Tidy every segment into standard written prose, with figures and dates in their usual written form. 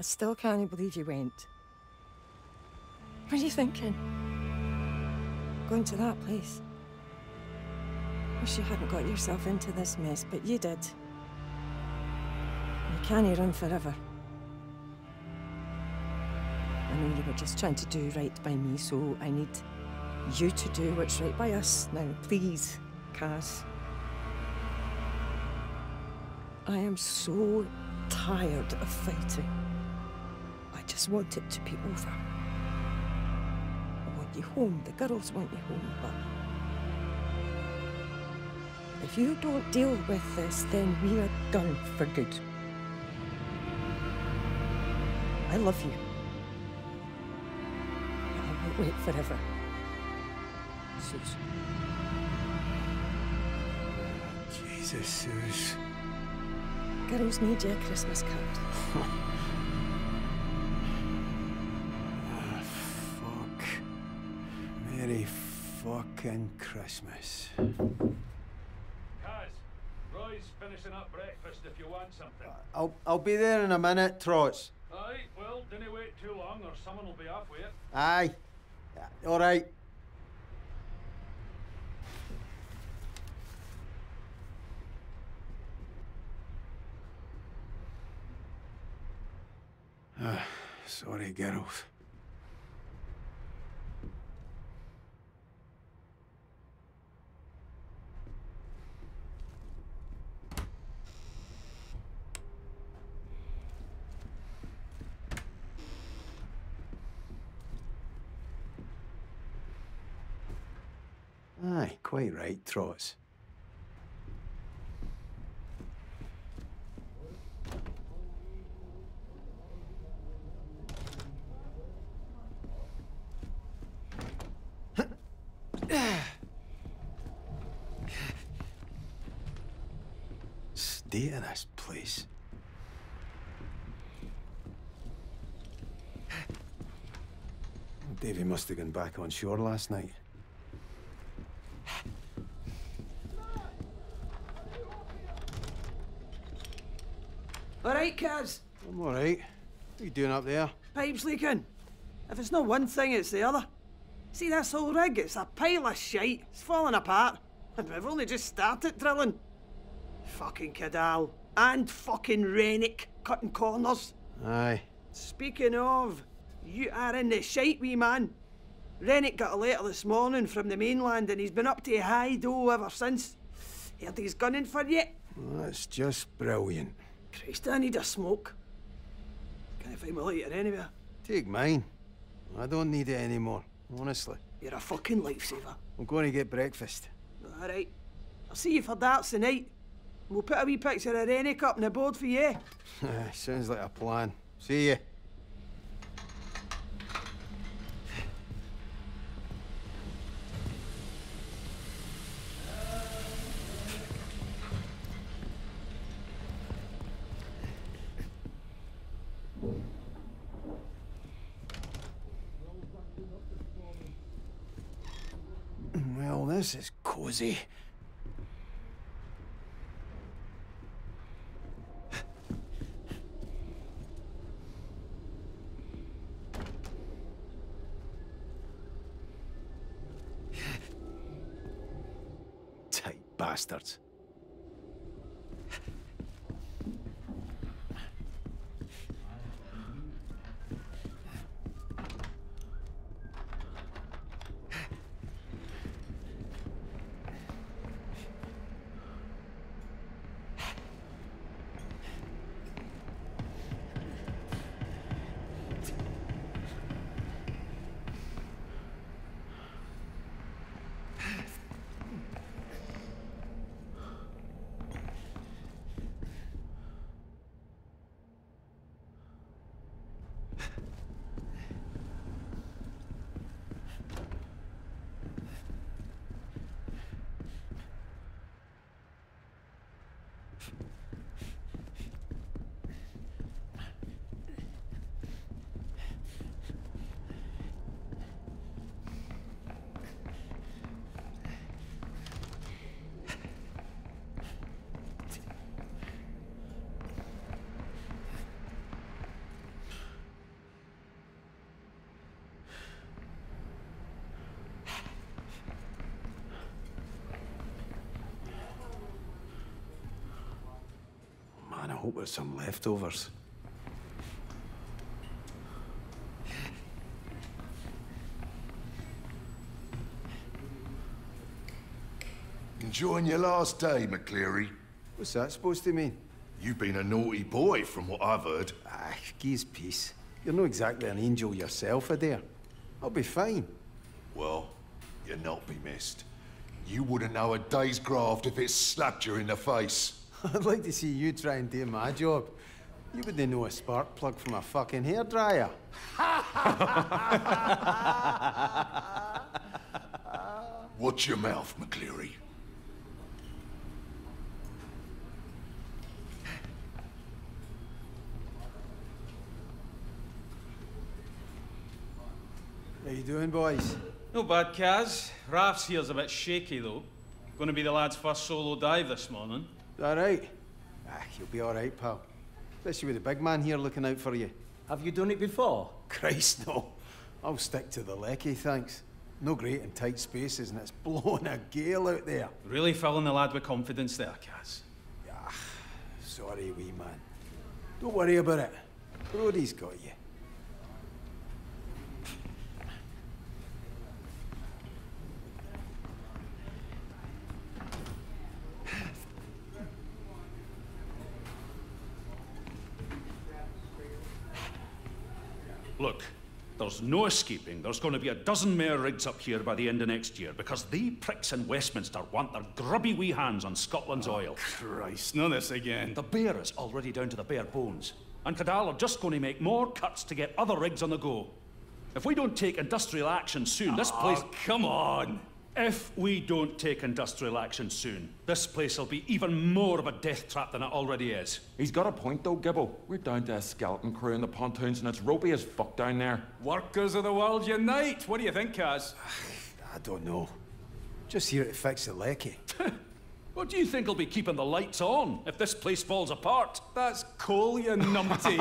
still can't believe you went. What are you thinking? Going to that place? Wish you hadn't got yourself into this mess, but you did. You can't run forever. I know you were just trying to do right by me, so I need you to do what's right by us. Now, please, Kaz. I am so tired of fighting. I just want it to be over. I want you home. The girls want you home, but if you don't deal with this, then we are done for good. I love you. But I won't wait forever. Suze. Jesus, Suze. Girls need you a Christmas card. Ah, fuck. Merry fucking Christmas. Kaz, Roy's finishing up breakfast if you want something. I'll be there in a minute, Trots. Aye, well, dinna wait too long or someone will be off with it. Aye. All right. Sorry, girls. Aye, quite right, Trots. State of this place. Davy must have gone back on shore last night. All right, Kaz. I'm all right. What are you doing up there? Pipe's leaking. If it's not one thing, it's the other. See this whole rig? It's a pile of shite. It's falling apart. And we've only just started drilling. Fucking Cadal. And fucking Rennick cutting corners. Aye. Speaking of, you are in the shite, wee man. Rennick got a letter this morning from the mainland and he's been up to high dough ever since. Heard he's gunning for you. Well, that's just brilliant. Christ, I need a smoke. Can't find my lighter anywhere. Take mine. I don't need it anymore, honestly. You're a fucking lifesaver. I'm going to get breakfast. All right. I'll see you for darts tonight. We'll put a wee picture of Rennick up on the board for you. Sounds like a plan. See ya. Well, this is cozy. Tight bastards. hope there's some leftovers. Enjoying your last day, McCleary? What's that supposed to mean? You've been a naughty boy, from what I've heard. Ah, geez, peace. You're not exactly an angel yourself, Adair. I'll be fine. Well, you'll not be missed. You wouldn't know a day's graft if it slapped you in the face. I'd like to see you try and do my job. You wouldn't know a spark plug from a fucking hairdryer. Watch your mouth, McCleary. How you doing, boys? No bad, Kaz. Raf's here's a bit shaky, though. Gonna be the lad's first solo dive this morning. All right? Ah, you'll be all right, pal. Especially with the big man here looking out for you. Have you done it before? Christ, no. I'll stick to the lecky, thanks. No great in tight spaces, and it's blowing a gale out there. Really filling the lad with confidence there, Kaz. Ah, sorry, wee man. Don't worry about it. Brody's got you. Look, there's no escaping. There's going to be a dozen more rigs up here by the end of next year because they pricks in Westminster want their grubby wee hands on Scotland's oil. Christ. Not this again. The bear is already down to the bare bones. And Cadal are just going to make more cuts to get other rigs on the go. If we don't take industrial action soon, this place... Come on! If we don't take industrial action soon, this place will be even more of a death trap than it already is. He's got a point though, Gibble. We're down to a skeleton crew in the pontoons and it's ropey as fuck down there. Workers of the world unite! What do you think, Kaz? I don't know. Just here to fix the lecky. What do you think will be keeping the lights on if this place falls apart? That's coal, you numpty.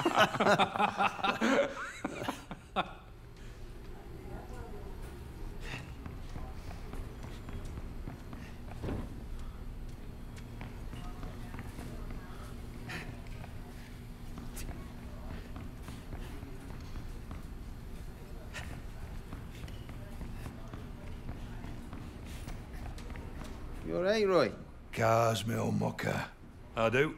You all right, Roy? Cars, me old mucker. I do.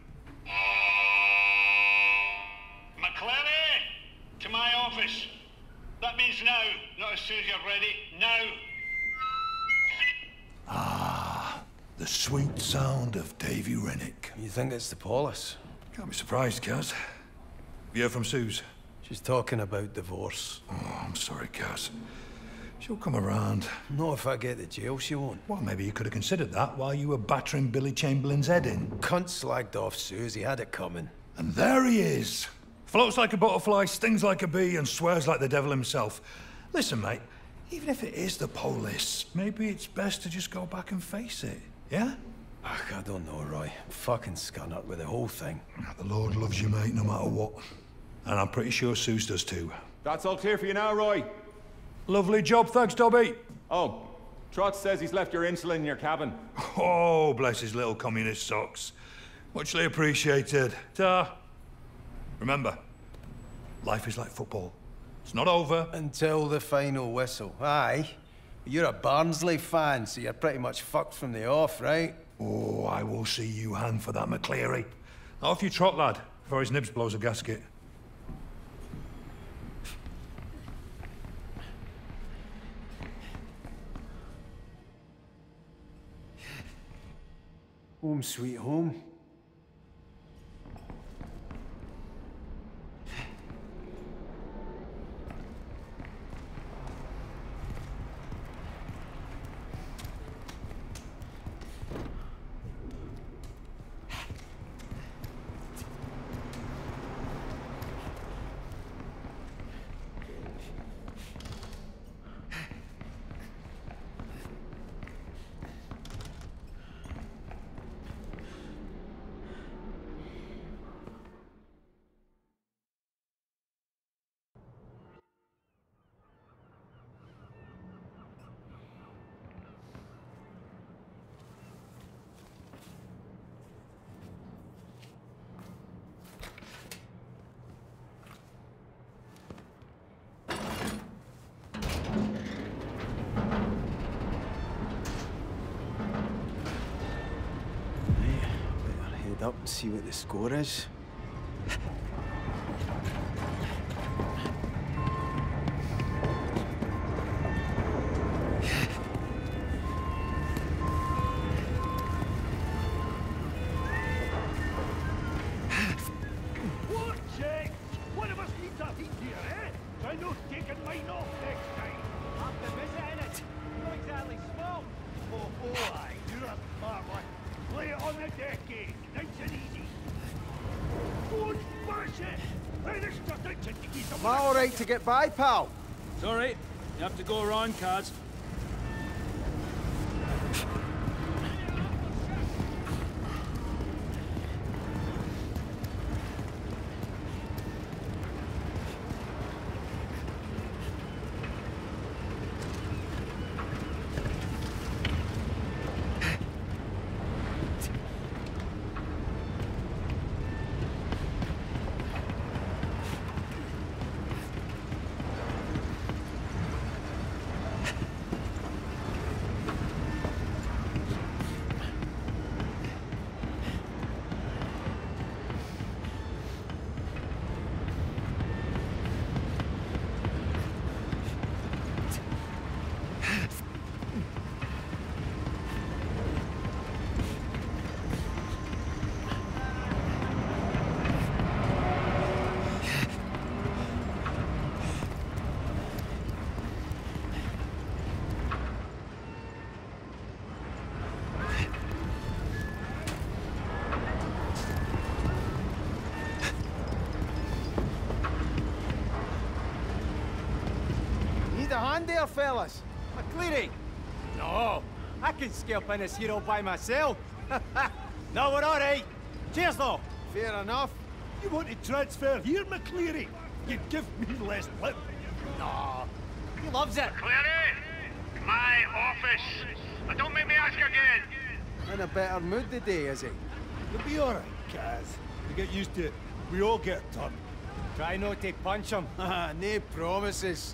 McCleary! To my office. That means now, not as soon as you're ready. Now! Ah, the sweet sound of Davy Rennick. You think it's the Paulus? Can't be surprised, Kaz. Have you heard from Suze? She's talking about divorce. Oh, I'm sorry, Kaz. She'll come around. Not if I get to jail, she won't. Well, maybe you could have considered that while you were battering Billy Chamberlain's head in. Cunt slagged off Susie, had it coming. And there he is. Floats like a butterfly, stings like a bee, and swears like the devil himself. Listen, mate, even if it is the police, maybe it's best to just go back and face it, yeah? Ugh, I don't know, Roy. I'm fucking scun up with the whole thing. The Lord loves you, mate, no matter what. And I'm pretty sure Suze does too. That's all clear for you now, Roy. Lovely job, thanks, Dobby. Oh, Trot says he's left your insulin in your cabin. Oh, bless his little communist socks. Muchly appreciated. Ta. Remember, life is like football. It's not over. Until the final whistle. Aye. You're a Barnsley fan, so you're pretty much fucked from the off, right? Oh, I will see you hand for that, McCleary. Off you trot, lad, before his nibs blows a gasket. Home sweet home. head up and see what the score is. Am I all right to get by, pal? It's all right. You have to go around, Kaz. Need a hand there, fellas? McCleary! No, I can scalp in this hero by myself. No, we're all right. Cheers, though. Fair enough. You want to transfer here, McCleary? You'd give me less lip. No, he loves it. McCleary! My office! Don't make me ask again! In a better mood today, is he? You'll be all right, Kaz. You get used to it. We all get a turn. Try not to punch him. No promises.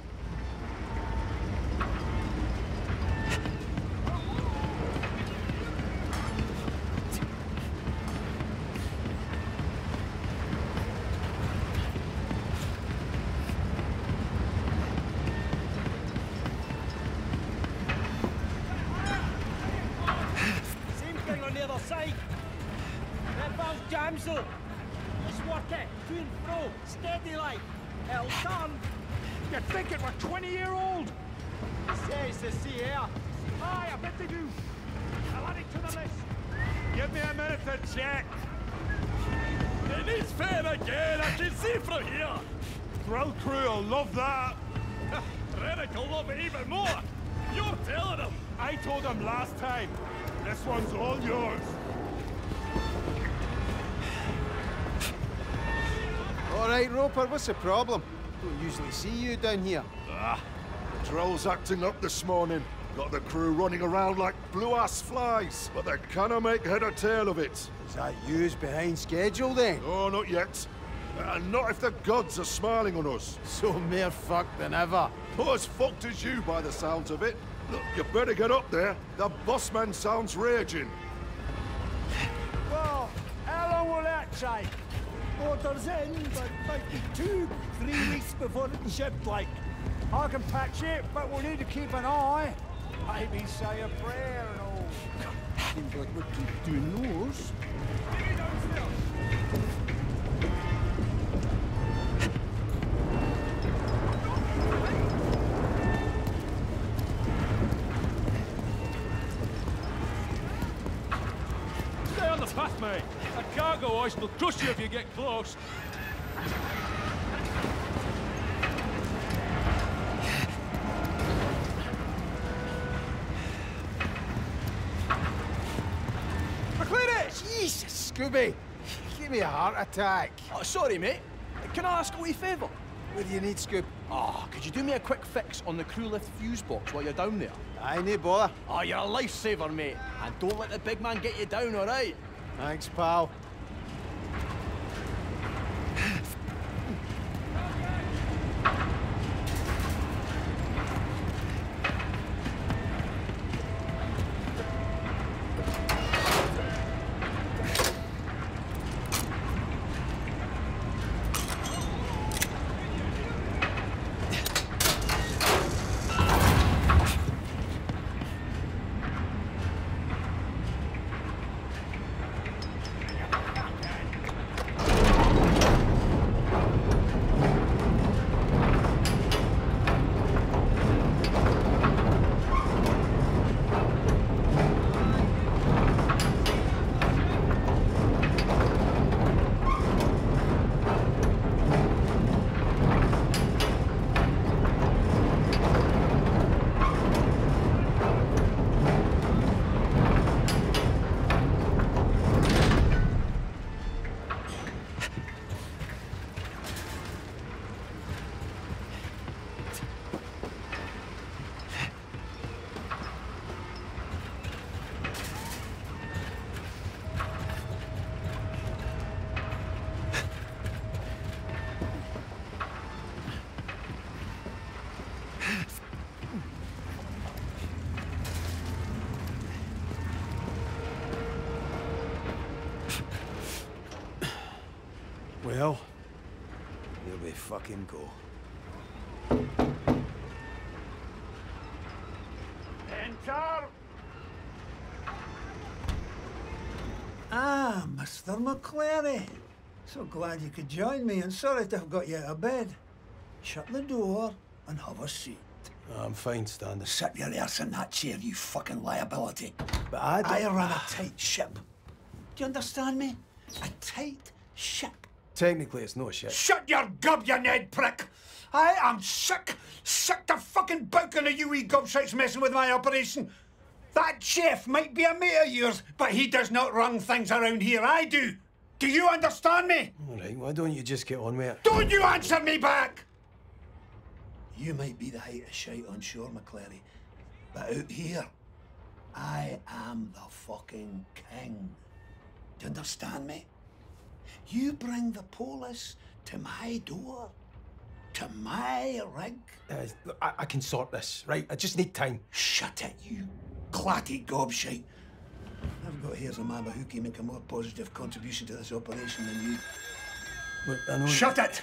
Same thing on the other side. That valve jams though. Just work it, to and fro, steady like. It'll turn. You're thinking we're 20-year-old? Says the sea air. Aye, I bet they do. I'll add it to the list. Give me a minute to check. It needs fair again, I can see from here. Drill crew will love that. Reddick will love it even more. You're telling him. I told him last time. This one's all yours. All right, Roper, what's the problem? Don't usually see you down here. The drill's acting up this morning. Got the crew running around like blue-ass flies, but they cannot make head or tail of it. Is that yous behind schedule then? Oh, not yet. And not if the gods are smiling on us. So more fucked than ever. Not as fucked as you by the sounds of it. Look, you better get up there. The boss man sounds raging. Well, how long will that take? Orders in, but might be 2-3 weeks before it can ship like. I can patch it, but we'll need to keep an eye. Maybe say a prayer and all. Seems like we keep doing those. Stay on the path, mate. A cargo hoist will crush you if you get close. McCleary! Jesus, Scooby! Give me a heart attack. Oh, sorry, mate. Can I ask a wee favour? What do you need, Scoop? Oh, could you do me a quick fix on the crew lift fuse box while you're down there? Aye, no bother. Oh, you're a lifesaver, mate. And don't let the big man get you down, all right? Thanks, pal. Well, here we fucking go. Enter! Ah, Mr. McCleary. So glad you could join me, and sorry to have got you out of bed. Shut the door and have a seat. I'm fine, standing. Sit your arse in that chair, you fucking liability. But I run a tight ship. Do you understand me? A tight ship. Technically, it's no shit. Shut your gob, you Ned prick! I am sick to fucking bouking of you wee gobshites messing with my operation. That chef might be a mate of yours, but he does not run things around here. I do. Do you understand me? All right, why don't you just get on with it? Don't you answer me back! You might be the height of shite on shore, McCleary, but out here, I am the fucking king. Do you understand me? You bring the police to my door, to my rig. Look, I can sort this, right? I just need time. Shut it, you clatty gobshite. I've got here's a man who can make a more positive contribution to this operation than you. Look, I know... Shut it!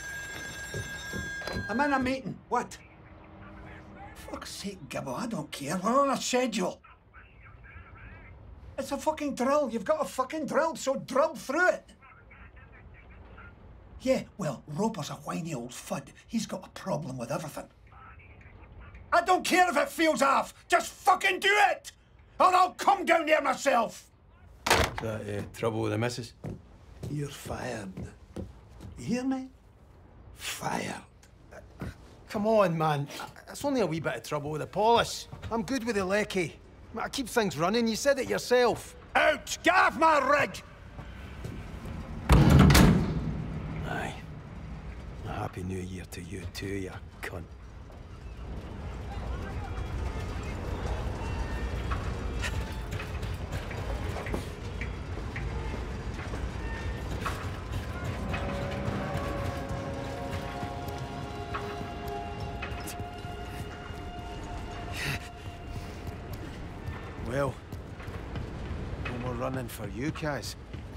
I'm in a meeting. What? Fuck's sake, Gibbo, I don't care. We're on a schedule. It's a fucking drill. You've got a fucking drill, so drill through it. Yeah, well, Roper's a whiny old fud. He's got a problem with everything. I don't care if it feels off. Just fucking do it! Or I'll come down there myself. Is that trouble with the missus? You're fired. You hear me? Fired. Come on, man. It's only a wee bit of trouble with the polish. I'm good with the lecky. I keep things running. You said it yourself. Out! Get off my rig! Aye. A happy new year to you too, you cunt. Well, no more running for you, Kaz.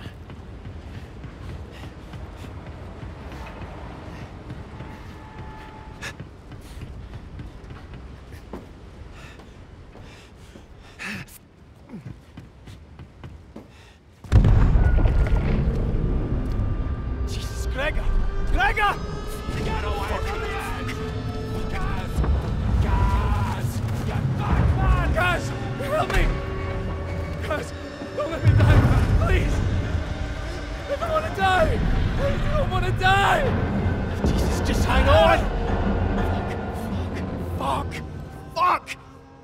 Jesus, Gregor! Gregor! Get away from the edge! Gaz! Gaz! Get back, man! Gaz! Help me! Gaz! Don't let me die, man! Please! I don't want to die! I don't want to die! Jesus, just hang on! Fuck! Fuck! Fuck!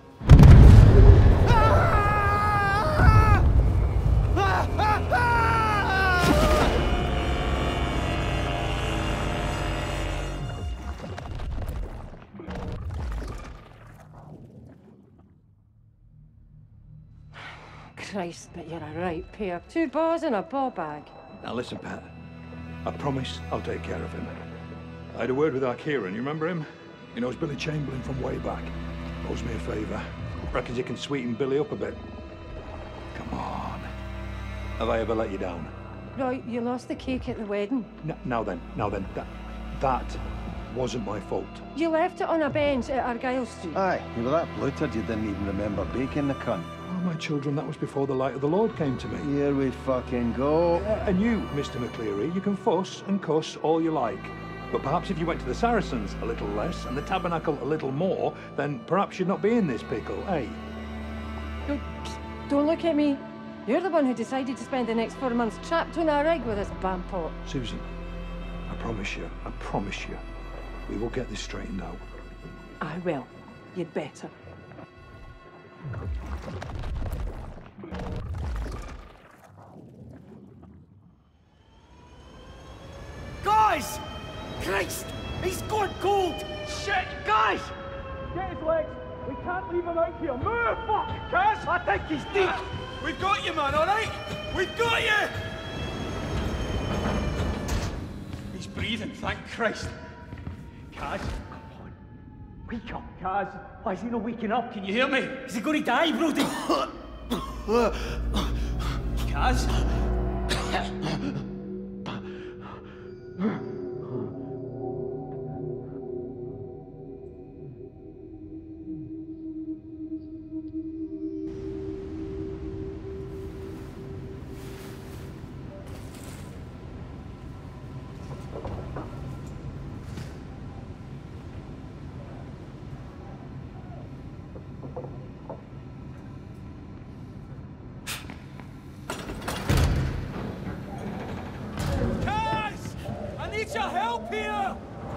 Christ, but you're a right pair. 2 bars and a ball bag. Now listen, Pat. I promise I'll take care of him. I had a word with our Kieran, you remember him? He knows Billy Chamberlain from way back. Owes me a favour. Reckons he can sweeten Billy up a bit. Come on. Have I ever let you down? Right, you lost the cake at the wedding. Now then, that wasn't my fault. You left it on a bench at Argyle Street. Aye, you were that bloated you didn't even remember baking the cunt. Oh, my children, that was before the light of the Lord came to me. Here we fucking go. And you, Mr. McCleary, you can fuss and cuss all you like. But perhaps if you went to the Saracens a little less and the Tabernacle a little more, then perhaps you'd not be in this pickle, eh? Don't look at me. You're the one who decided to spend the next 4 months trapped on a rig with this bampot. Susan, I promise you, we will get this straightened out. I will. You'd better. Guys! Christ! He's gone cold! Shit! Guys! Get his legs! We can't leave him out here! Move! Fuck! Kaz! I think he's deep! We've got you, man, alright? We've got you! He's breathing, thank Christ. Kaz, come on. Wake up, Kaz. Why is he not waking up? Can you hear me? Is he going to die, Brody? Kaz? Need your help here!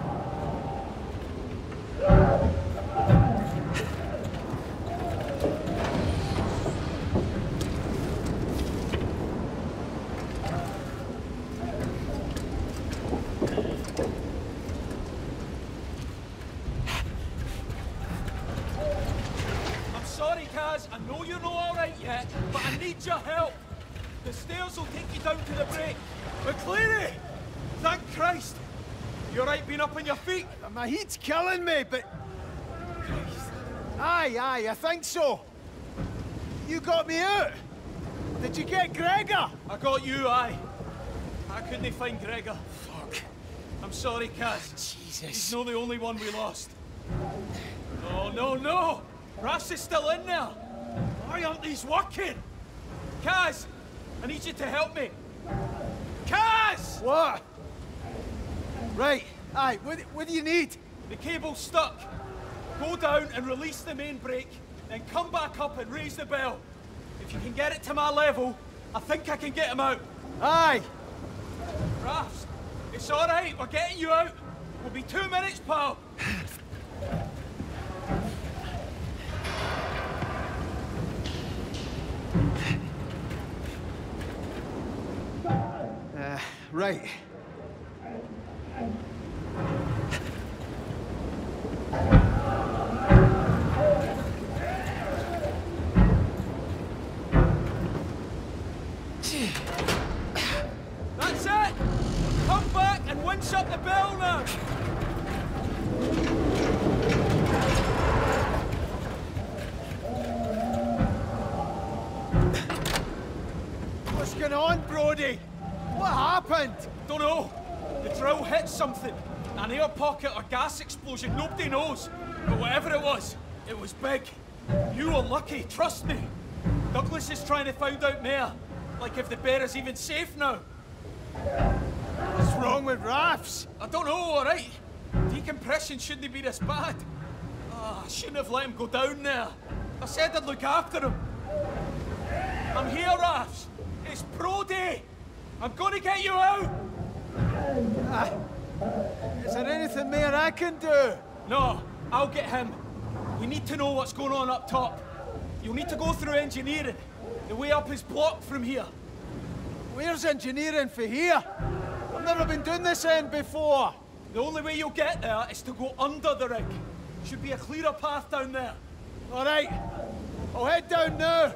I'm sorry, Kaz. I know you're not all right yet, but I need your help. The stairs will take you down to the break. McCleary! Thank Christ! You alright being up on your feet? My heat's killing me, but... Christ. Aye, I think so. You got me out. Did you get Gregor? I got you, aye. I couldn't find Gregor. Fuck. I'm sorry, Kaz. Jesus. He's not the only one we lost. No! Rass is still in there. Why aren't these working? Kaz! I need you to help me. Kaz! What? Right, aye, what do you need? The cable's stuck. Go down and release the main brake, then come back up and raise the bell. If you can get it to my level, I think I can get him out. Aye! Raffs, it's all right, we're getting you out. We'll be 2 minutes, pal. Right. That's it! Come back and winch up the bell now! What's going on, Brody? What happened? Don't know. The drill hit something. An air pocket or gas explosion, nobody knows. But whatever it was big. You were lucky, trust me. Douglas is trying to find out more. Like if the bear is even safe now. What's wrong with Raffs? I don't know, alright. Decompression shouldn't have been this bad. I shouldn't have let him go down there. I said I'd look after him. I'm here, Raffs. It's Pro Day. I'm gonna get you out. Is there anything more I can do? No, I'll get him. We need to know what's going on up top. You'll need to go through engineering. The way up is blocked from here. Where's engineering for here? I've never been doing this end before. The only way you'll get there is to go under the rig. Should be a clearer path down there. All right. I'll head down now.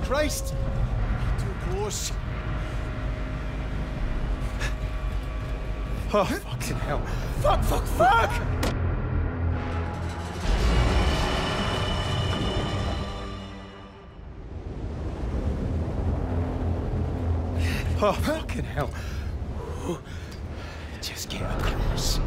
Christ! Too close. Oh, fucking hell. Fuck, fuck, fuck! Oh, fucking hell. Just get across.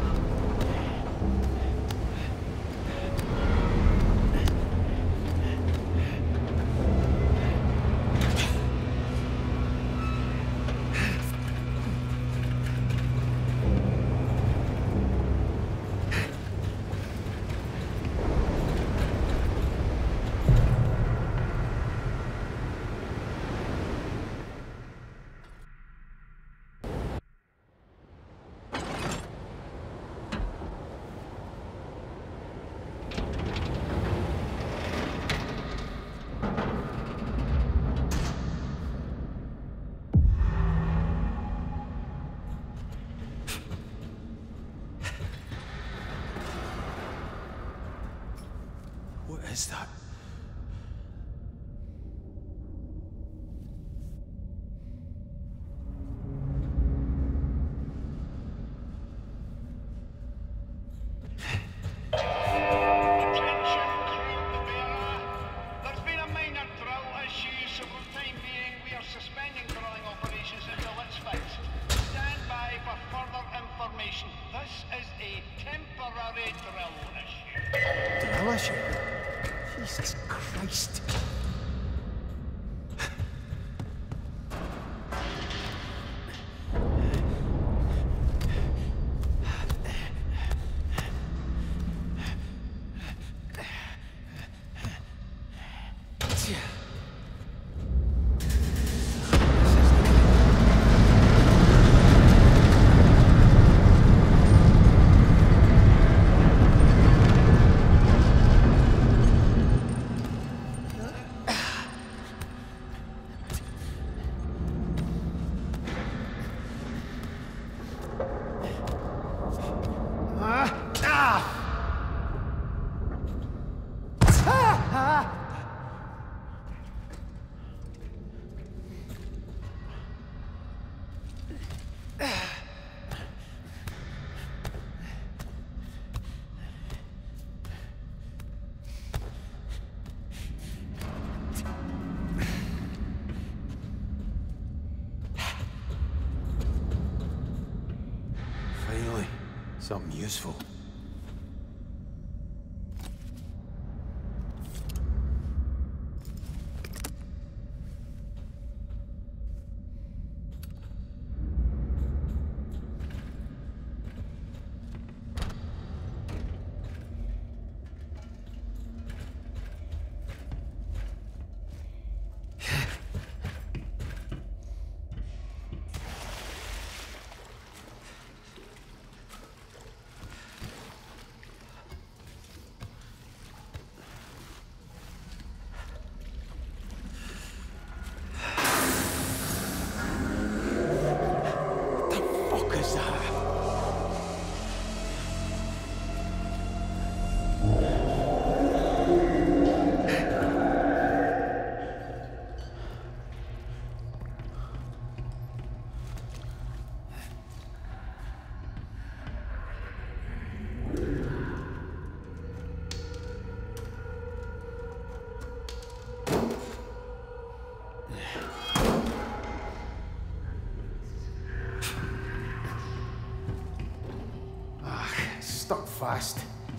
What is that? Jesus Christ. Finally, something useful. Stuck fast.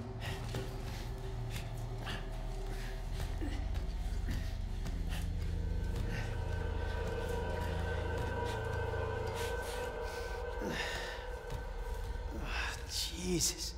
Jesus.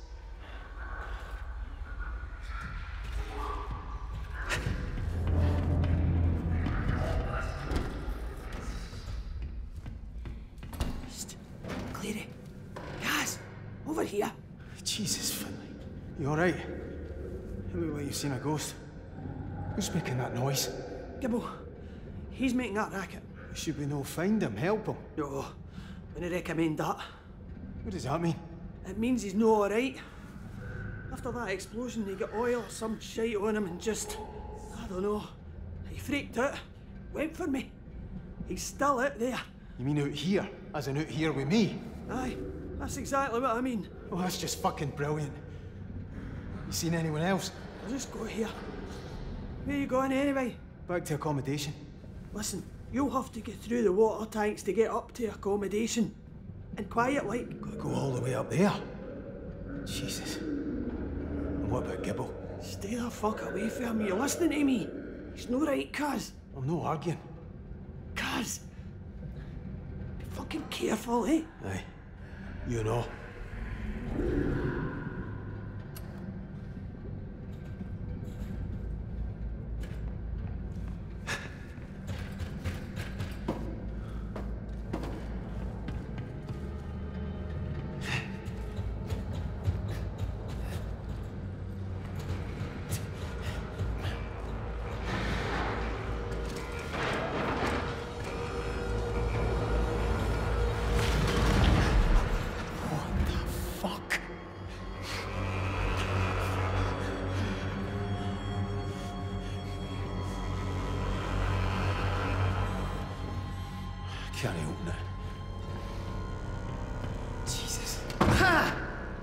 McCleary. Guys, over here. Jesus, Finley. You alright? It looked like you've seen a ghost. Who's making that noise? Gibbo. He's making that racket. Should we no find him, help him? No, wouldn't recommend that. What does that mean? It means he's no alright. After that explosion, he got oil or some shite on him and just... I don't know. He freaked out. went for me. He's still out there. You mean out here? As in out here with me? Aye, that's exactly what I mean. Oh, that's just fucking brilliant. You seen anyone else? I'll just go here. Where you going anyway? Back to accommodation. Listen, you'll have to get through the water tanks to get up to accommodation. And quiet like. Gotta go all the way up there? Jesus. And what about Gibble? Stay the fuck away from me. You're listening to me. He's no right, cuz. I'm no arguing. Cuz. Be fucking careful, eh? Aye. You know. Can't open it. Jesus. Ha!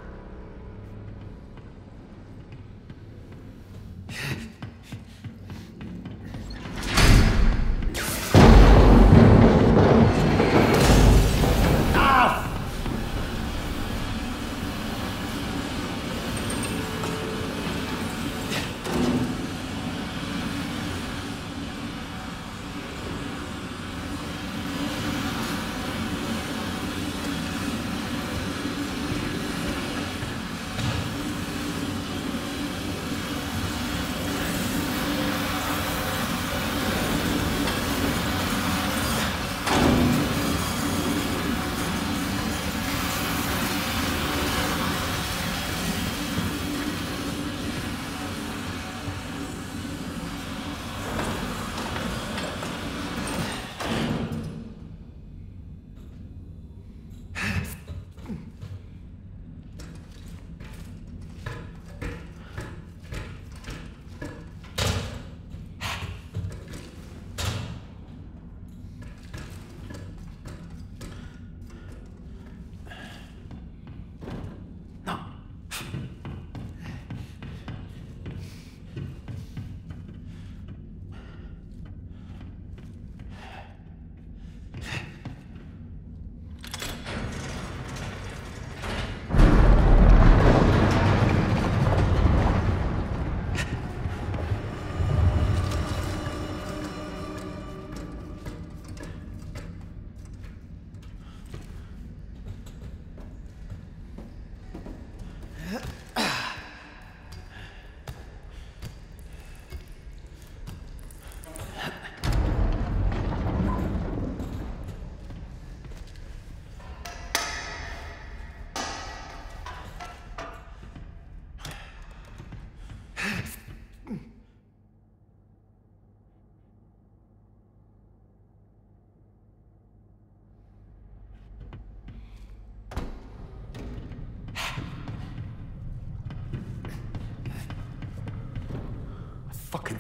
Fucking...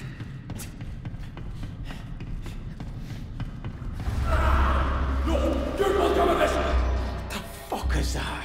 No! You're not coming this! What the fuck is that?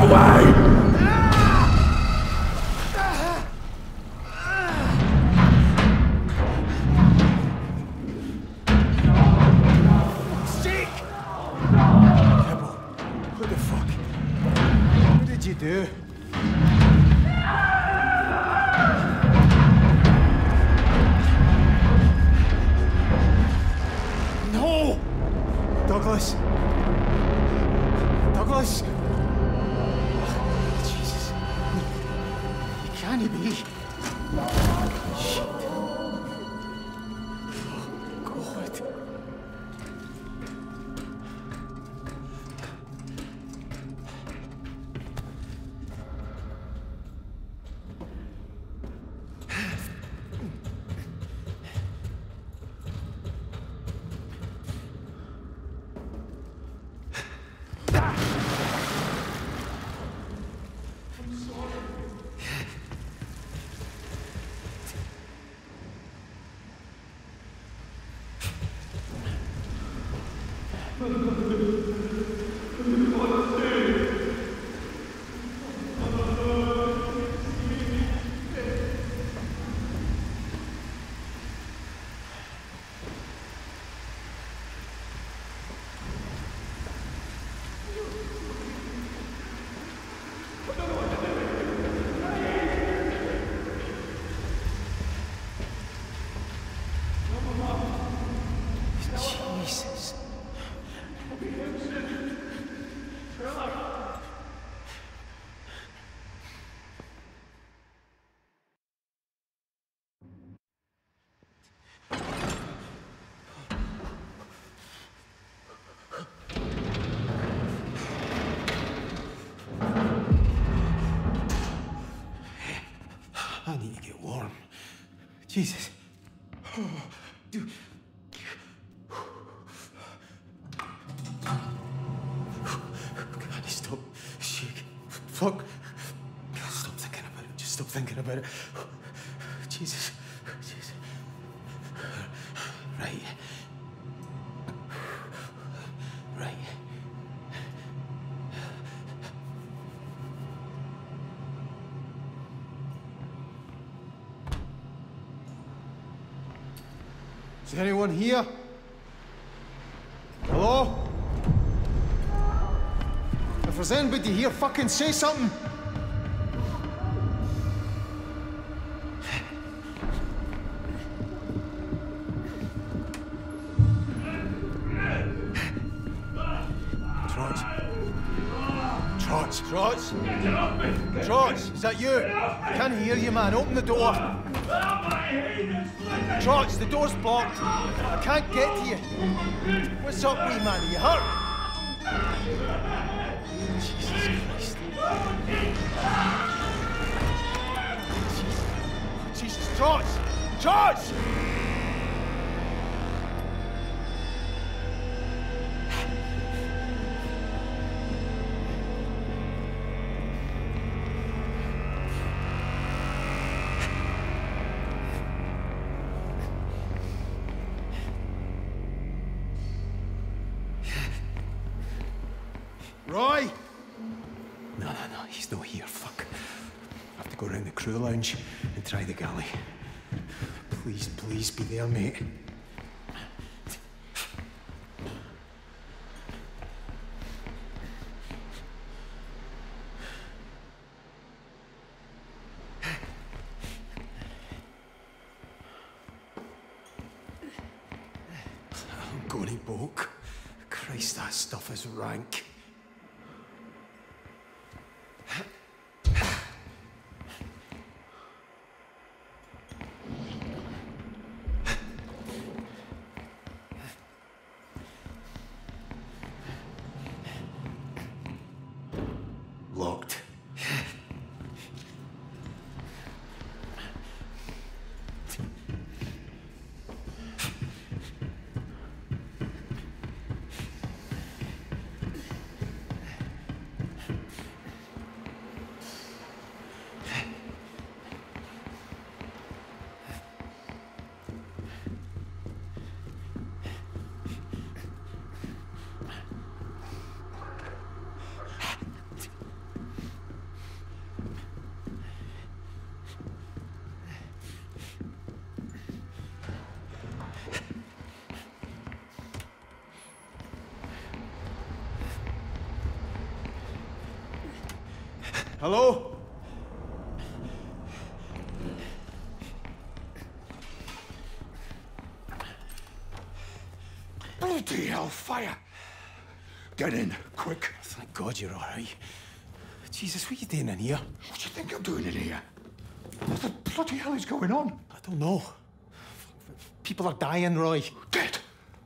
away! What the fuck? What did you do? No! Douglas! Douglas! Jesus. You can't be. Shit. Oh, God. Jesus. I need to get warm. Jesus. Dude. God, stop. Shake. Fuck. God, stop thinking about it. Just stop thinking about it. Jesus. Jesus. Right. Right. Is there anyone here? Hello? If there's anybody here, fucking say something! Trots? Trots, is that you? I can't hear you, man. Open the door. Trots, the door's blocked. I can't get to you. What's up, wee man? Are you hurt? Jesus Christ. Jesus, Trots! Trots! Roy! No, he's not here, fuck. I have to go round the crew lounge and try the galley. Please, please be there, mate. I'm going to bulk. Christ, that stuff is rank. Locked. Hello? Bloody hell, fire! Get in, quick. Thank God you're all right. Jesus, what are you doing in here? What do you think I'm doing in here? What the bloody hell is going on? I don't know. People are dying, Roy. Dead?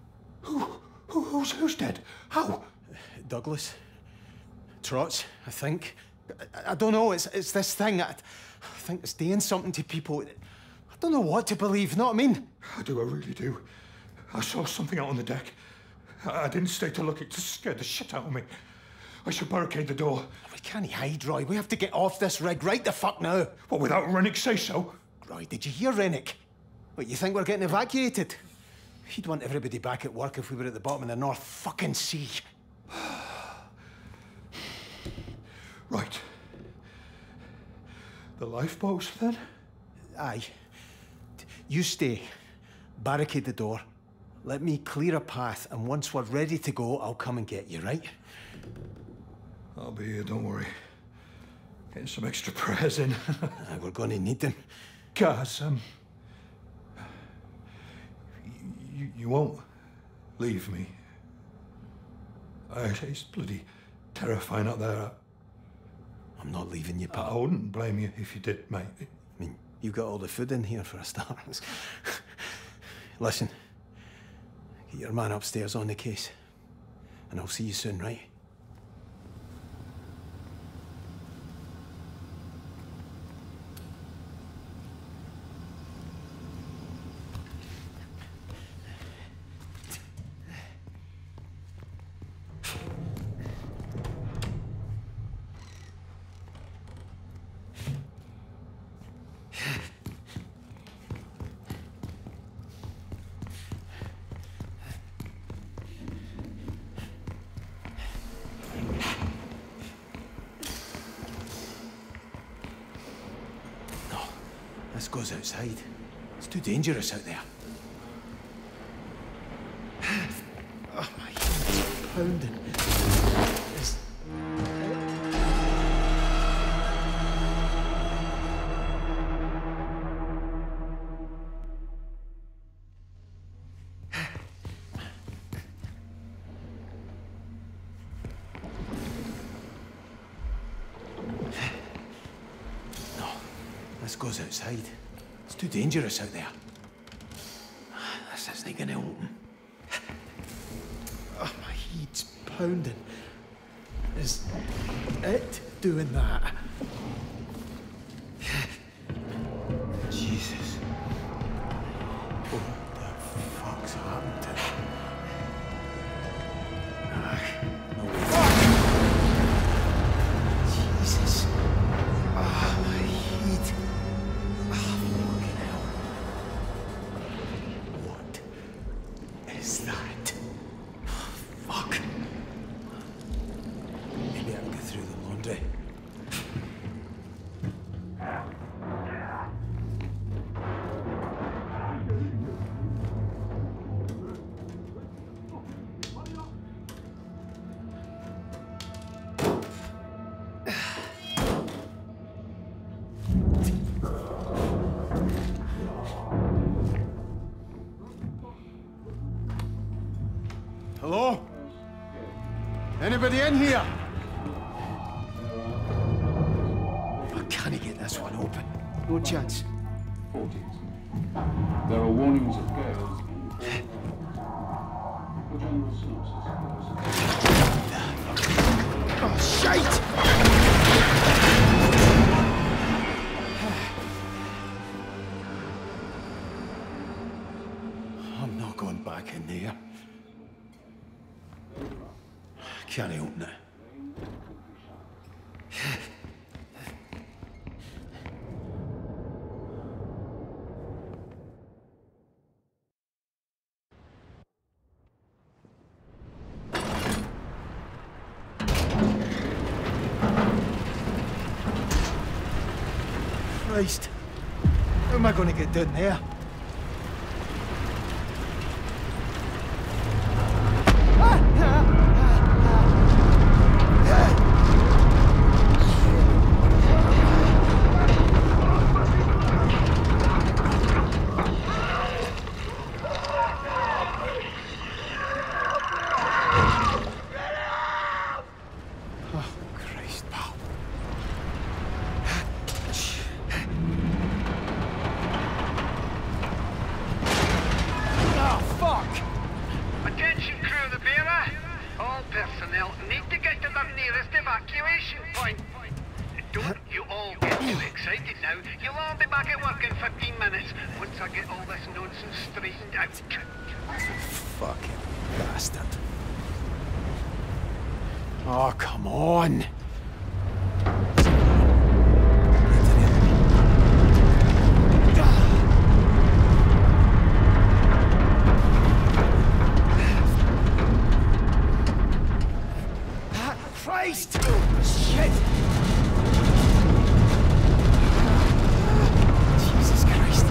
Who's dead? How? Douglas. Trots, I think. I don't know, it's this thing. I think it's doing something to people. I don't know what to believe, know what I mean? I really do. I saw something out on the deck. I didn't stay to look, it just scared the shit out of me. I should barricade the door. We can't hide, Roy. We have to get off this rig right the fuck now. What, without Rennick's say-so? Roy, did you hear Rennick? What, you think we're getting evacuated? He'd want everybody back at work if we were at the bottom of the North fucking Sea. Right. The lifeboats, then? Aye. You stay. Barricade the door. Let me clear a path, and once we're ready to go, I'll come and get you, right? I'll be here, don't worry. Getting some extra prayers in. We're going to need them. Gaz, you won't leave me. It's bloody terrifying out there. I'm not leaving you, pal. I wouldn't blame you if you did, mate. I mean, you've got all the food in here for a start. Listen, get your man upstairs on the case, and I'll see you soon, right? This goes outside. It's too dangerous out there. Oh, my head's pounding. This goes outside. It's too dangerous out there. This isn't gonna open. Oh, my head's pounding. Is it doing that? Jesus. What the fuck's happened to it? No way. Jesus. Oh, my head. Is that? Oh, fuck. Maybe I can go through the laundry. Hello? Anybody in here? I can't get this one open. No chance. 40s. There are warnings of gales. A general synopsis. Oh, shite! I'm not going back in there. Can't open it. Christ. How am I going to get down there? evacuation point. Don't you all get too excited now. You'll all be back at work in 15 minutes once I get all this nonsense straightened out. Fucking bastard. Oh, come on. Christ! Shit! Jesus Christ.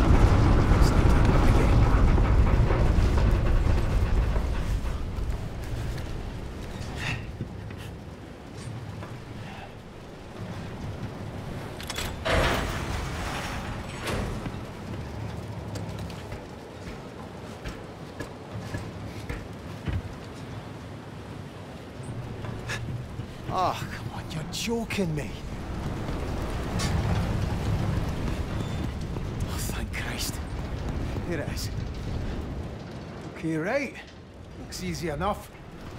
Oh, come on, you're joking me. Oh, thank Christ. Here it is. Okay, right. Looks easy enough.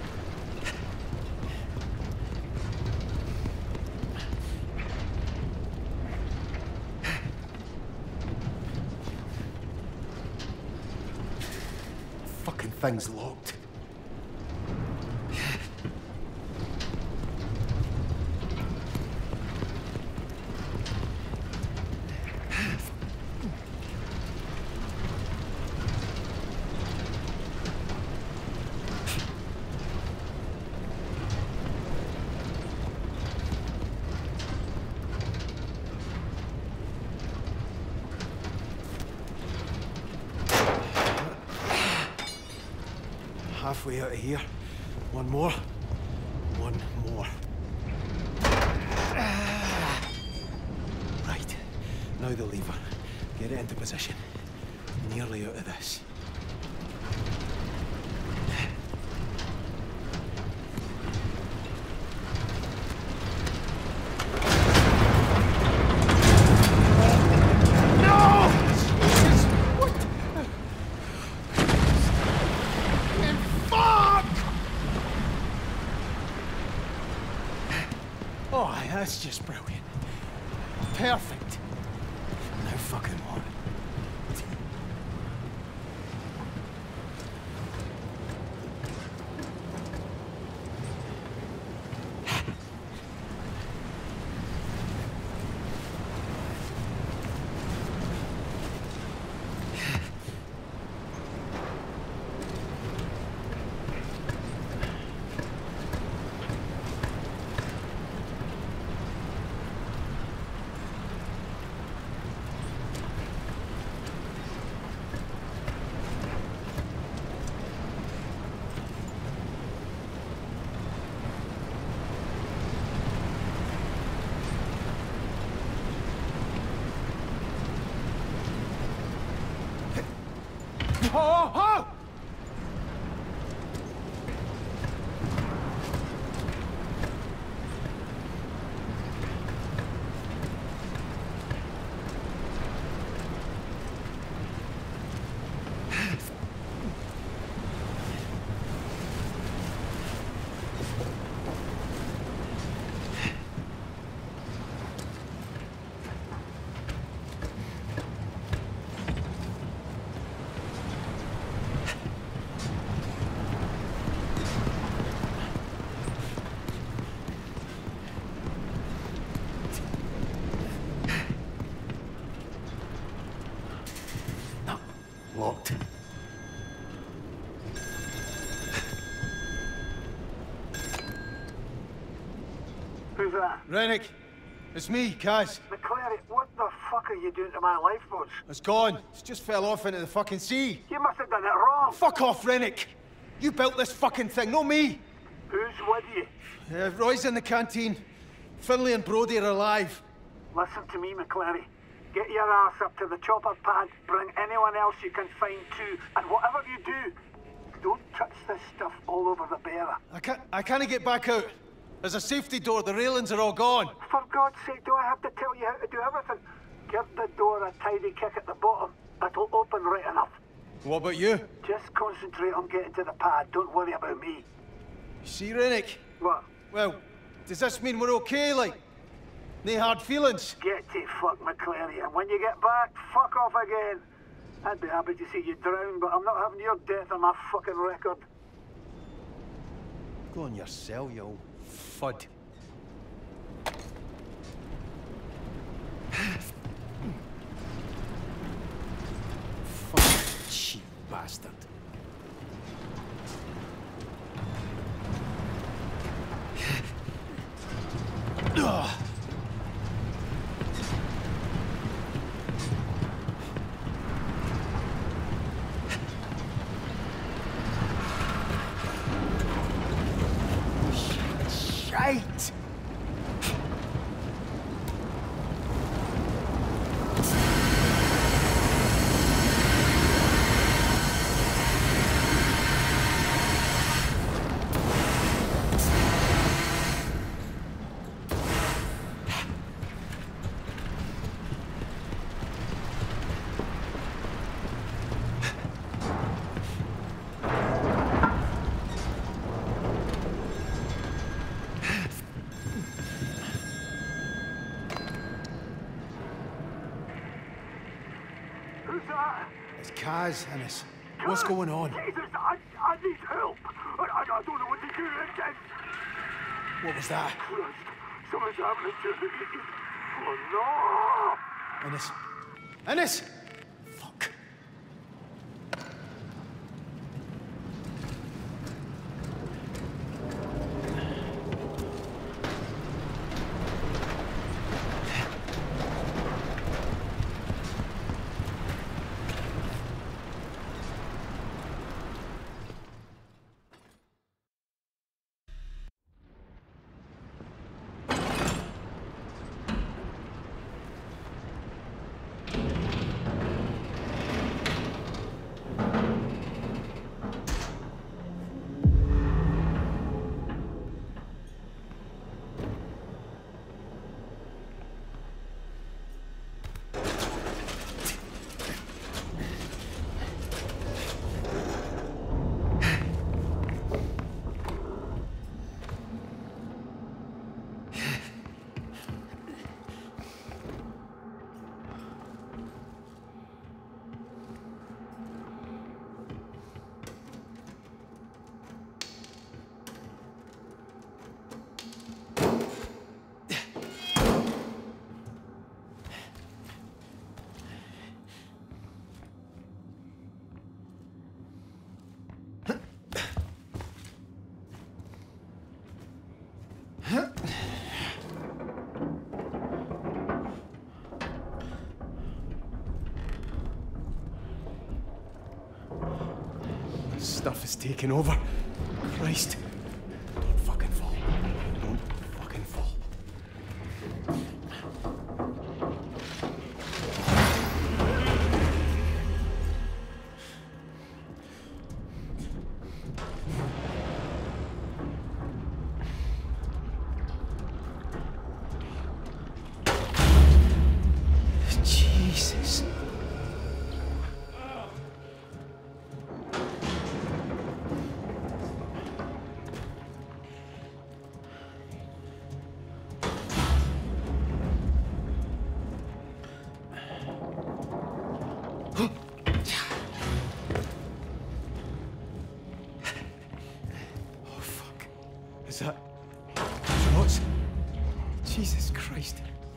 Fucking thing's locked. Halfway out of here. One more. One more. Right. Now the lever. Get it into position. Nearly out of this. Oh, that's just brilliant. Perfect. No fucking more. Oh, oh! Locked. Who's that? Rennick. It's me, Kaz. McCleary, what the fuck are you doing to my lifeboats? It's gone. It's just fell off into the fucking sea. You must have done it wrong. Fuck off, Rennick. You built this fucking thing, not me. Who's with you? Roy's in the canteen. Finlay and Brody are alive. Listen to me, McCleary. Get your ass up to the chopper pad, bring anyone else you can find too, and whatever you do, don't touch this stuff all over the bearer. I can't get back out. There's a safety door, the railings are all gone. For God's sake, do I have to tell you how to do everything? Give the door a tidy kick at the bottom. It'll open right enough. What about you? Just concentrate on getting to the pad, don't worry about me. You see, Rennick? What? Well, Does this mean we're okay, like? No hard feelings? Get to fuck, McCleary, and when you get back, fuck off again. I'd be happy to see you drown, but I'm not having your death on my fucking record. Go on yourself, you old fud. Fucking cheap bastard. Ugh. Shite! It's Kaz, Ennis. What's going on? Jesus, I need help. I don't know what to do. What was that? Christ, something's happening to me. Oh no! Ennis. Ennis! Fuck. Stuff is taking over. Christ. Don't fucking fall. Don't fucking fall. Jesus. Is that... What's... Jesus Christ.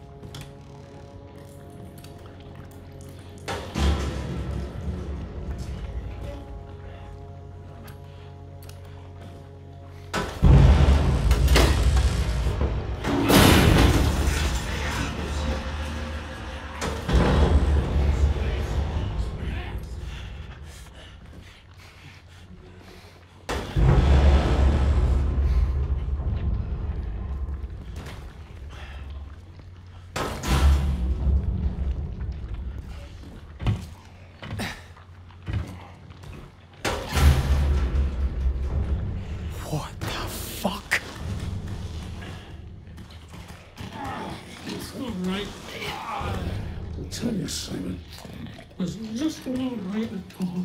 Tell you, Simon, it's just not right at all.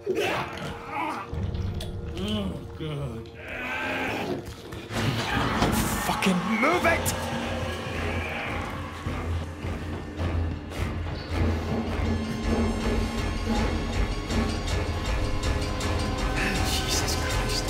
Oh, God. Fucking move it! Jesus Christ.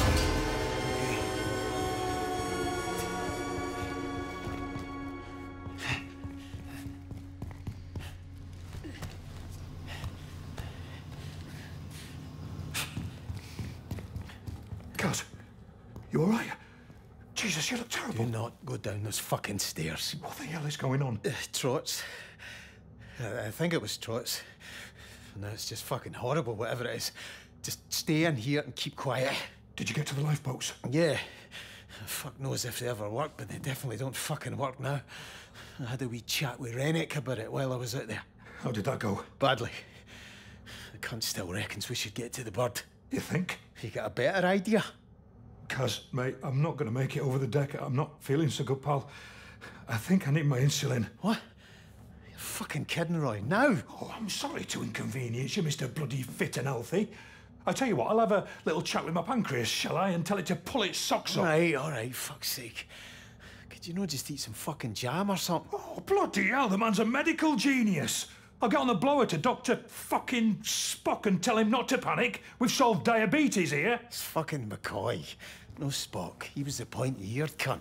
Cuz, you all right? Jesus, you look terrible. Do not go down those fucking stairs. What the hell is going on? Trots. I think it was Trots. No, it's just fucking horrible, whatever it is. Just stay in here and keep quiet. Did you get to the lifeboats? Yeah. Fuck knows if they ever work, but they definitely don't fucking work now. I had a wee chat with Rennick about it while I was out there. How did that go? Badly. The cunt still reckons we should get to the bird. You think? You got a better idea? Cuz, mate, I'm not going to make it over the deck. I'm not feeling so good, pal. I think I need my insulin. What? You're fucking kidding, Roy. Now? Oh, I'm sorry to inconvenience you, Mr. Bloody Fit and Healthy. I tell you what, I'll have a little chat with my pancreas, shall I, and tell it to pull its socks up. All right, fuck's sake. Could you not just eat some fucking jam or something? Oh, bloody hell, the man's a medical genius. I'll get on the blower to Dr. fucking Spock and tell him not to panic. We've solved diabetes here. It's fucking McCoy. No Spock. He was the pointy-eared cunt.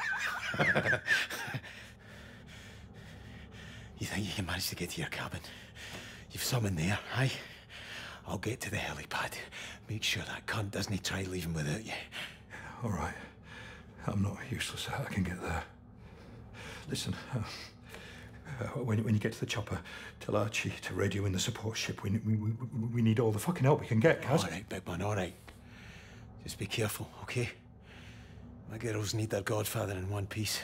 You think you can manage to get to your cabin? You've some in there, aye? I'll get to the helipad. Make sure that cunt doesn't try leaving without you. All right. I'm not useless. I can get there. Listen, when you get to the chopper, tell Archie to radio in the support ship. We need all the fucking help we can get, Kaz. All right, big man, all right. Just be careful, okay? My girls need their godfather in one piece.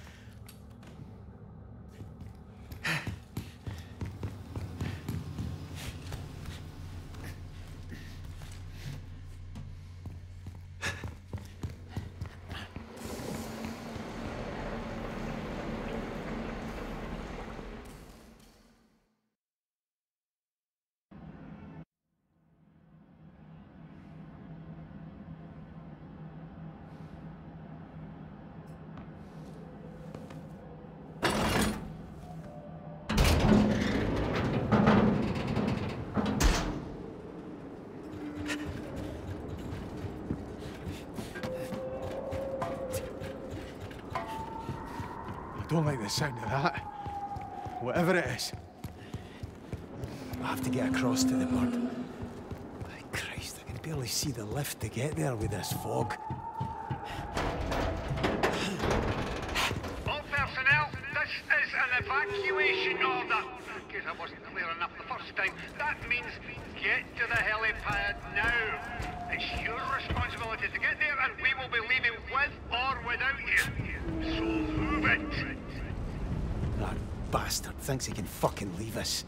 I don't like the sound of that. Whatever it is. I have to get across to the bird. My Christ, I can barely see the lift to get there with this fog. All personnel, this is an evacuation order. In case I wasn't clear enough the first time, that means get to the helipad now. It's your responsibility to get there, and we will be leaving with or without you. So move it. That bastard thinks he can fucking leave us.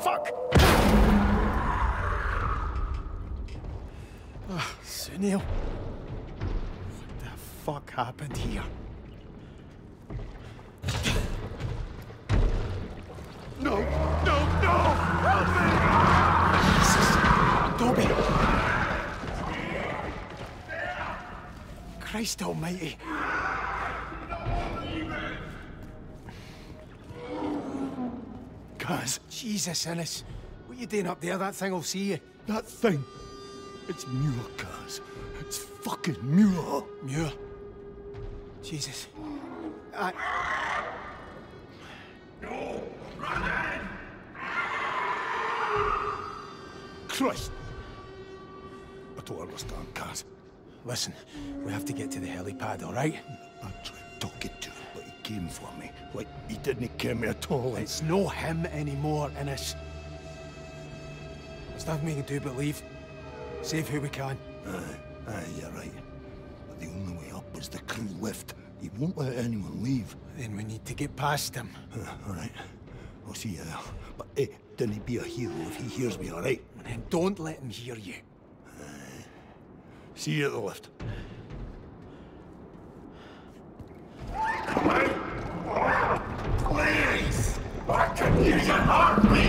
fuck! Sunil. What the fuck happened here? No! No! No! Help me! Jesus! Dobby! Christ almighty! Gaz! Jesus, Innes! What are you doing up there? That thing will see you. That thing? It's Muir, Gaz. It's fucking Muir. Muir? Jesus. No! Run in! Christ! I don't understand, Gaz. Listen, we have to get to the helipad, all right? I tried talking to him, but he came for me. Like, he didn't care me at all. It's no him anymore, Innes. There's nothing we can do but leave. Save who we can. Aye, you're right. But the only way up is the crew lift. He won't let anyone leave. Then we need to get past him. All right. I'll see you there. But, hey, don't be a hero if he hears me, all right? And don't let him hear you. See you at the lift. Please! I can hear your heartbeat!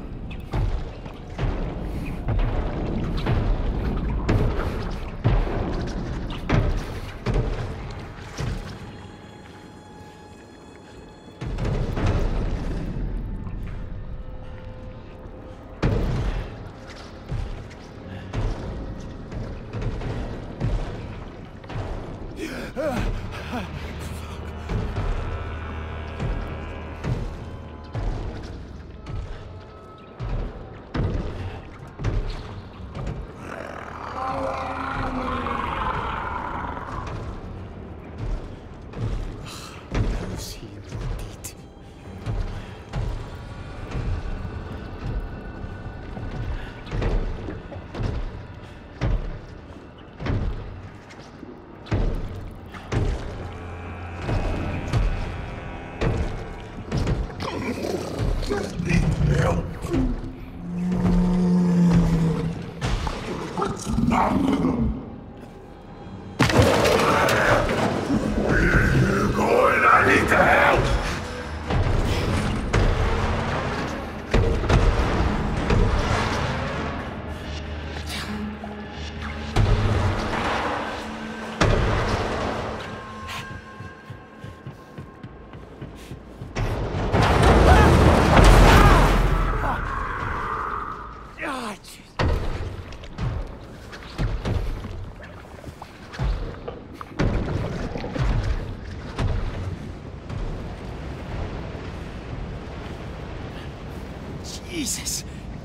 Jesus!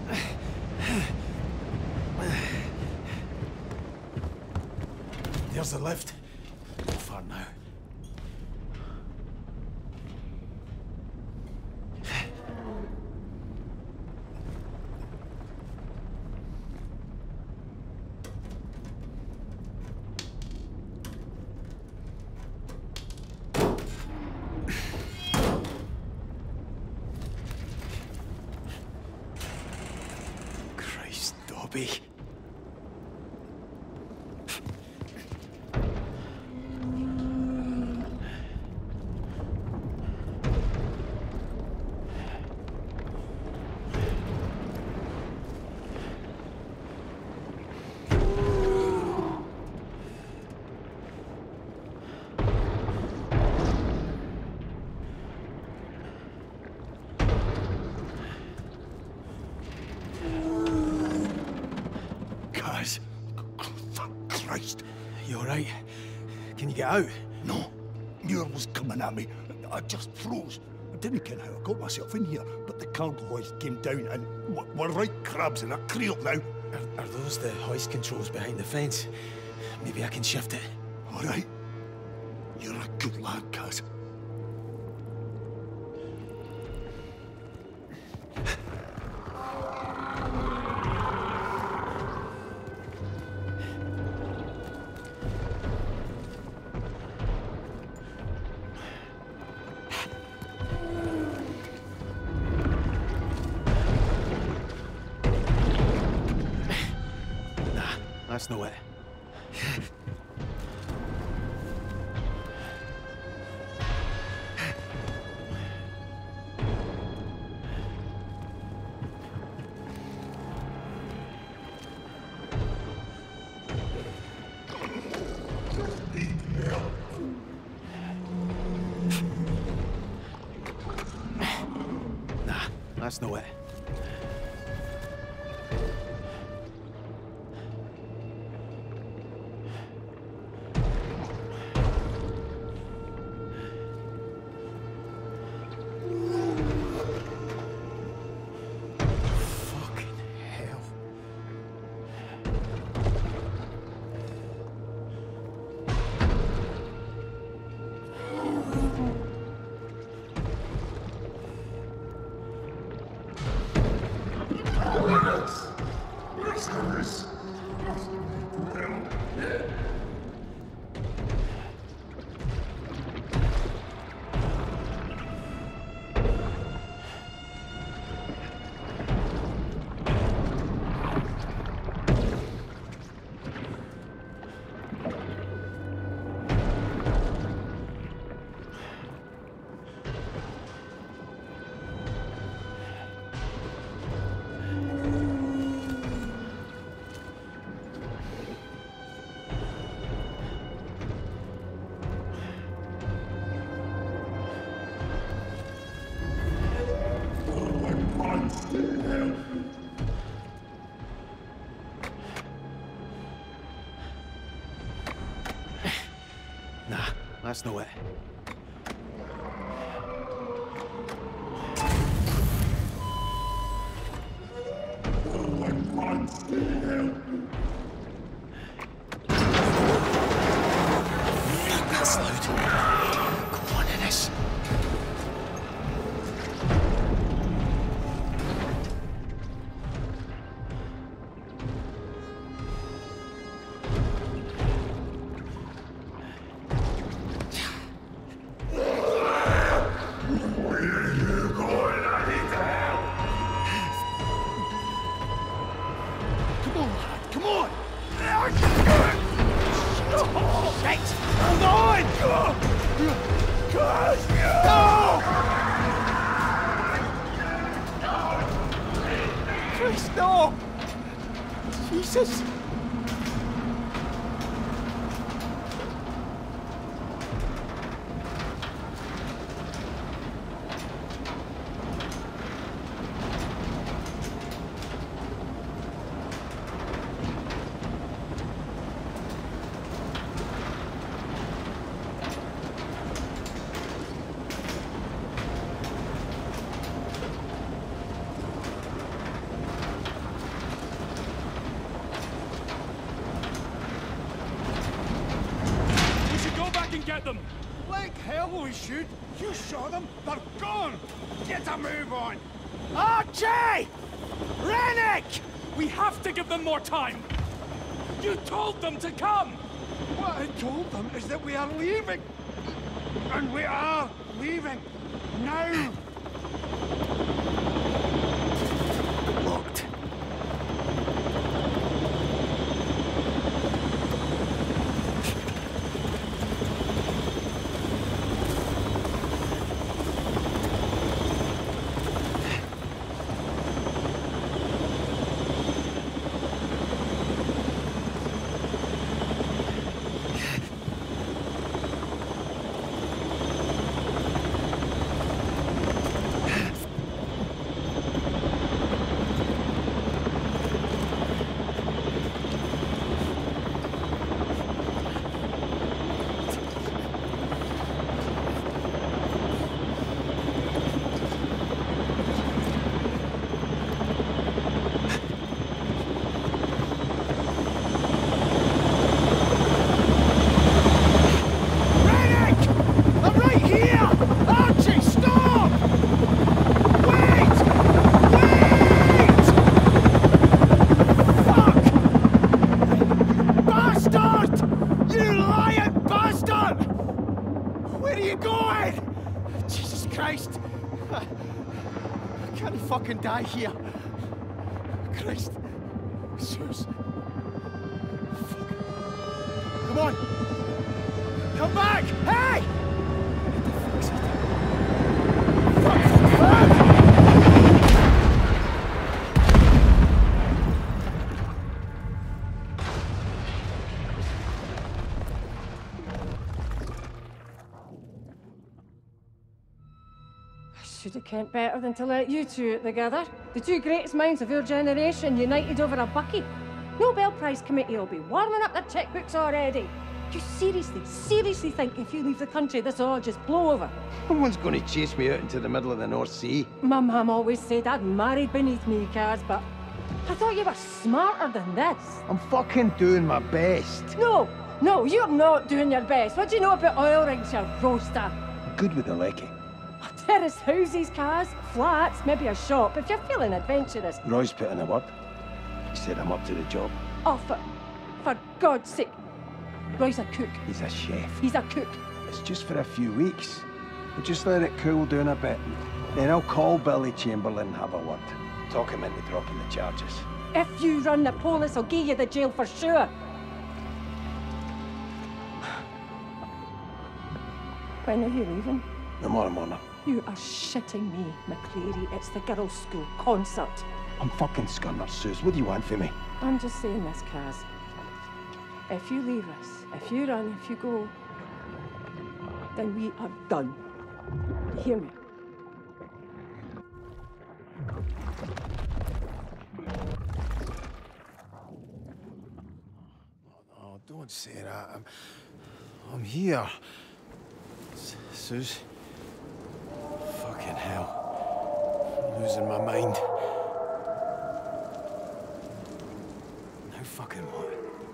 There's the lift. How far now? Christ, Dobby. Guys, thank Christ. You all right? Can you get out? No. Muir was coming at me. I just froze. I didn't care how I got myself in here, but the cargo hoist came down and we're right crabs in a creel now. Are those the hoist controls behind the fence? Maybe I can shift it. All right. You're a good lad, Kaz. that's no it. Nah, that's no it. Nah, that's no it. That's loud. Go on, Ennis. No! Jesus! Get them! Like hell we should! You saw them! They're gone! Get a move on! Archie! Rennick! We have to give them more time! You told them to come! What I told them is that we are leaving! And we are leaving! Now! Locked. Fucking die here. Christ. Zeus. Come on! Come back! Hey! Should have kent better than to let you two out together. The two greatest minds of your generation united over a bucket. Nobel Prize committee will be warming up their checkbooks already. You seriously think if you leave the country, this will all just blow over? No one's going to chase me out into the middle of the North Sea. My mum always said I'd married beneath me, Kaz, but I thought you were smarter than this. I'm fucking doing my best. No, you're not doing your best. What do you know about oil rigs, you roaster? I'm good with the lecky. Terrace houses, Kaz, flats, maybe a shop, if you're feeling adventurous. Roy's put in a word. He said I'm up to the job. Oh, for God's sake. Roy's a cook. He's a chef. He's a cook. It's just for a few weeks. We'll just let it cool down a bit. Then I'll call Billy Chamberlain and have a word. Talk him into dropping the charges. If you run the police, I'll give you the jail for sure. When are you leaving? Tomorrow morning. You are shitting me, McCleary. It's the girls' school concert. I'm fucking scunner, Suze. What do you want from me? I'm just saying this, Kaz. If you leave us, if you run, if you go, then we are done. You hear me? Oh, don't say that. I'm here. Suze. Fucking hell. I'm losing my mind. Now fucking what?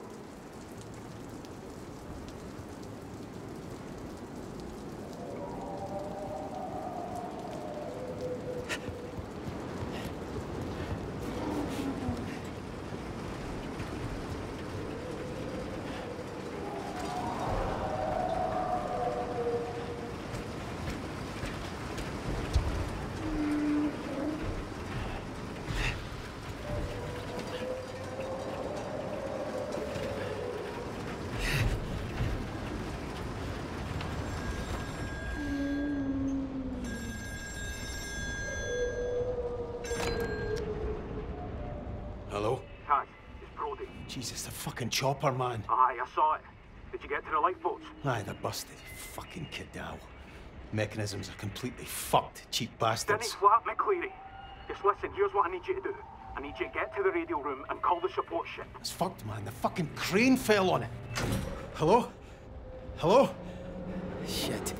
Hello? Kaz, it's Brody. Jesus, the fucking chopper, man. Aye, I saw it. Did you get to the lifeboats? Aye, they're busted. Fucking Cadal. Mechanisms are completely fucked, cheap bastards. Denny flat, McCleary. Just listen, here's what I need you to do. I need you to get to the radio room and call the support ship. It's fucked, man. The fucking crane fell on it. Hello? Hello? Shit.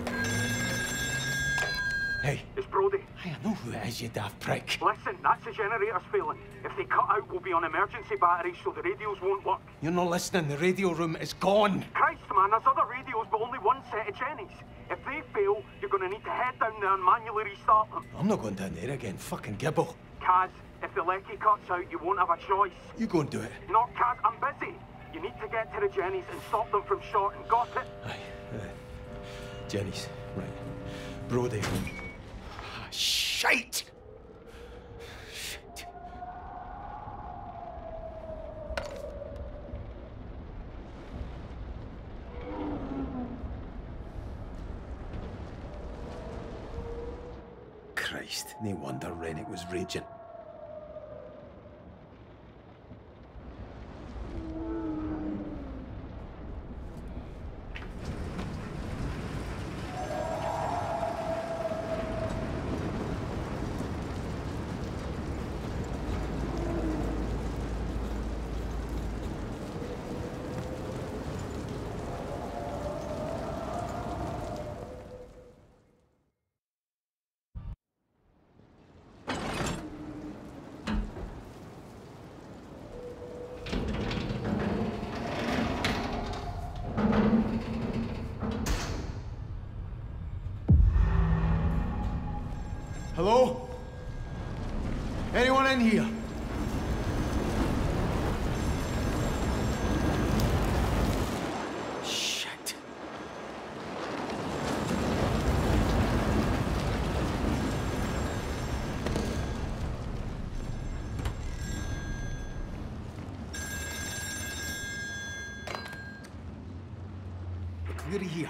Hey. It's Brody. Hey, I know who it is, you daft prick. Listen, that's the generator's failing. If they cut out, we'll be on emergency batteries so the radios won't work. You're not listening. The radio room is gone. Christ, man, there's other radios, but only one set of Jennies. If they fail, you're going to need to head down there and manually restart them. I'm not going down there again. Fucking Gibble. Kaz, if the lecky cuts out, you won't have a choice. You go and do it. No, Kaz, I'm busy. You need to get to the Jennies and stop them from shorting. Got it? Aye. Jenny's. Right. Brody. Shite! Shit. Christ, no wonder Rennick was raging. Hello? Anyone in here? Shit. McCleary here?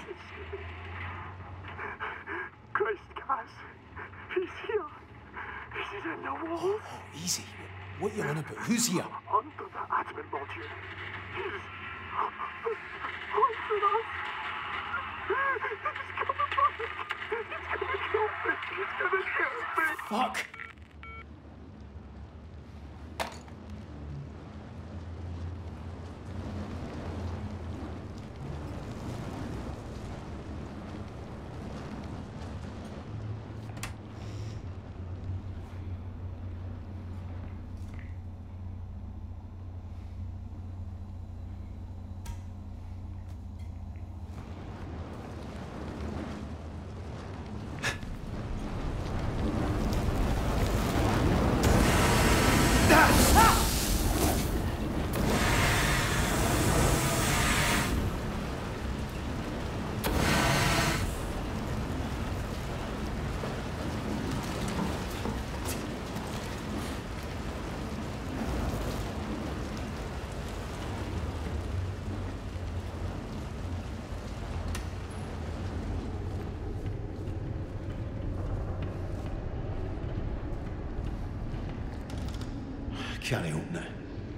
Christ, Gaz. He's here. He's in the walls. Oh, easy. What are you on about? Who's here? Under the admin module. He's hunting us. He's coming back. He's gonna kill me. He's gonna kill me. Fuck! Can't open it.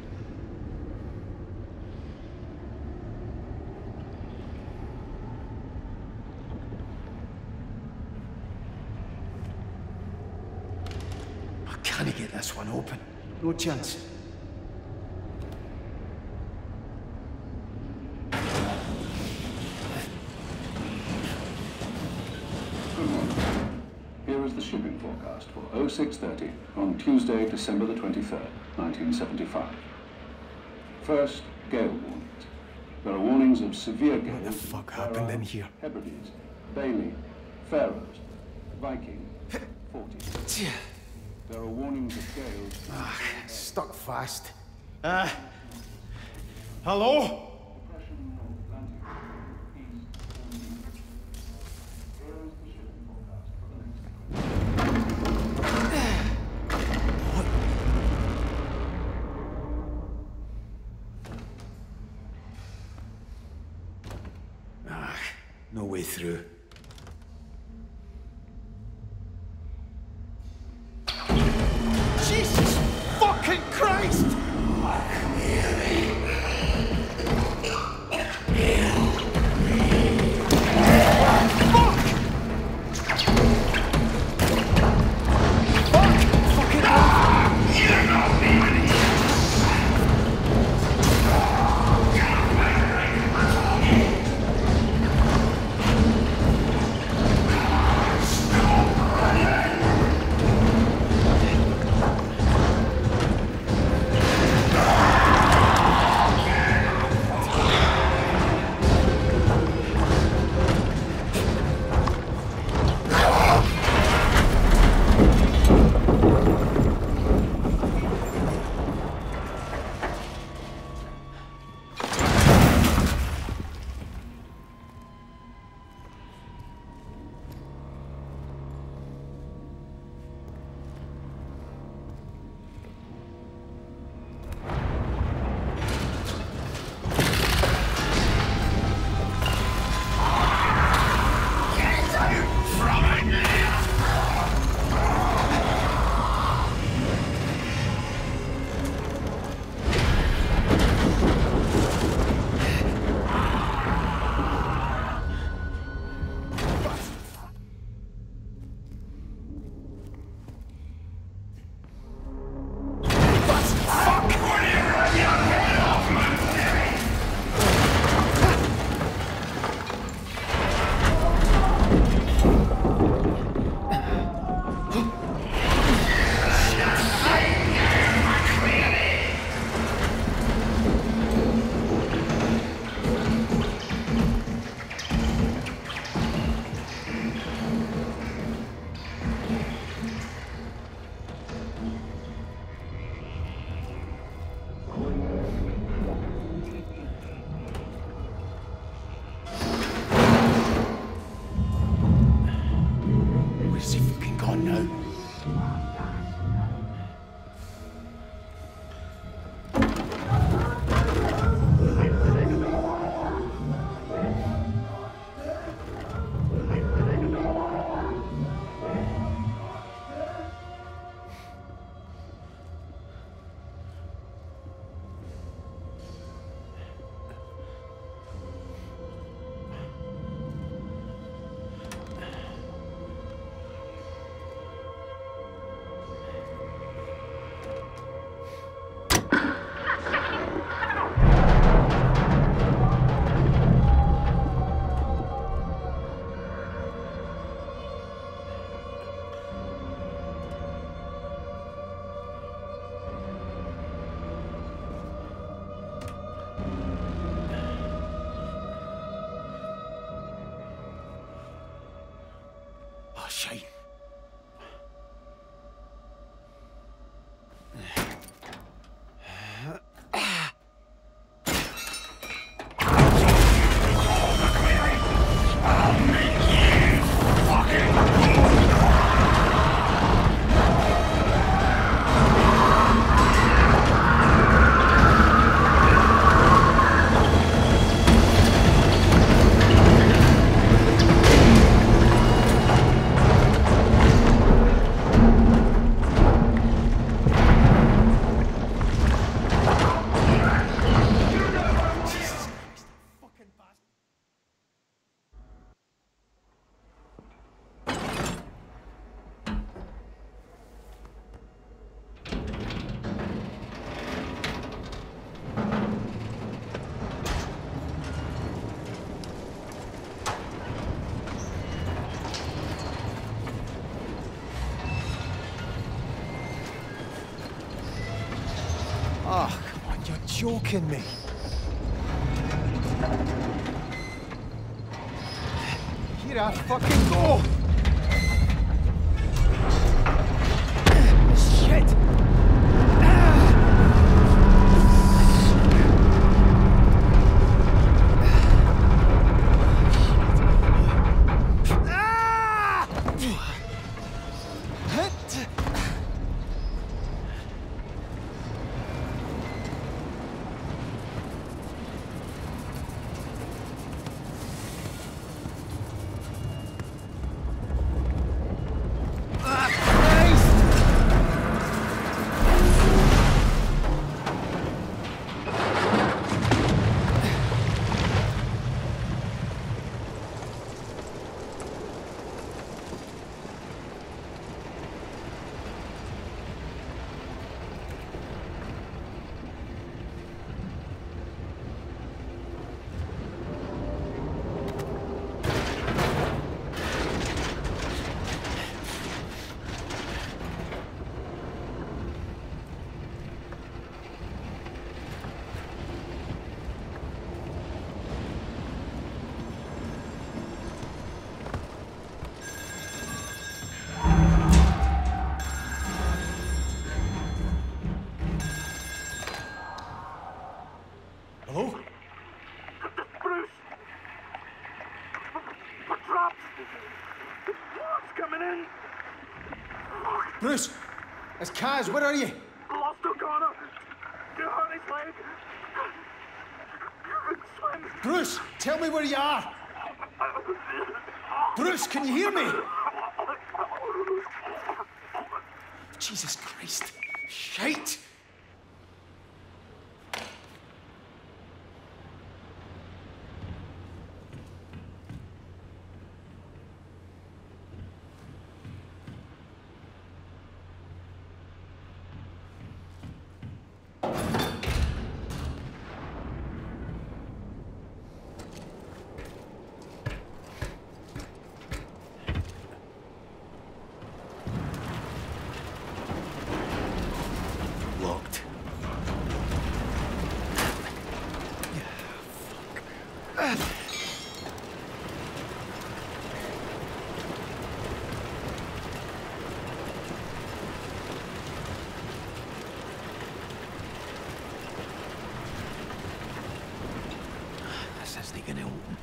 I can't get this one open. No chance. Good morning. Here is the shipping forecast for 0630 on Tuesday, December the 23rd, 1975. First, gale warnings. There are warnings of severe gales. What the fuck happened in here? Hebrides, Bailey, Faroes, Viking, 40. There are warnings of gales. Stuck fast. Hello? No way through. Jesus fucking Christ! Oh, come on, you're joking me. Here I fucking go! Shit! Hello? Bruce! We're trapped! What's coming in? Bruce! It's Kaz, where are you? Lost O'Connor! You hurt his leg! Swim! Bruce, tell me where you are! Bruce, can you hear me? Jesus Christ! Shite! Locked. This isn't gonna open.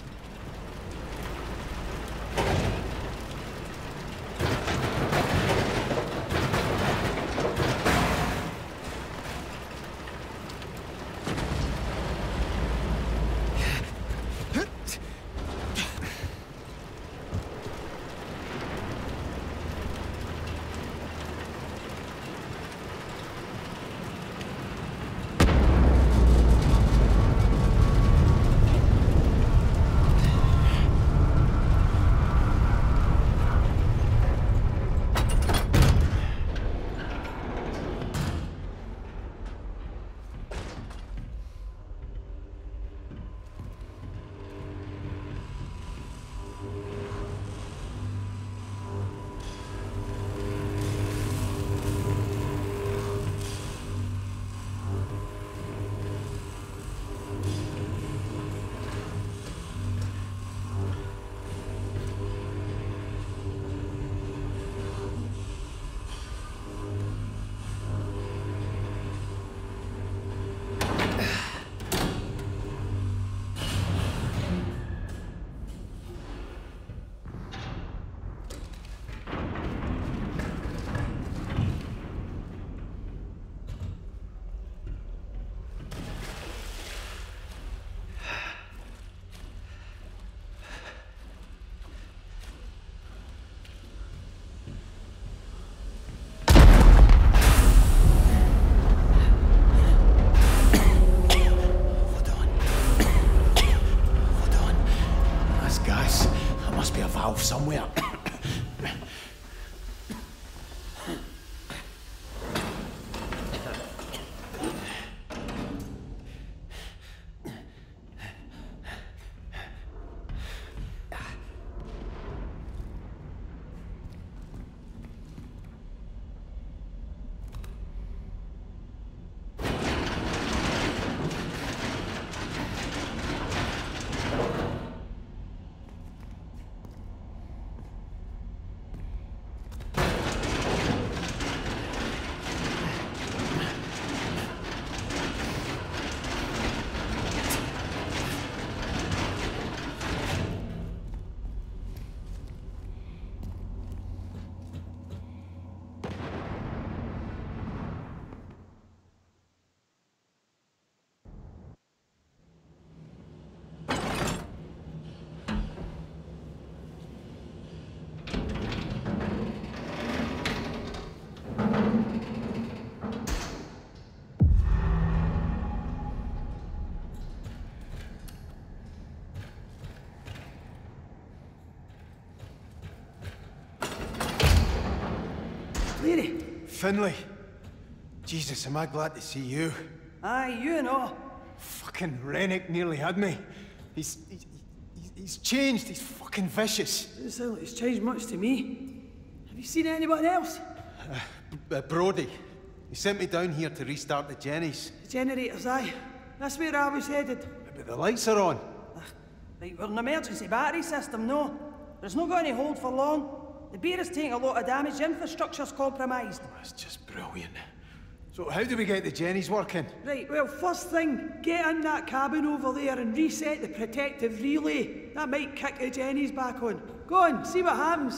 Finlay. Jesus, am I glad to see you. Aye, you and all. Fucking Rennick nearly had me. He's changed. He's fucking vicious. Doesn't sound like he's changed much to me. Have you seen anyone else? Brody. He sent me down here to restart the Jennies. The generators, aye. That's where I was headed. But the lights are on. Right, we're an emergency battery system, no. There's not going to hold for long. The beer is taking a lot of damage, the infrastructure's compromised. That's just brilliant. So how do we get the Jennies working? Right, well, first thing, get in that cabin over there and reset the protective relay. That might kick the Jennies back on. Go on, see what happens.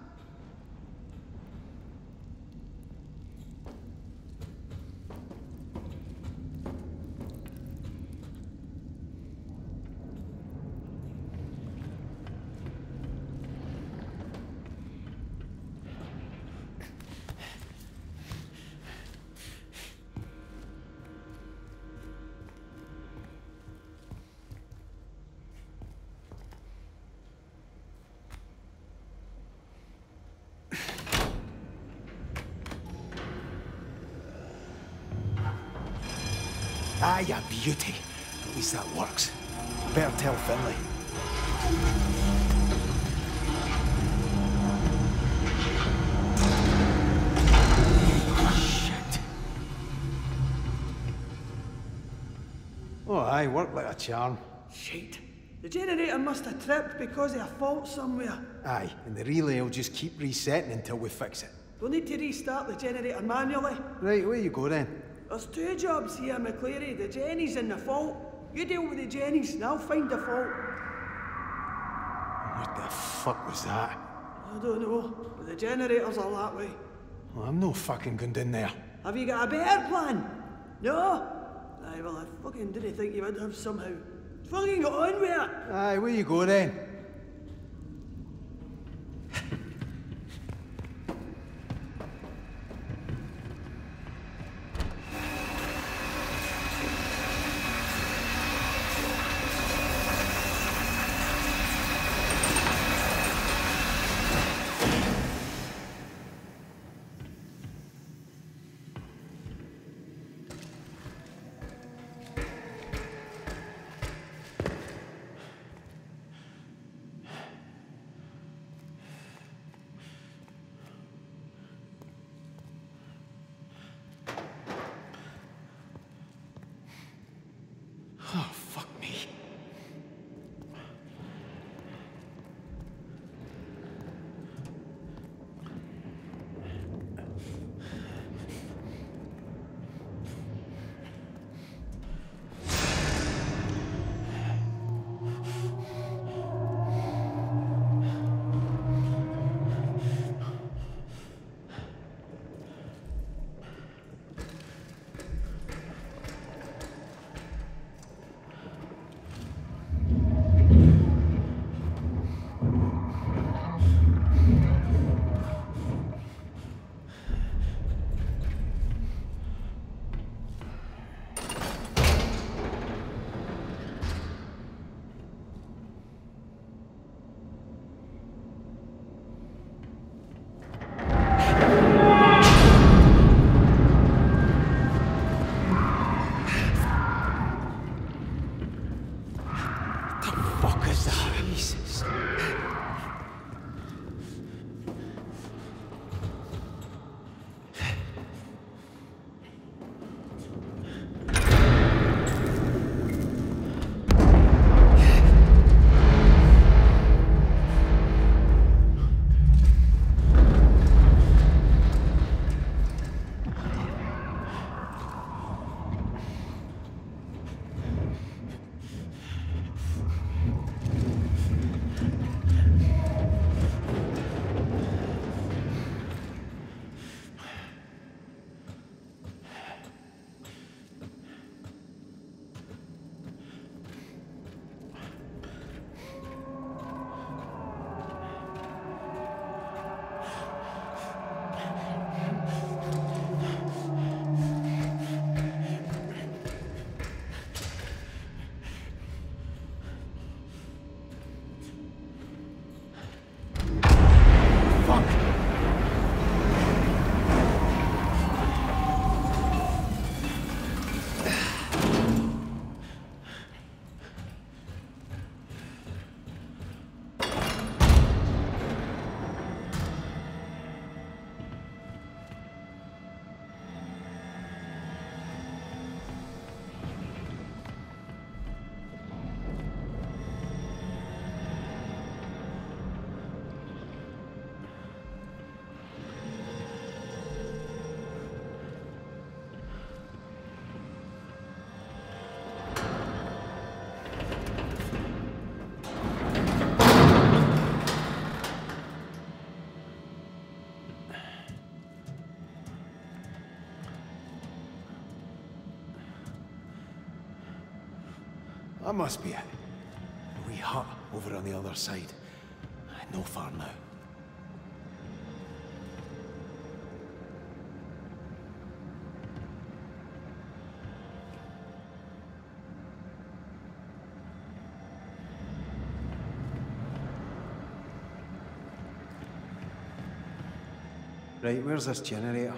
Ah, you beauty. At least that works. Better tell Finlay. Shit. Oh, aye, worked like a charm. Shit. The generator must have tripped because of a fault somewhere. Aye, and the relay will just keep resetting until we fix it. We'll need to restart the generator manually. Right, where you go then? There's two jobs here, McCleary. The Jennies and the fault. You deal with the Jennies and I'll find the fault. What the fuck was that? I don't know, but the generators are that way. Well, I'm no fucking going in there. Have you got a better plan? No? Aye, well, I fucking didn't think you would have somehow. Fucking get on with it! Aye, where you go then? That must be it. A wee hut over on the other side. No far now. Right, where's this generator?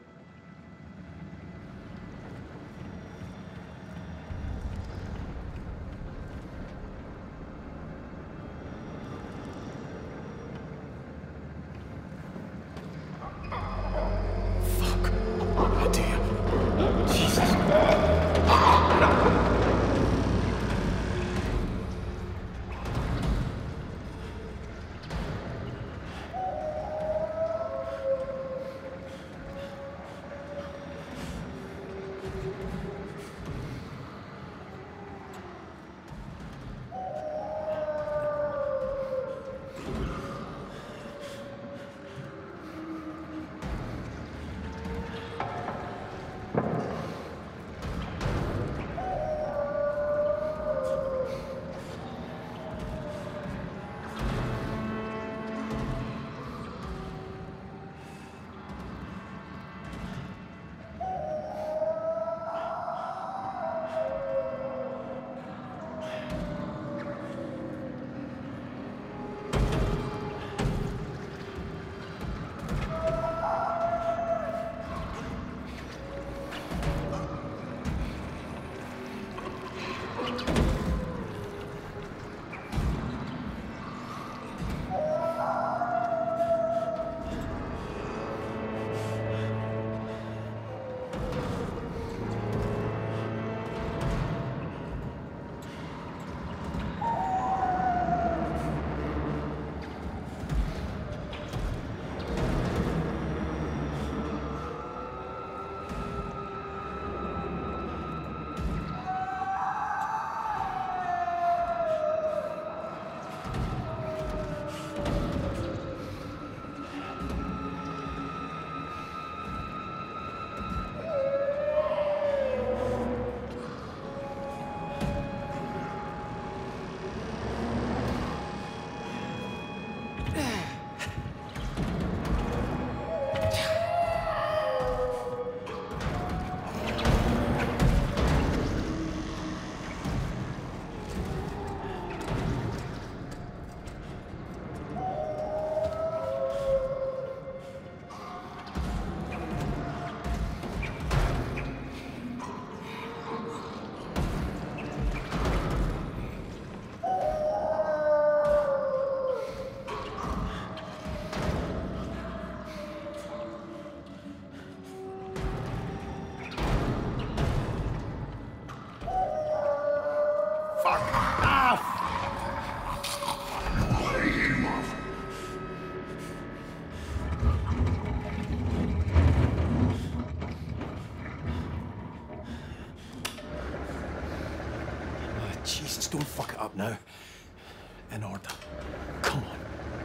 Jesus, don't fuck it up now. In order. Come on.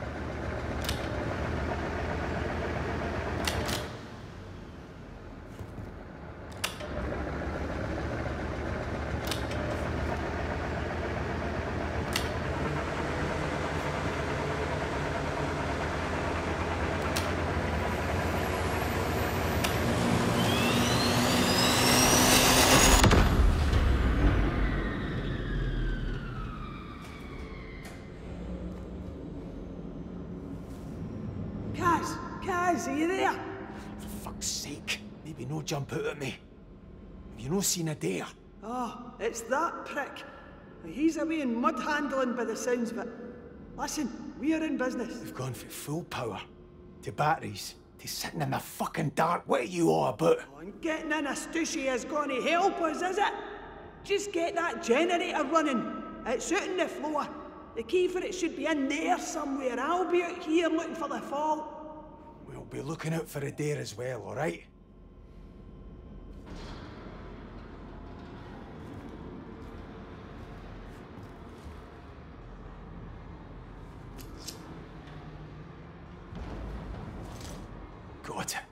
Kaz, are you there? For fuck's sake, maybe no jump out at me. Have you no seen a dare? Oh, it's that prick. He's away in mud handling by the sounds of it. Listen, we're in business. We've gone from full power to batteries to sitting in the fucking dark. What are you all about? Oh, and getting in a stushy is going to help us, is it? Just get that generator running. It's out on the floor. The key for it should be in there somewhere. I'll be out here looking for the fault. We'll be looking out for a dare as well, all right? Got it.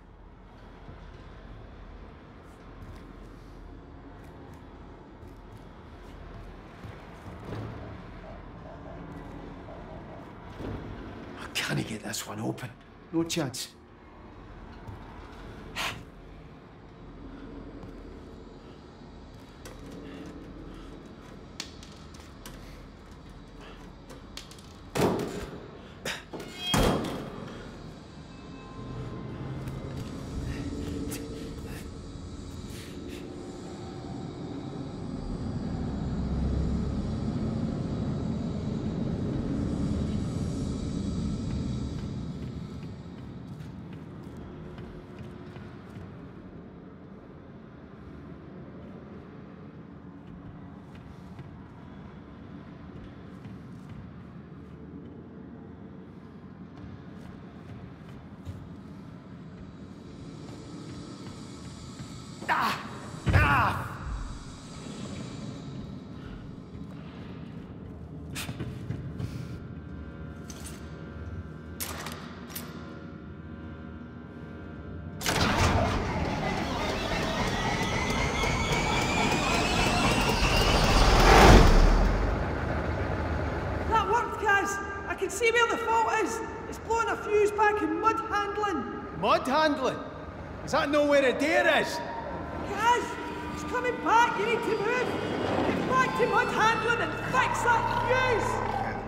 can't get this one open. No chance. See where the fault is. It's blowing a fuse back in mud handling. Mud handling? Is that know where a deer is? Kaz, it's coming back. You need to move. Get back to mud handling and fix that fuse.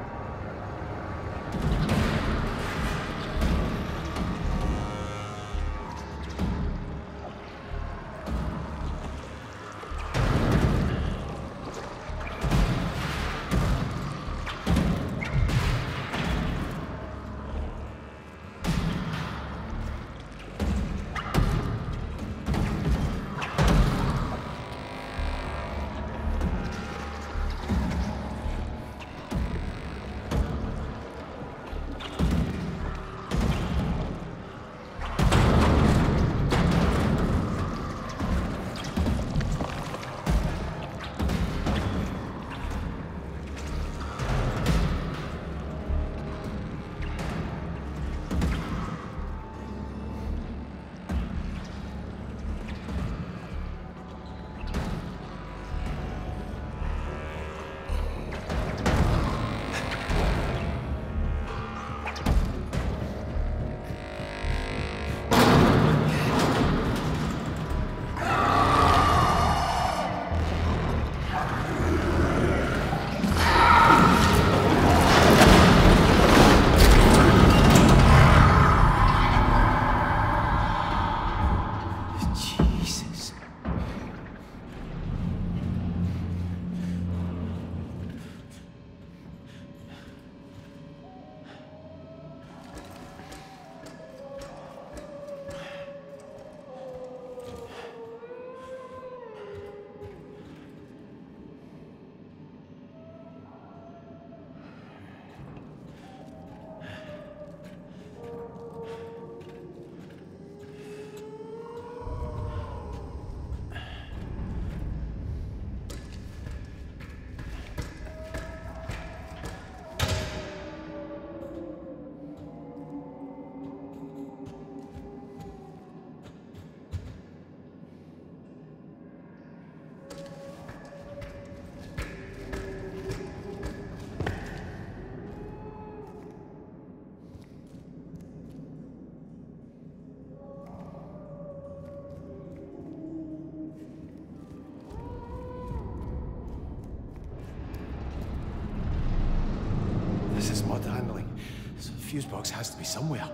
This is mud handling, so the fuse box has to be somewhere.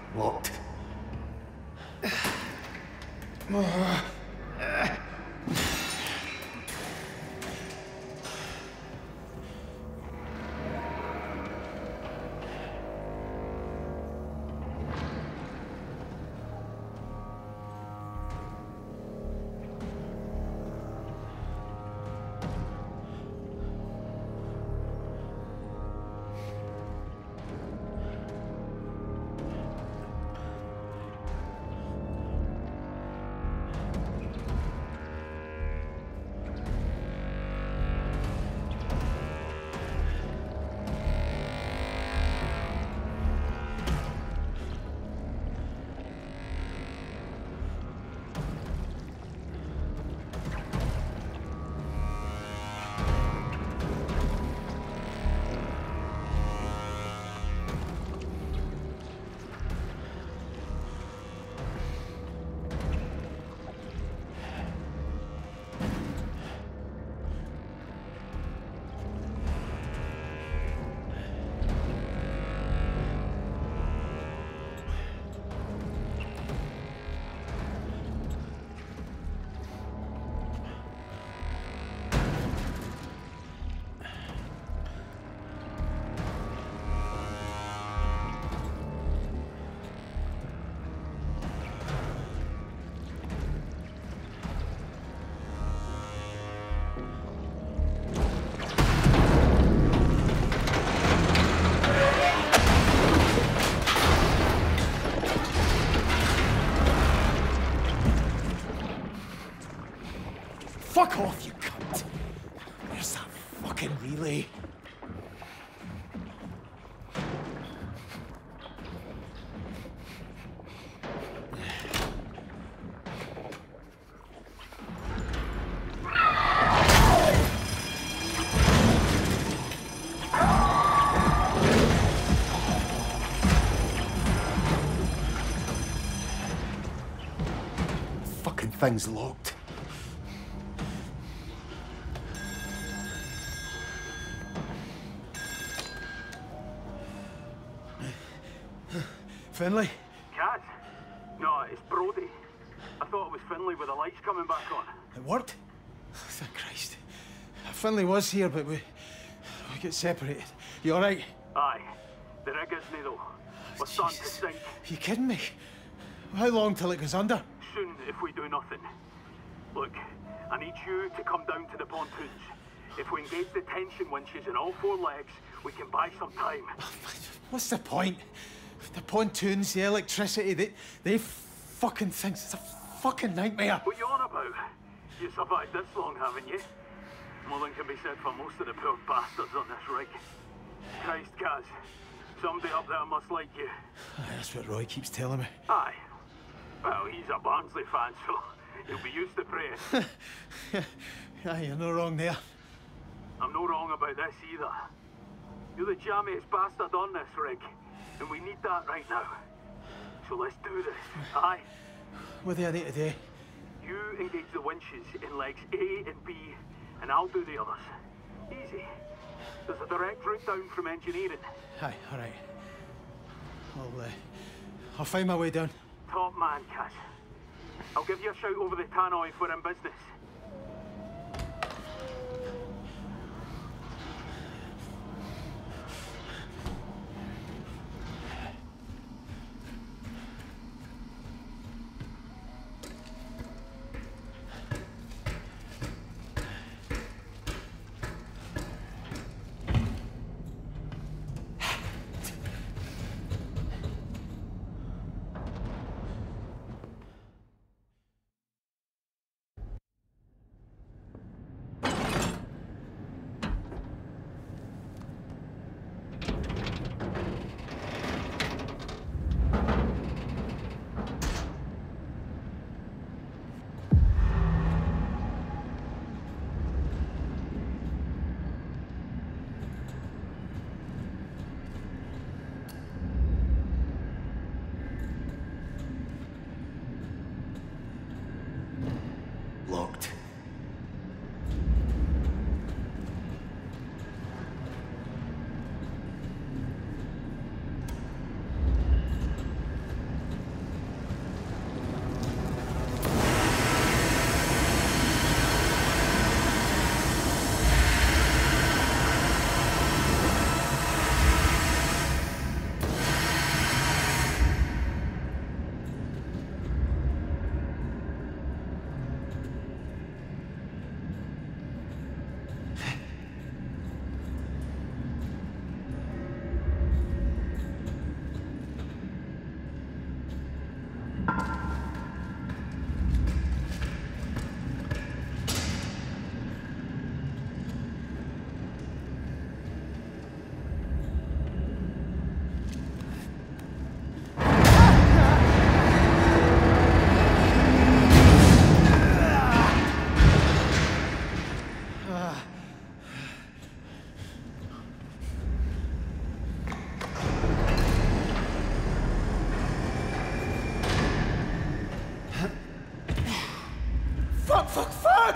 Locked. Fuck off, you cunt! Where's that fucking relay? Fucking thing's locked. Finlay? Kaz? No, it's Brody. I thought it was Finlay with the lights coming back on. It worked? Thank Christ. Finlay was here, but we get separated. You alright? Aye. The rig isn't though. We're starting to sink. You kidding me? How long till it goes under? Soon, if we do nothing. Look, I need you to come down to the pontoons. If we engage the tension winches in all four legs, we can buy some time. What's the point? The pontoons, the electricity, they fucking things. It's a fucking nightmare. What you on about? You survived this long, haven't you? More than can be said for most of the poor bastards on this rig. Christ, Kaz. Somebody up there must like you. That's what Roy keeps telling me. Aye. Well, he's a Barnsley fan, so he'll be used to praise. Aye, you're no wrong there. I'm no wrong about this either. You're the jammiest bastard on this rig, and we need that right now. So let's do this, aye? What do I need to do? You engage the winches in legs A and B, and I'll do the others. Easy. There's a direct route down from engineering. Aye, alright. I'll find my way down. Top man, Kaz. I'll give you a shout over the tannoy if we're in business.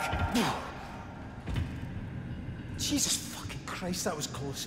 Jesus fucking Christ, that was close.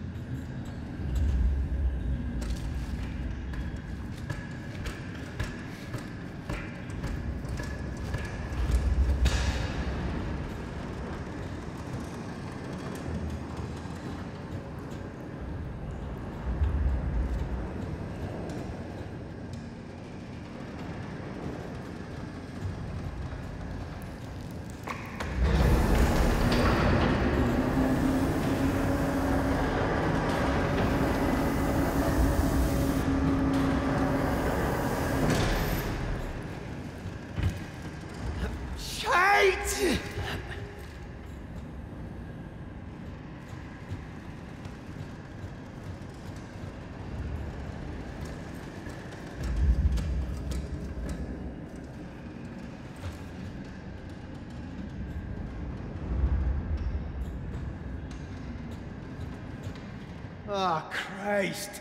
Ah, Christ.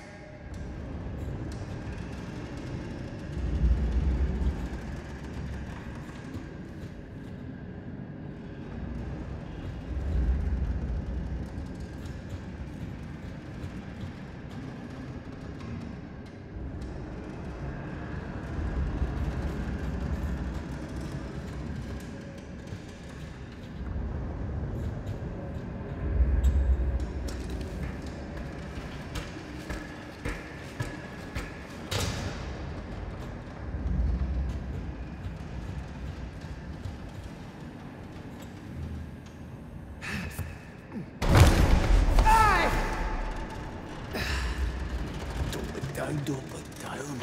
Don't look down.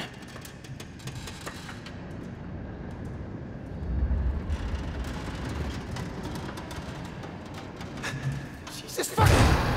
Jesus fucking...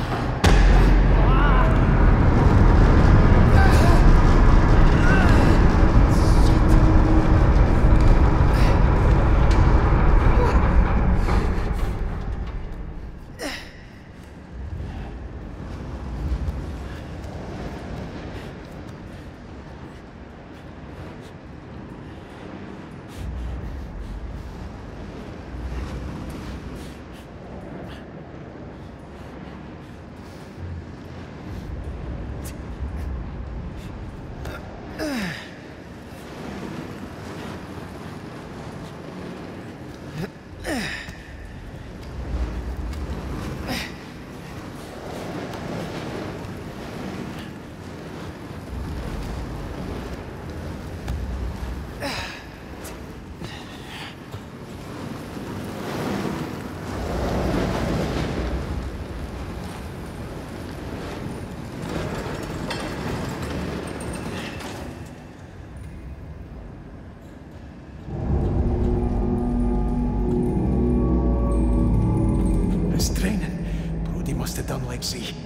Done like see.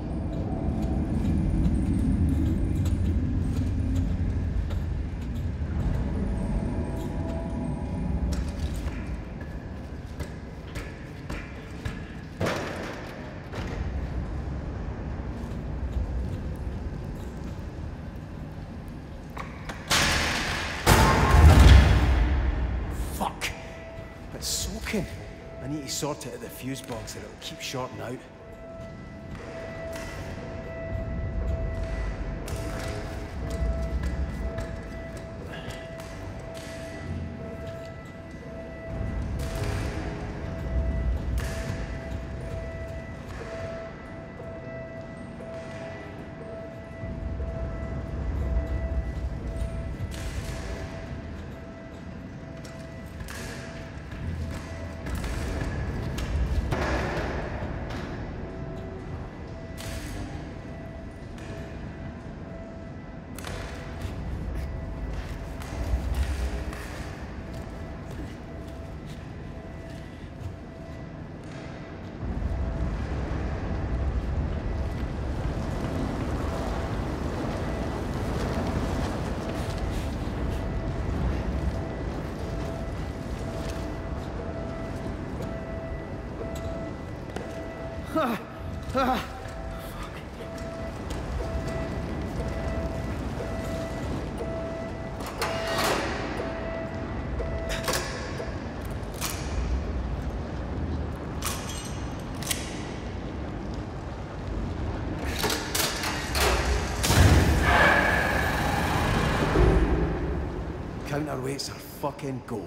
Fuck! It's soaking. I need to sort it at the fuse box or it'll keep shorting out. counterweights or fucking go.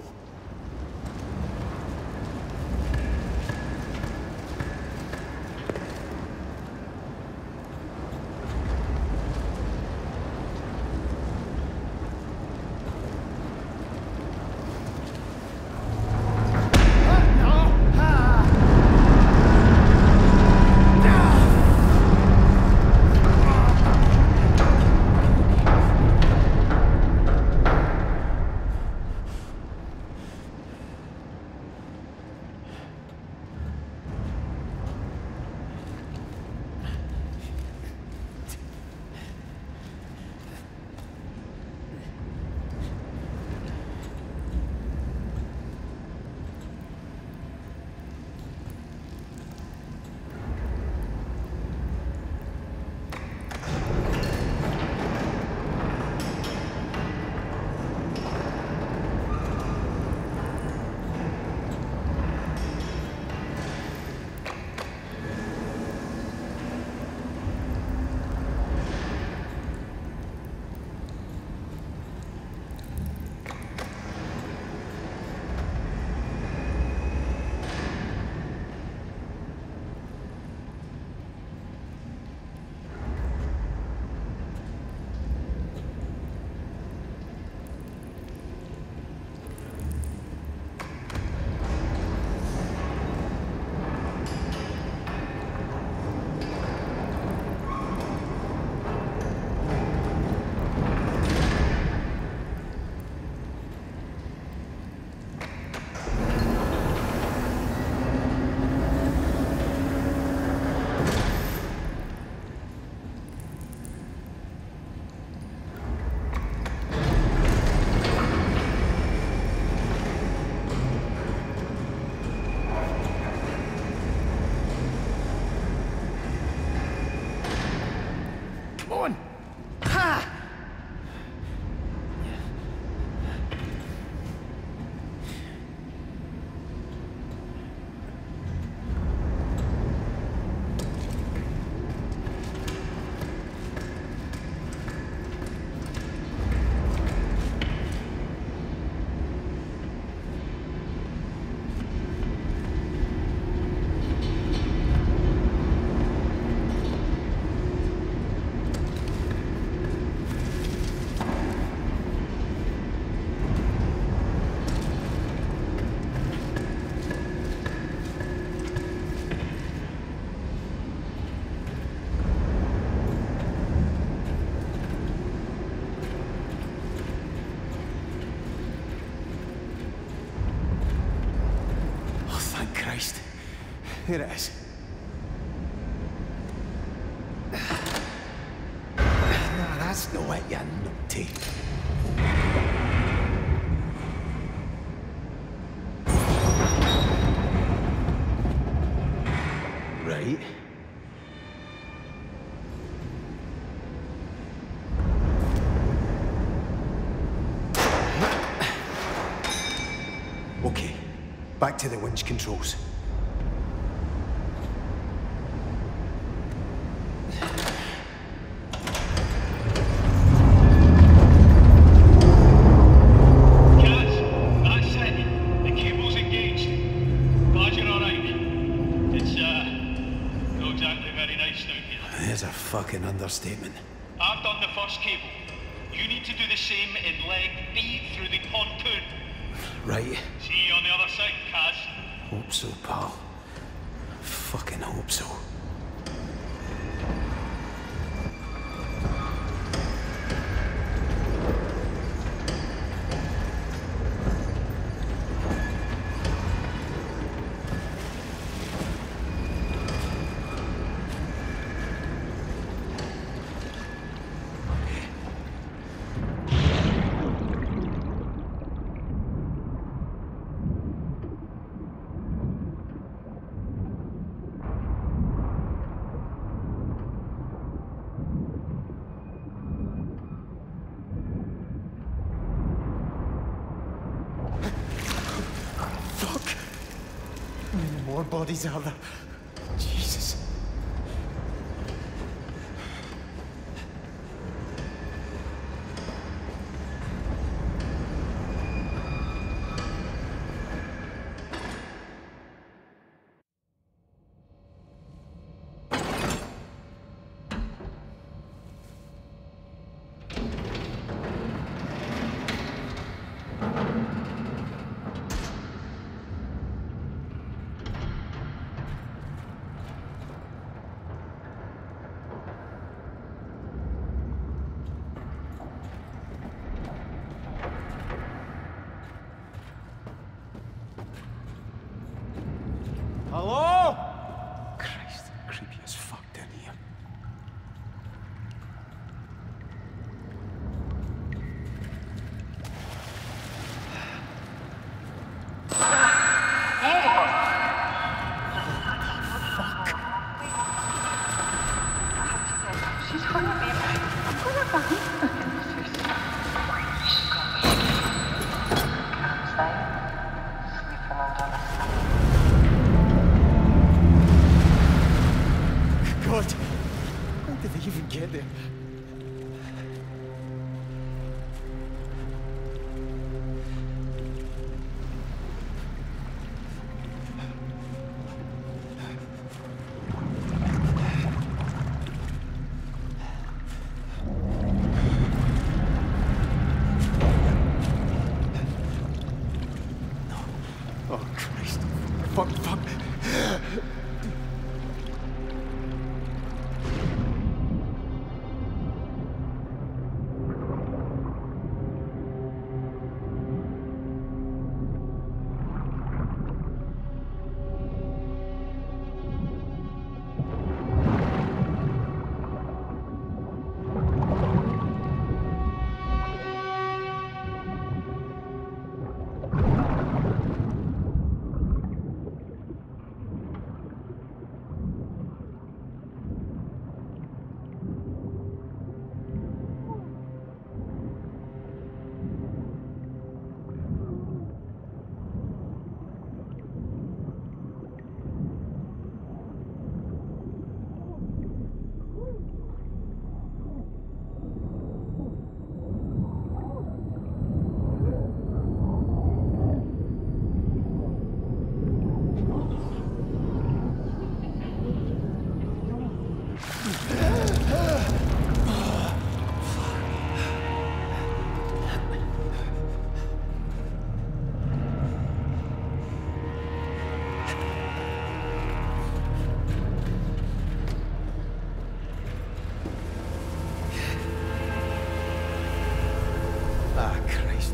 Here it is. Nah, that's no it, you nutty. Right. Okay, back to the winch controls. Understatement. I've done the first cable. You need to do the same in leg B through the pontoon. Right. See you on the other side, Kaz. Hope so, pal. Fucking hope so. More bodies are there. Jesus.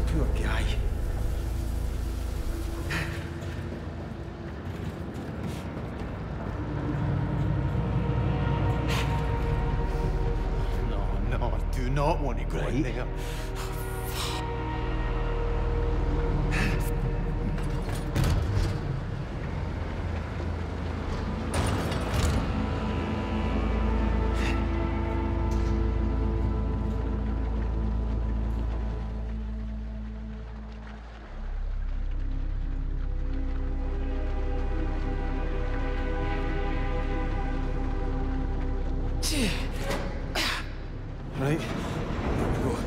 Poor guy. No, I do not want to go in there. Right, here we go.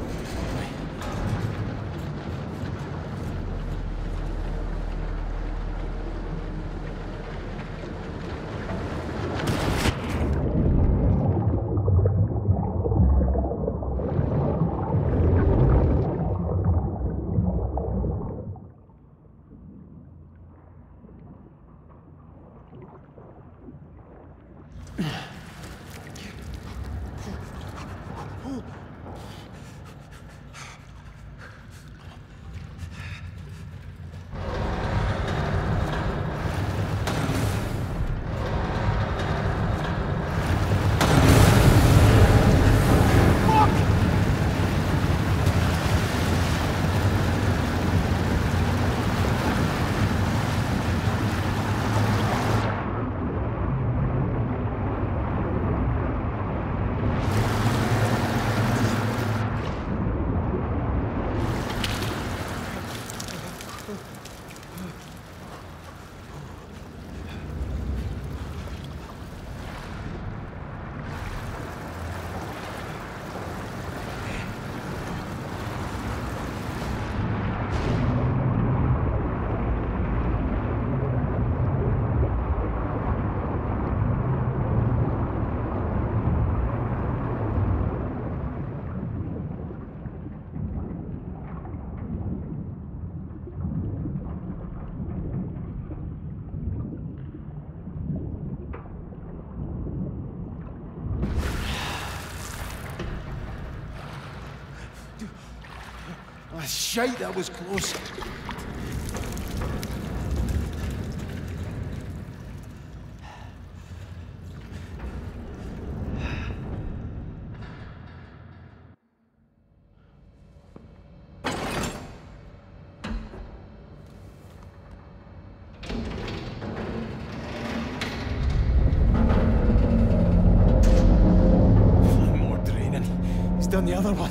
Ah, shite, that was close. More draining. He's done the other one.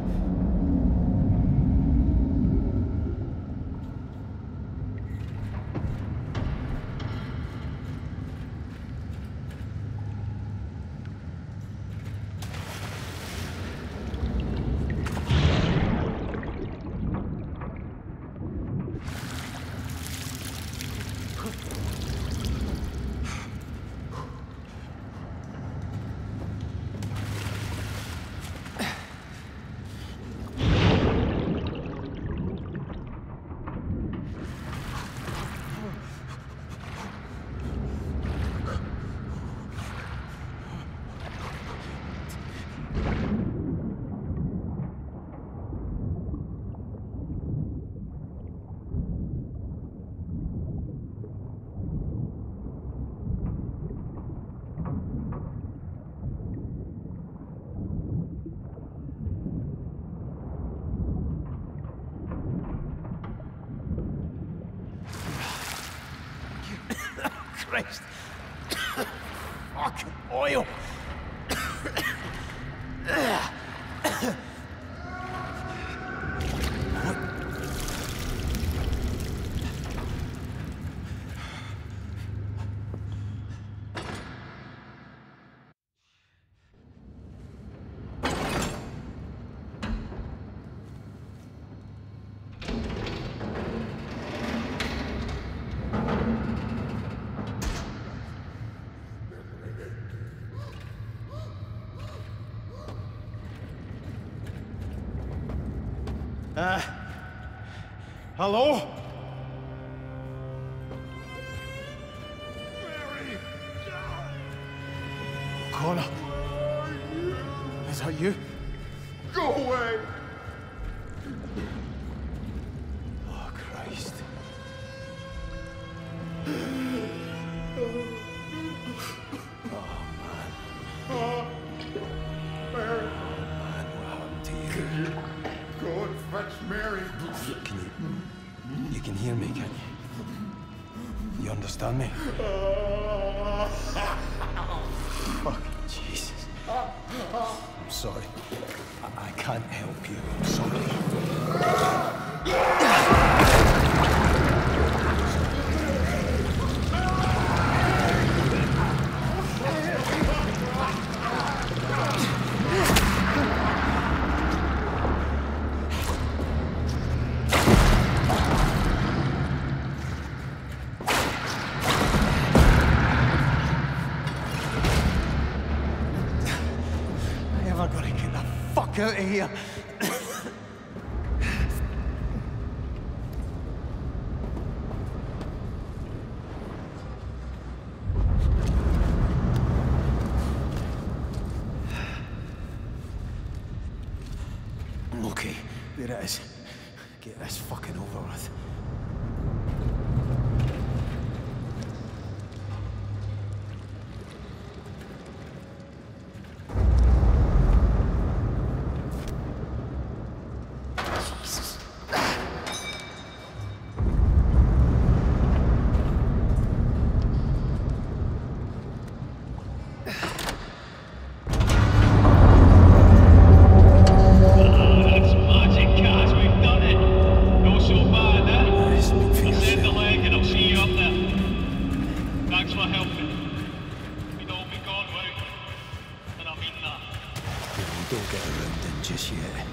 Christ. Fucking oil. Hello? Connor. Is that you? Go away! Fetch Mary. You can hear me, can't you? You understand me? Fuck, Jesus. I'm sorry. I can't help you. I'm sorry. I gotta get the fuck out of here. Okay, there it is. Get this fucking over with. Don't get around in just yet.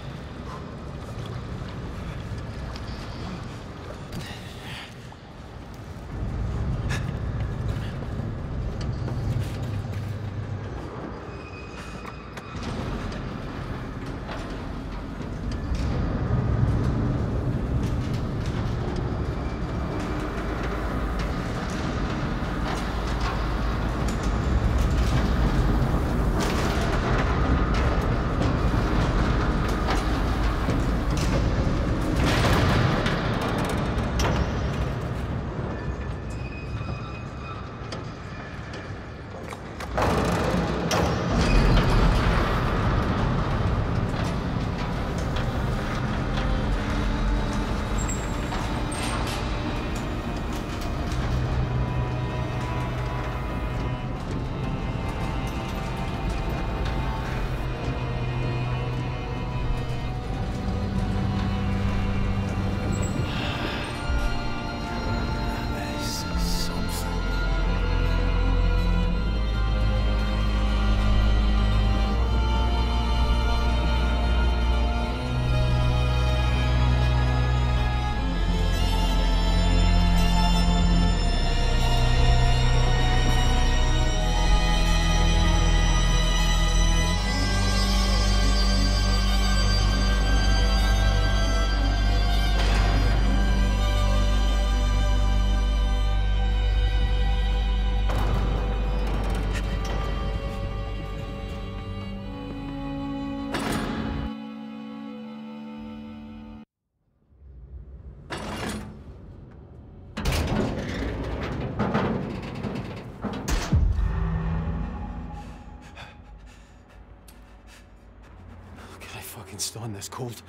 Fucking stand this cold.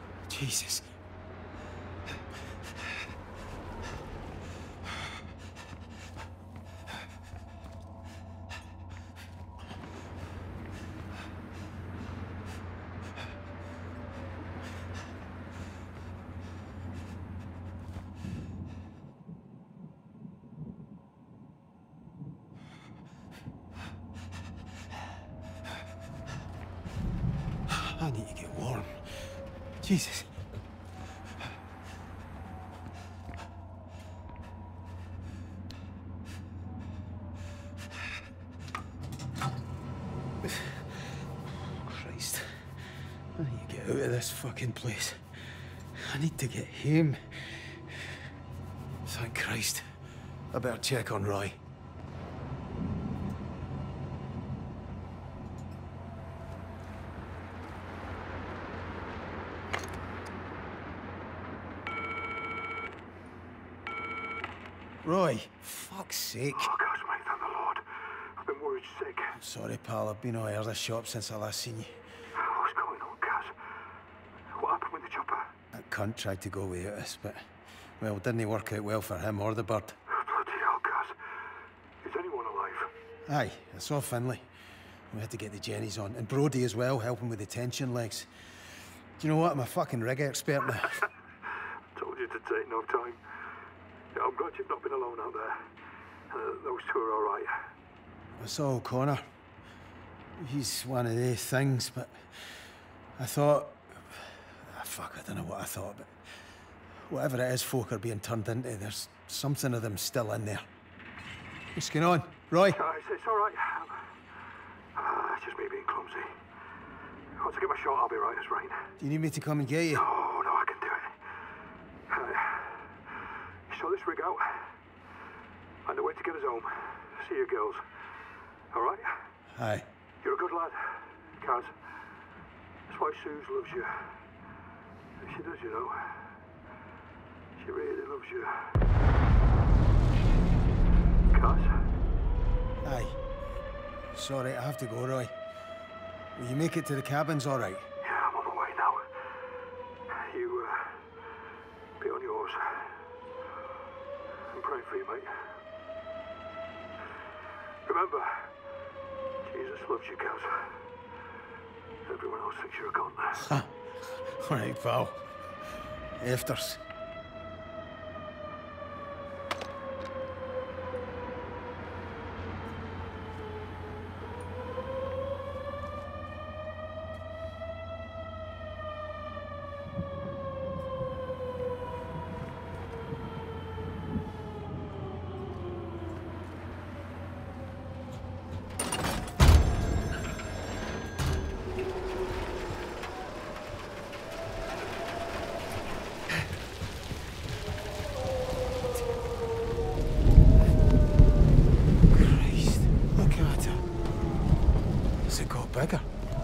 Jesus. I need to get warm. Jesus. Christ. I need to get out of this fucking place. I need to get home. Thank Christ. I better check on Roy. Roy, fuck's sake. Oh, gosh, mate, thank the Lord. I've been worried sick. I'm sorry, pal. I've been out of the shop since I last seen you. What's going on, Gaz? What happened with the chopper? cunt tried to go without us, but, well, didn't work out well for him or the bird. Bloody hell, Gaz. Is anyone alive? Aye, I saw Finlay. We had to get the Jennies on. And Brody as well, helping with the tension legs. Do you know what? I'm a fucking rig expert now. Told you to take no time. Yeah, I'm glad you've not been alone out there. Those two are all right. I saw O'Connor. He's one of these things, but I thought... fuck, I don't know what I thought, but... whatever it is folk are being turned into, there's something of them still in there. What's going on? Roy? It's all right. It's just me being clumsy. Once I get my shot, I'll be right as rain. Do you need me to come and get you? No, I can do it. You saw this rig out? And the way to get us home. See you girls. All right? Aye. You're a good lad, Kaz. That's why Suze loves you. She does, you know. She really loves you. Kaz? Aye. Sorry, I have to go, Roy. Will you make it to the cabins all right? Yeah, I'm on the way now. You, be on yours. I'm praying for you, mate. Remember, Jesus loves you, Kaz. Everyone else thinks you're a con. All right, pal. Afters. Bigger.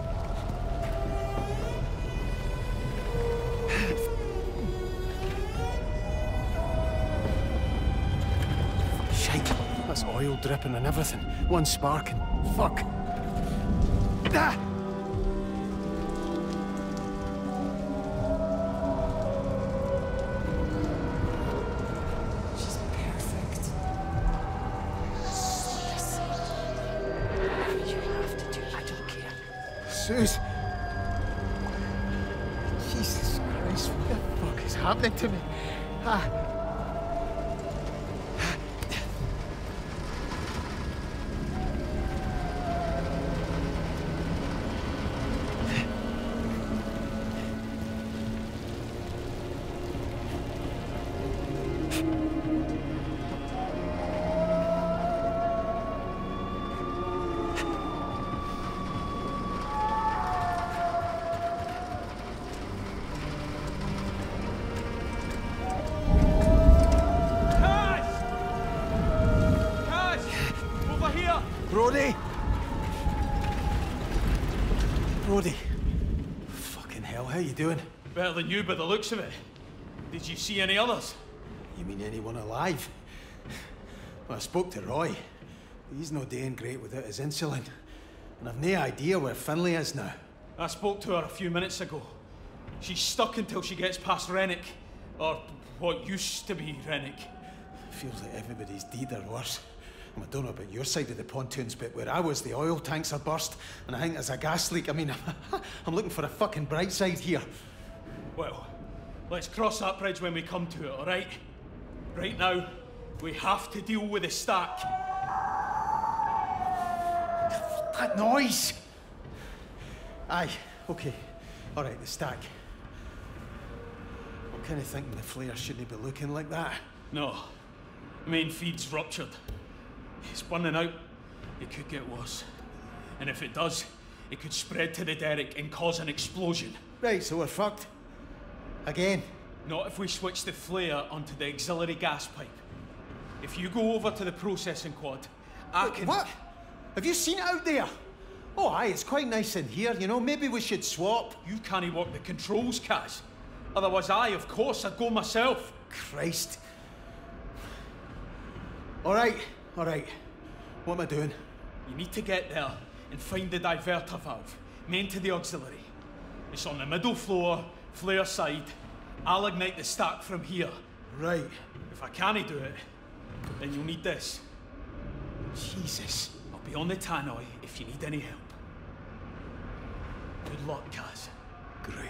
Shite. That's oil dripping and everything. One spark and fuck. Ah! She's perfect. Listen. You have to do it. I don't care. Suze! Jesus Christ, what the fuck is happening to me? Brody! Brody. Fucking hell, how you doing? Better than you by the looks of it. Did you see any others? You mean anyone alive? Well, I spoke to Roy. He's no doing great without his insulin. And I've no idea where Finlay is now. I spoke to her a few minutes ago. She's stuck until she gets past Rennick. Or what used to be Rennick. Feels like everybody's deed or worse. I don't know about your side of the pontoons, but where I was, the oil tanks are burst, and I think there's a gas leak. I mean, I'm looking for a fucking bright side here. Well, let's cross that bridge when we come to it, all right? Right now, we have to deal with the stack. That noise! Aye, okay. All right, the stack. I'm kind of thinking the flare shouldn't be looking like that. No. Main feed's ruptured. It's burning out. It could get worse. And if it does, it could spread to the derrick and cause an explosion. Right, so we're fucked. Again? Not if we switch the flare onto the auxiliary gas pipe. If you go over to the processing quad, I can... What? Have you seen it out there? Oh, aye, it's quite nice in here, you know. Maybe we should swap. You can't work the controls, Kaz. Otherwise, of course, I'd go myself. Christ. All right. What am I doing? You need to get there and find the diverter valve, main to the auxiliary. It's on the middle floor, flare side, I'll ignite the stack from here. Right. If I can't do it, then you'll need this. Jesus. I'll be on the tannoy if you need any help. Good luck, Kaz. Great.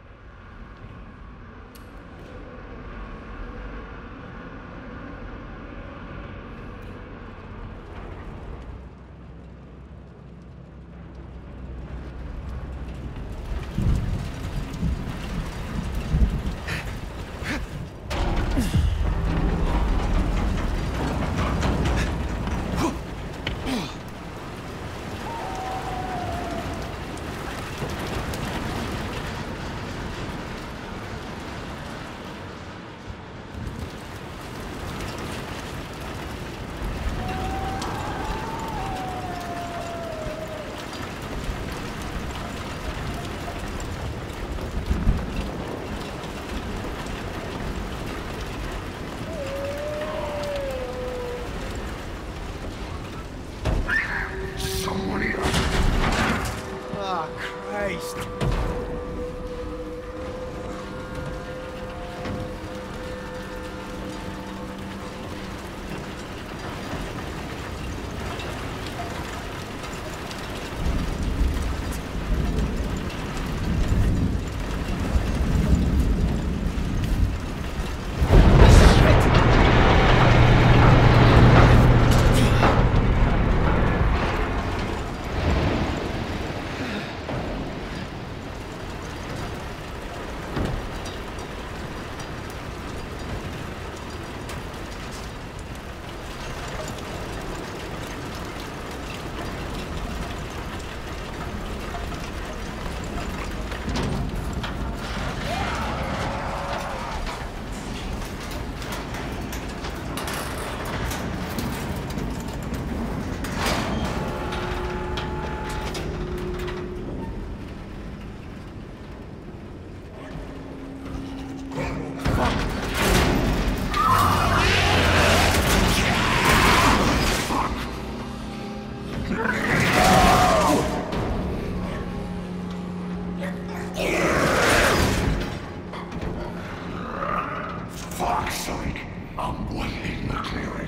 Fuck's sake, I'm waiting, McCleary.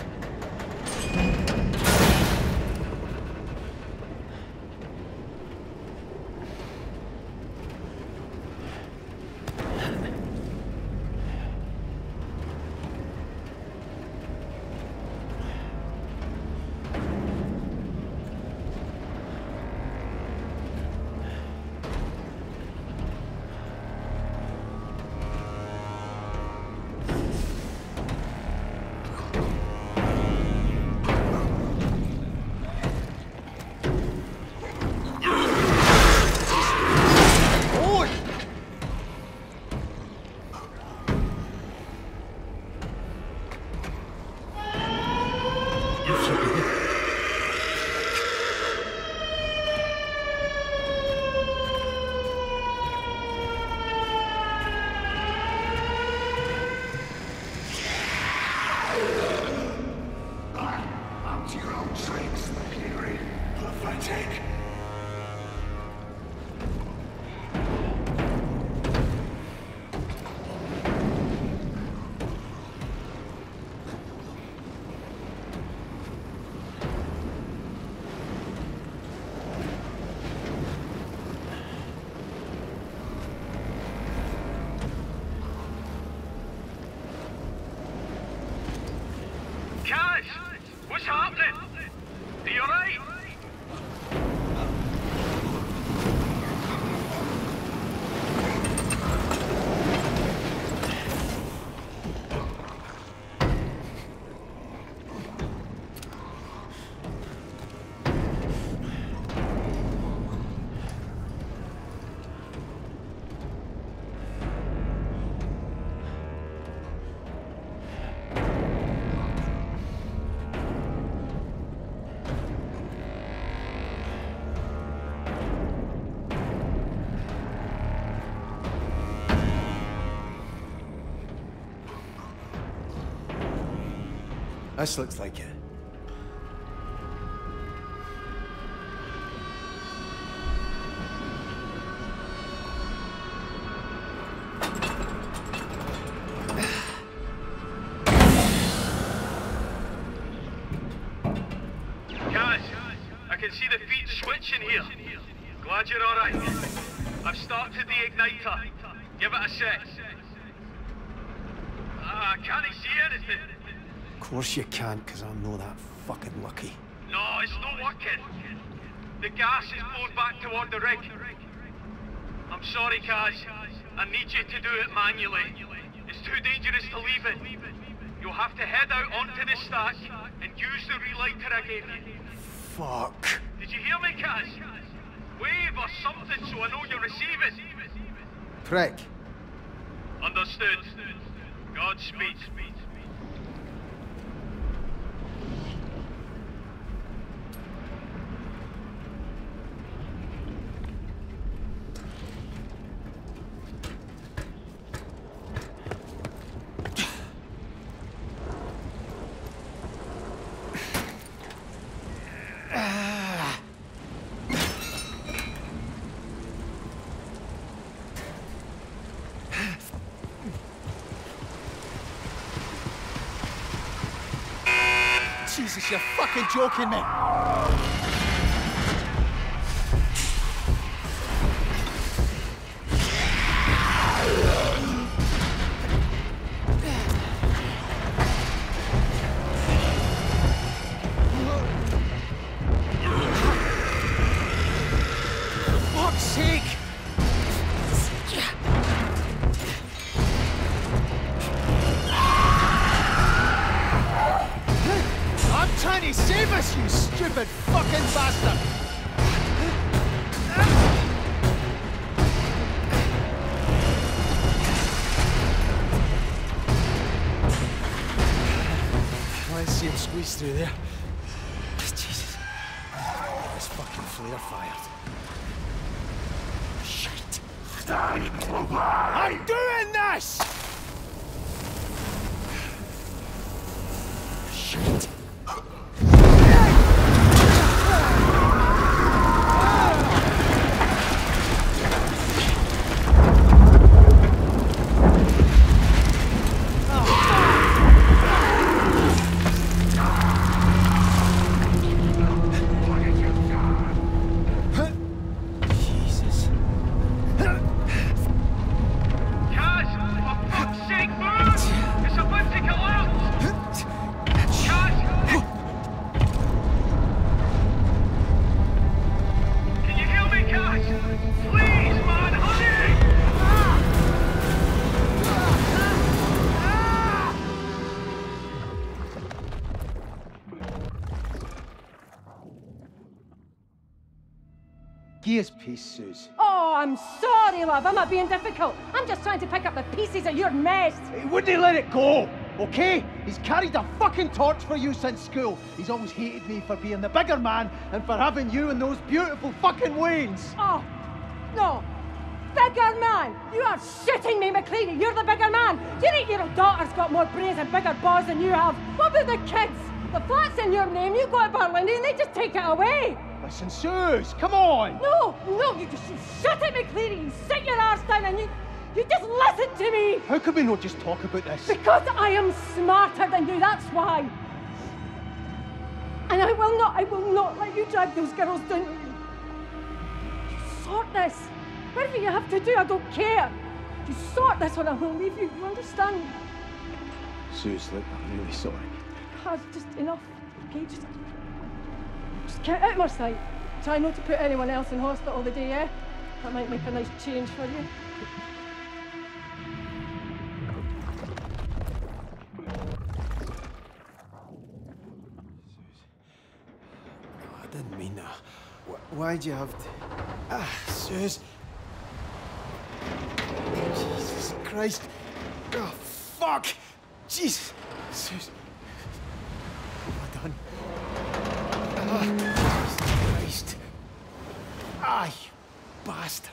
Kaz! What's happening? Are you alright? This looks like it. can see the feed switching here. Glad you're alright. I've started the igniter. Give it a sec. I can't see anything. Of course you can't, because I'm not that fucking lucky. No, it's not working. The gas is flowed back toward the rig. I'm sorry, Kaz. I need you to do it manually. It's too dangerous to leave it. You'll have to head out onto the stack and use the relighter I gave you. Fuck. Did you hear me, Kaz? Wave or something so I know you receive it. Prick. Understood. Godspeed. Jesus, you're fucking joking me! Fuck's sake! I'm trying to save us, you stupid fucking bastard! Let's see him squeeze through there. Jesus. Get this fucking flare fired. Shit. I'm doing this! Shit. Give us peace, Suze. Oh, I'm sorry, love. I'm not being difficult. I'm just trying to pick up the pieces of your mess. He wouldn't let it go, okay? He's carried a fucking torch for you since school. He's always hated me for being the bigger man and for having you in those beautiful fucking wains. Oh, no. Bigger man! You are shitting me, McCleary. You're the bigger man. Do you think your daughter's got more brains and bigger balls than you have? What about the kids? The flat's in your name. You go to Berlin and they just take it away. Listen, Suze, come on! No, you shut it, McCleary. You sit your arse down and you just listen to me. How could we not just talk about this? Because I am smarter than you, that's why. And I will not let you drag those girls down. You sort this. Whatever you have to do, I don't care. You sort this or I will leave you, you understand? Suze, look, I'm really sorry. That's just enough, okay? Just get out of my sight. Try not to put anyone else in hospital the day, eh? That might make a nice change for you. I didn't mean that. Why'd you have to... Suze. Jesus Christ. Oh, fuck. Jesus. Suze. What have I done? Jesus Christ. You bastard.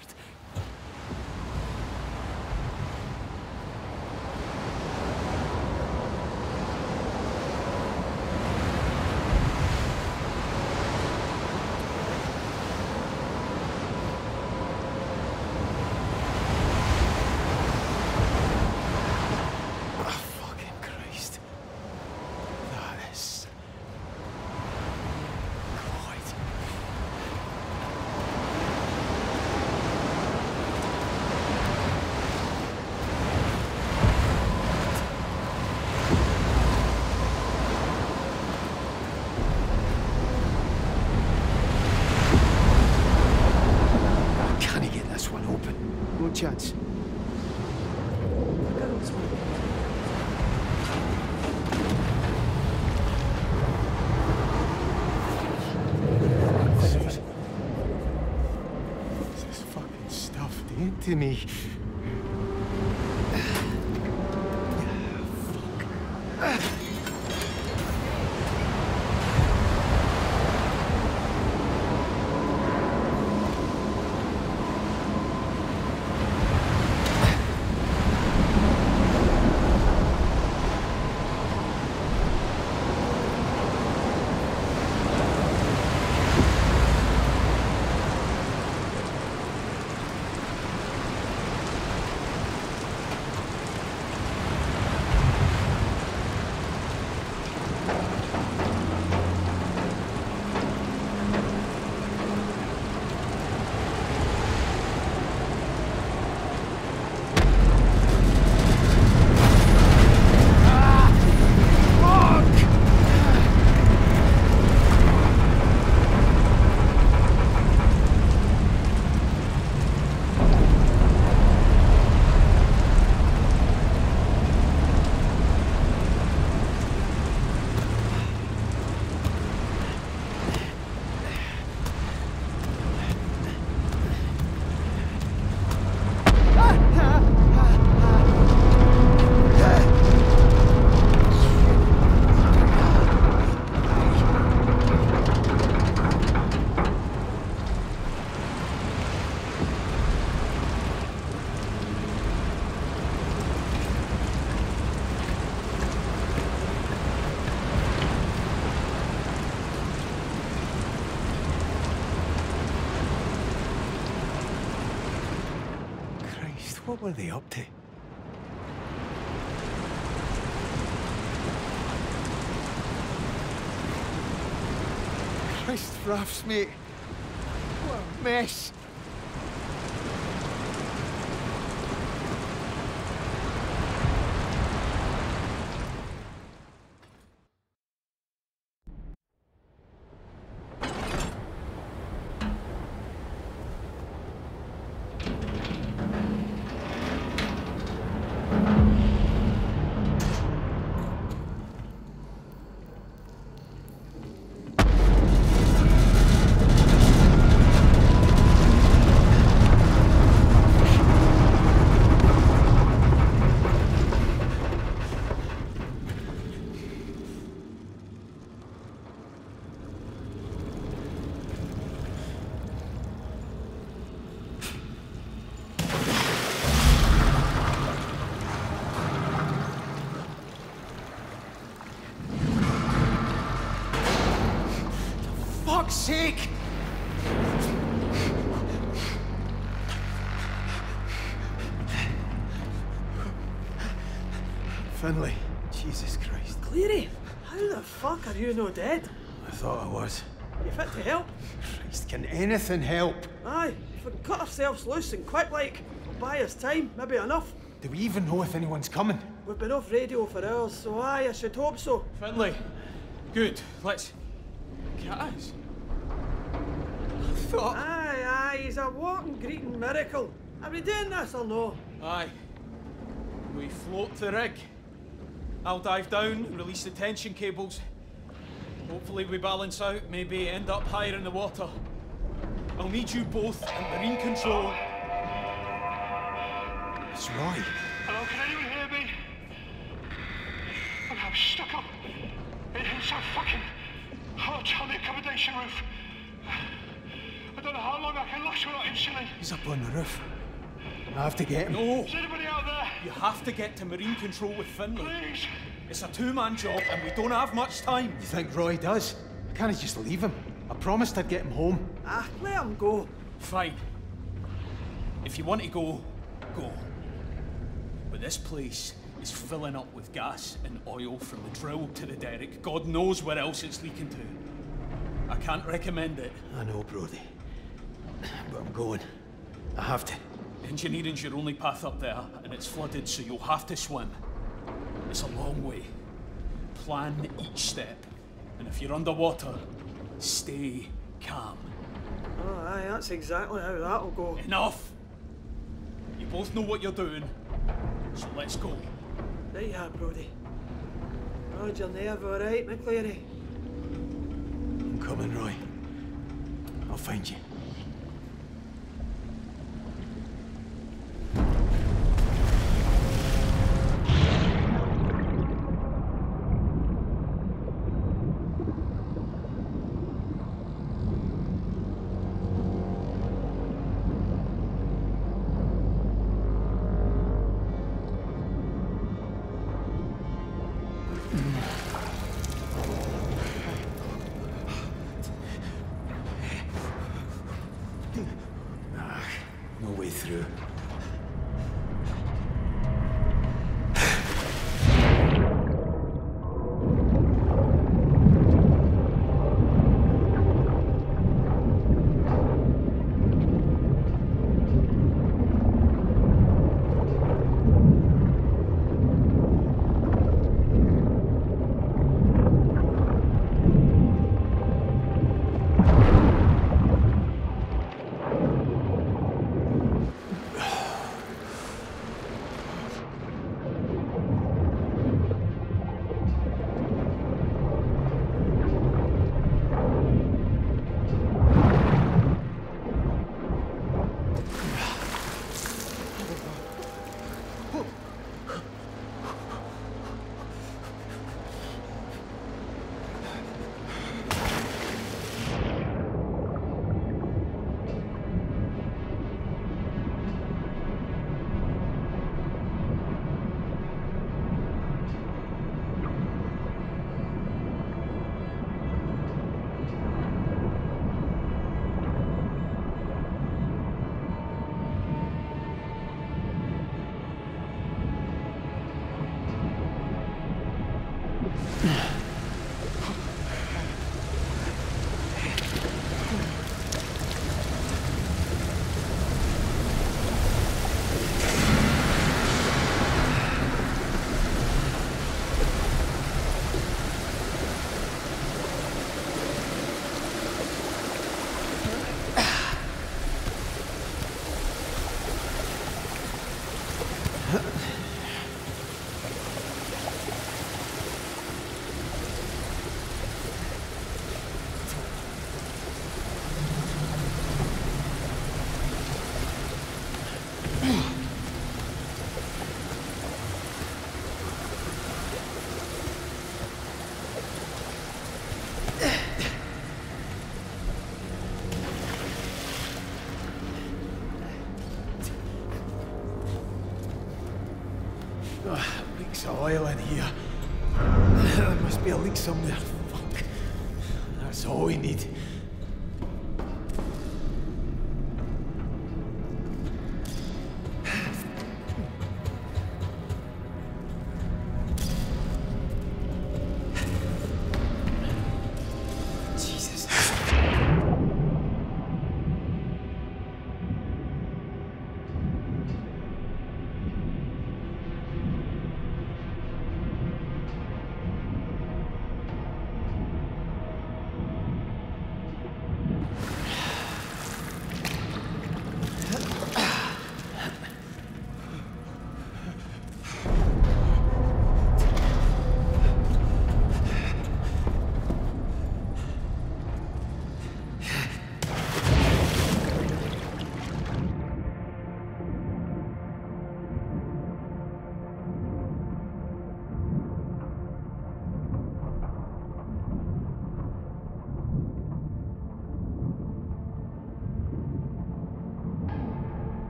to me. What were they up to? Christ rafts, mate. What a mess. Fuck's sake! Finlay, Jesus Christ. Cleary, how the fuck are you no dead? I thought I was. You fit to help? Christ, can anything help? Aye, if we can cut ourselves loose and quick like, it'll buy us time, maybe enough. Do we even know if anyone's coming? We've been off radio for hours, so aye, I should hope so. Finlay, good, let's... Guys. I thought... Aye, he's a walking greeting miracle. Are we doing this or no? Aye. We float the rig. I'll dive down and release the tension cables. Hopefully we balance out, maybe end up higher in the water. I'll need you both in marine control. It's Roy. Hello, can anyone hear me? I'm stuck up in some fucking hot on the accommodation roof. I don't know how long I can last without insulin. He's up on the roof. I have to get him. No! Is anybody out there? You have to get to marine control with Finlay. Please! It's a two-man job and we don't have much time. You think Roy does? I can't just leave him. I promised I'd get him home. Ah, let him go. Fine. If you want to go, go. But this place is filling up with gas and oil from the drill to the derrick. God knows where else it's leaking to. I can't recommend it. I know, Brody. But I'm going. I have to. Engineering's your only path up there, and it's flooded, so you'll have to swim. It's a long way. Plan each step. And if you're underwater, stay calm. Oh, aye, that's exactly how that'll go. Enough! You both know what you're doing, so let's go. Right, yeah, Brody. Roger nerve, all right, McCleary? I'm coming, Roy. I'll find you. Leaks of oil in here. There must be a leak somewhere. Fuck. That's all we need.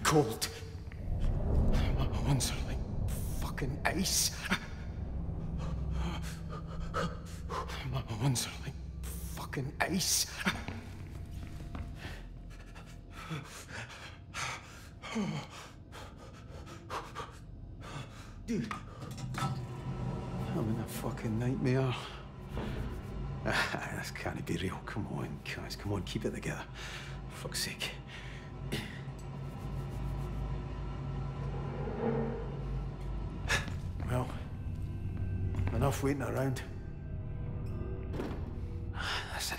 cold. My hands are like fucking ice. My hands are like fucking ice. Dude, I'm in a fucking nightmare. This can't be real. Come on, guys, come on, keep it together. For fuck's sake. Well, enough waiting around. Listen.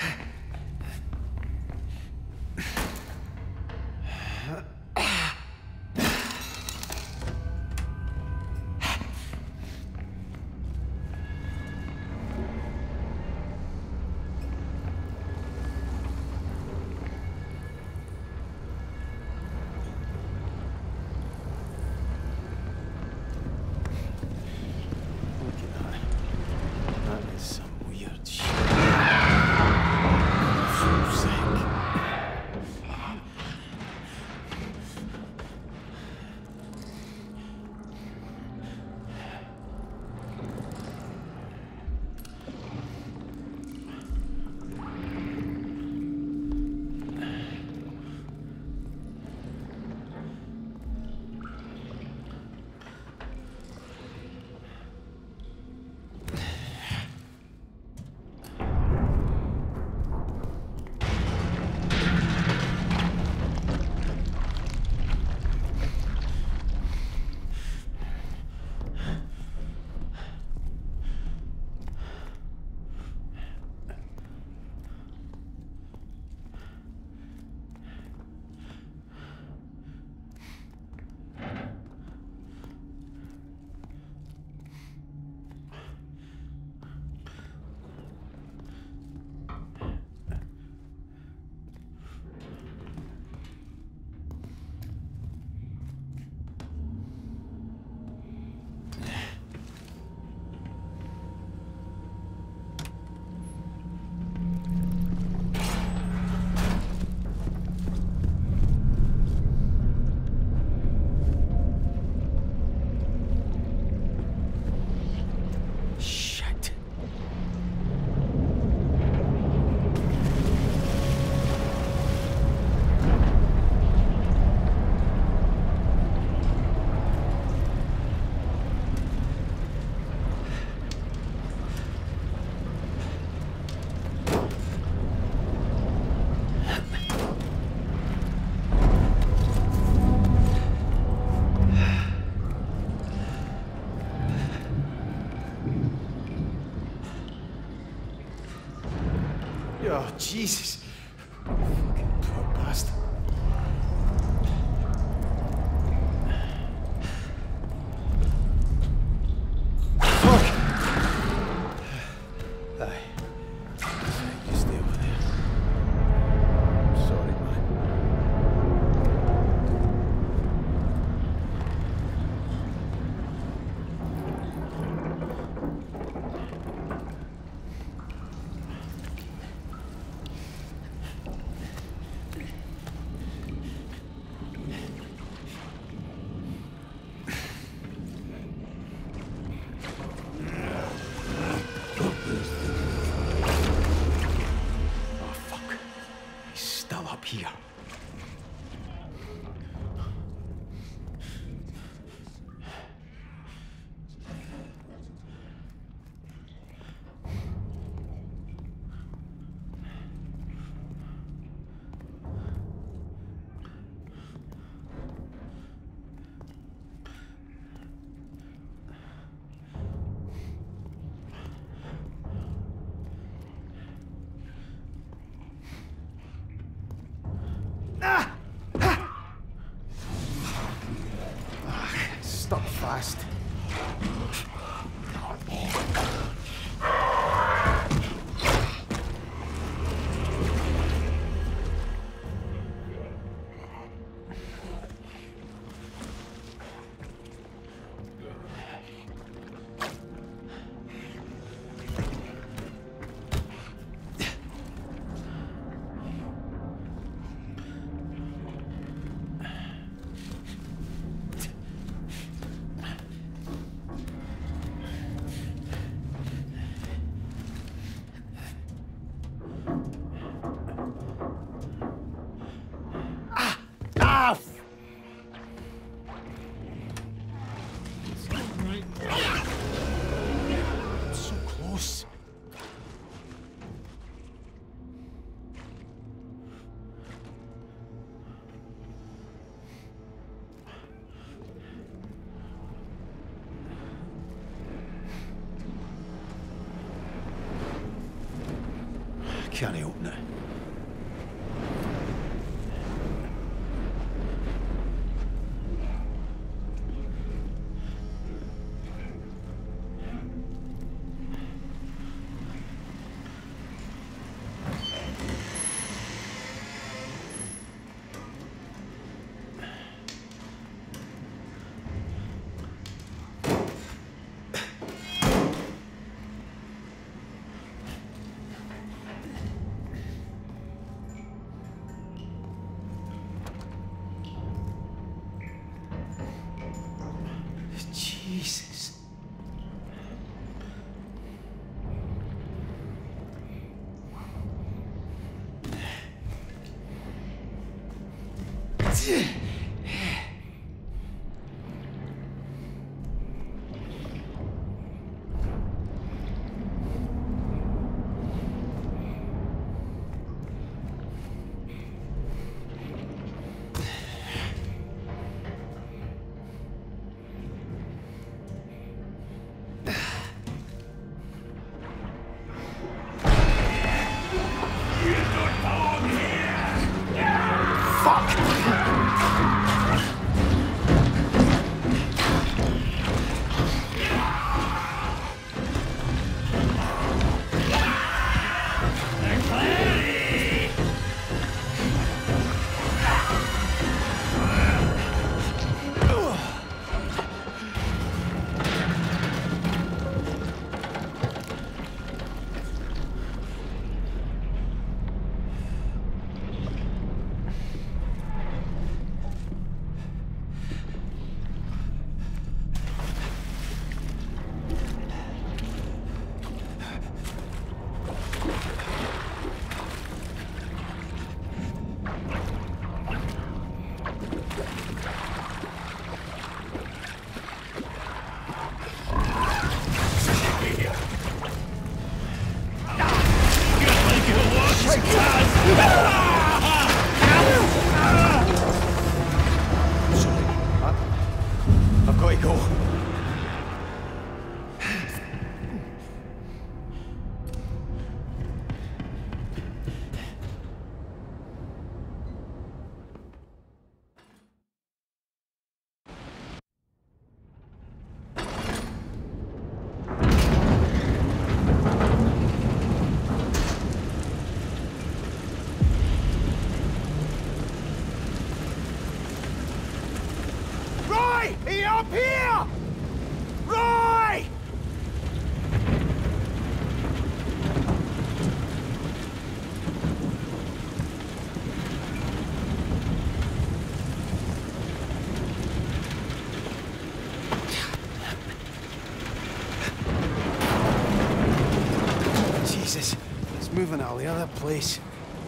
Oh, Jesus. Fucking poor bastard. Fuck! Aye. You stay over there. Sorry, man. Here. Stuck fast. enough! So close. Can't open it. Jesus. I've got to go. Roy! He up here! Roy! Jesus, it's moving all the other place.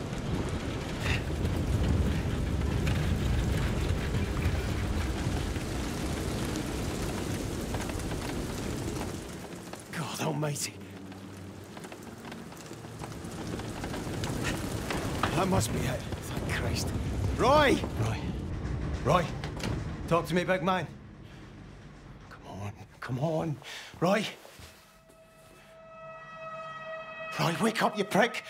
God almighty. That must be it. Thank Christ. Roy! Roy, talk to me, big man. Come on. Roy. Roy, wake up, you prick.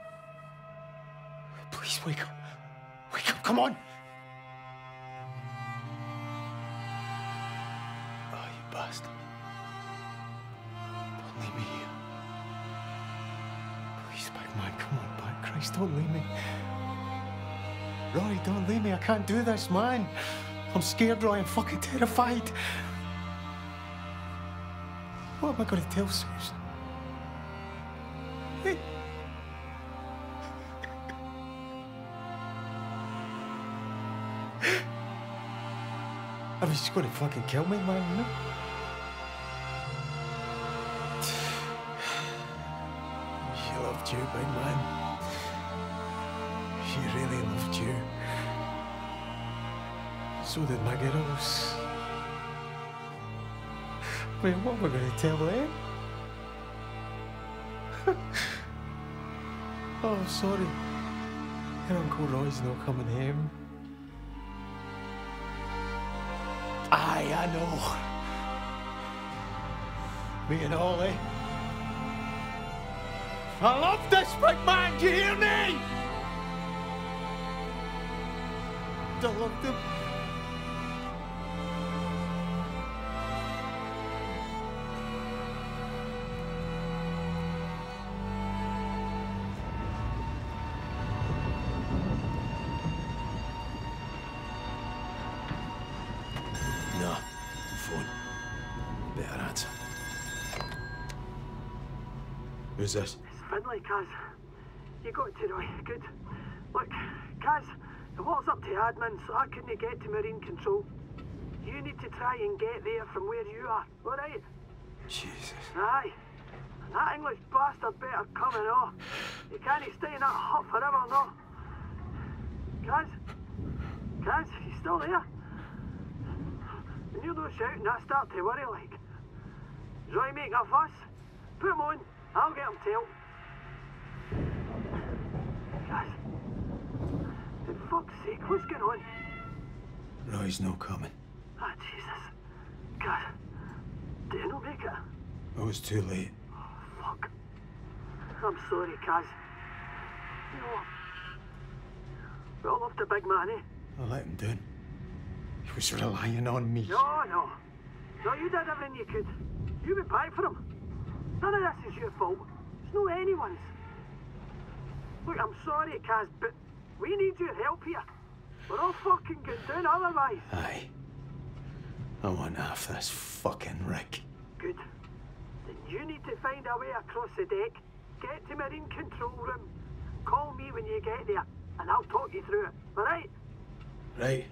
Please wake up. Wake up, come on. Oh, you bastard. Don't leave me here. Please, big man, come on back. Christ, don't leave me. Roy, don't leave me. I can't do this, man. I'm scared, Roy. I'm fucking terrified. What am I going to tell Susan? Hey. I mean, she's going to fucking kill me, man, you know? She loved you, big man. She really loved you. So did my girls. Wait, what am I going to tell them? Oh, sorry. Your Uncle Roy's not coming home. Aye, I know. Me and Ollie. I love this big man, do you hear me? I loved him. No, phone. Better answer. Who's this? It's Finlay, Kaz. You got it, Roy. Good. Look, Kaz, the water's up to admin, so I couldn't get to Marine Control. You need to try and get there from where you are, alright? Jesus. Aye. And that English bastard better come and all. You can't stay in that hut forever, no. Kaz? Kaz, you still there? When you're not shouting, I start to worry, like. Is Roy making a fuss? Put him on. I'll get him tailed. Guys, for fuck's sake, what's going on? Roy's no coming. Ah, Jesus. God, did you not make it? It was too late. Fuck. I'm sorry, Kaz. You know, we all loved the big man, eh? I let him down. He was relying on me. No, no. No, you did everything you could. You went back for him. None of this is your fault. It's no anyone's. Look, I'm sorry, Kaz, but we need your help here. We're all fucking going down otherwise. Aye. I want half this fucking rig. Good. Then you need to find a way across the deck, get to Marine Control Room, call me when you get there, and I'll talk you through it, alright? Right.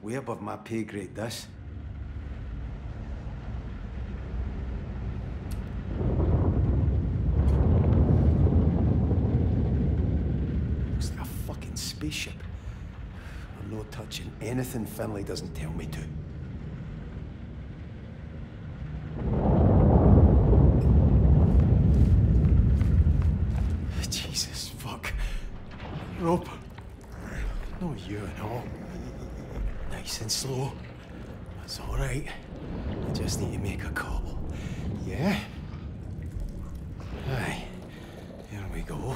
way above my pay grade, this. Looks like a fucking spaceship. I'm not touching anything Finlay doesn't tell me to. Jesus, fuck. Rope. No, you and all. Nice and slow. That's all right. I just need to make a call. Yeah? Aye. Here we go.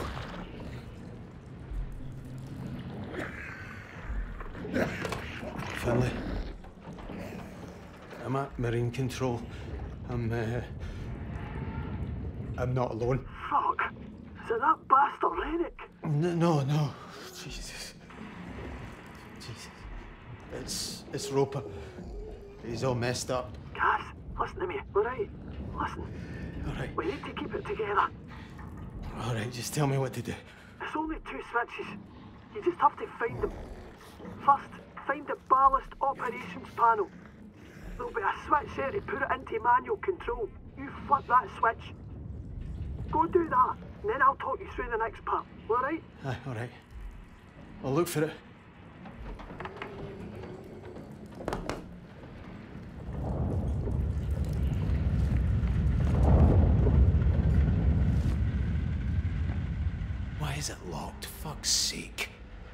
Finlay. I'm at Marine Control. I'm not alone. Fuck! Is it that bastard Rennick? No. Jesus. It's Roper. He's all messed up. Guys, listen to me, alright? Listen. Alright. We need to keep it together. Alright, just tell me what to do. It's only 2 switches. You just have to find them. First, find the ballast operations panel. There'll be a switch there to put it into manual control. You flip that switch. Go do that, and then I'll talk you through the next part, alright? Aye, alright. I'll look for it. Why is it locked? Fuck's sake.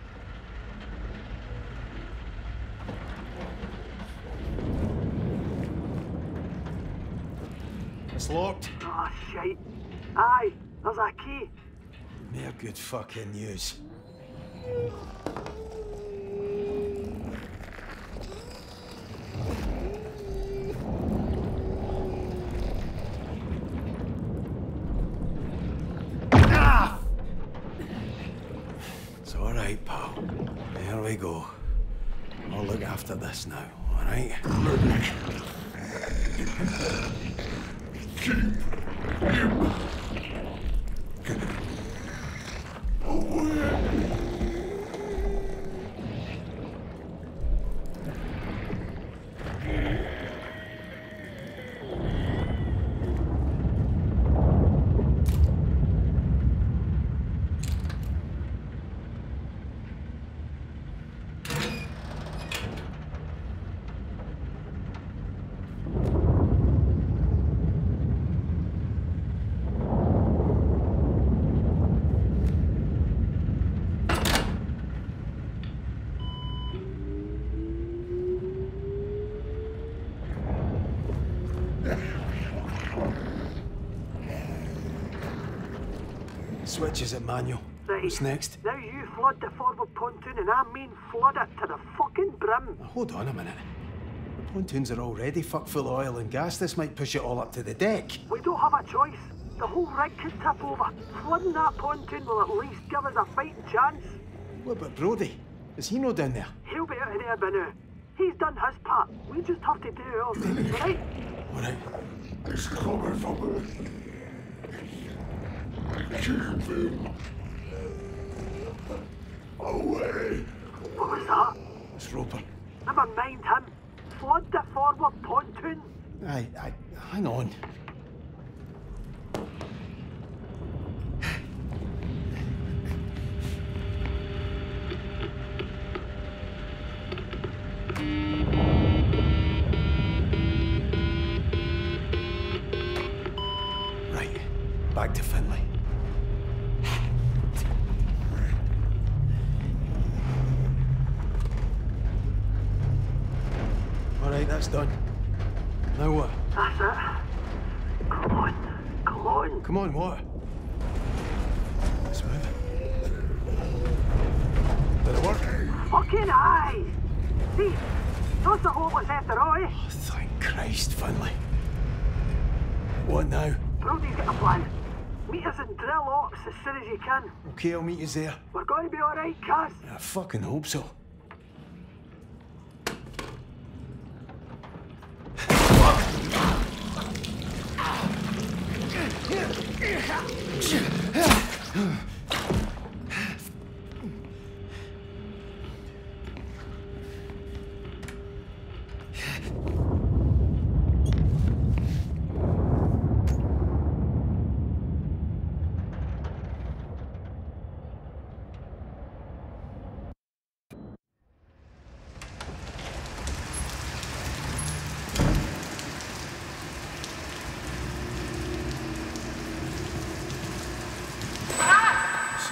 It's locked. Oh, shite. Aye, there's a key. Mere good fucking news. Ah! It's all right, pal. There we go. I'll look after this now, all right? Keep him away. Switches at manual. Right. What's next? Now you flood the forward pontoon, and I mean flood it to the fucking brim. Now, hold on a minute. The pontoons are already fuck full of oil and gas. This might push it all up to the deck. We don't have a choice. The whole rig could tip over. Flooding that pontoon will at least give us a fighting chance. What about Brody? Is he no down there? He'll be out of there by now. He's done his part. We just have to do ours, right? All right. He's coming from me. Keep him away. What was that? It's Roper. Never mind him. Flood the forward pontoon. Aye, hang on. Right, back to Finlay. All right, that's done. Now what? That's it. Come on. Come on, what? Let's move. Did it work? Fucking aye. See, that's the hopeless after all, eh? Oh, thank Christ, Finlay. What now? Brody's got a plan. Meet us in drill ops as soon as you can. Okay, I'll meet you there. We're going to be all right, Kaz. I fucking hope so.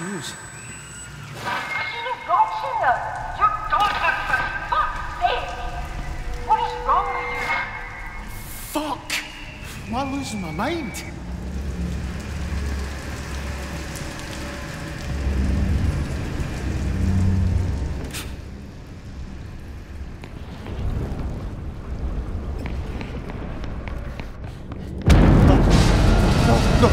shoes. You've got here. Your daughter, for fuck's sake. What is wrong with you? Fuck! Am I losing my mind? No.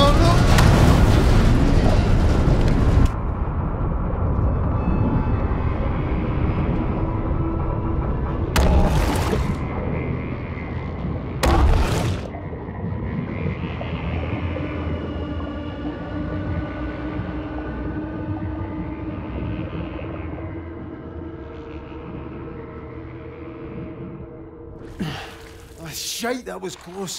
Oh, shite, that was close.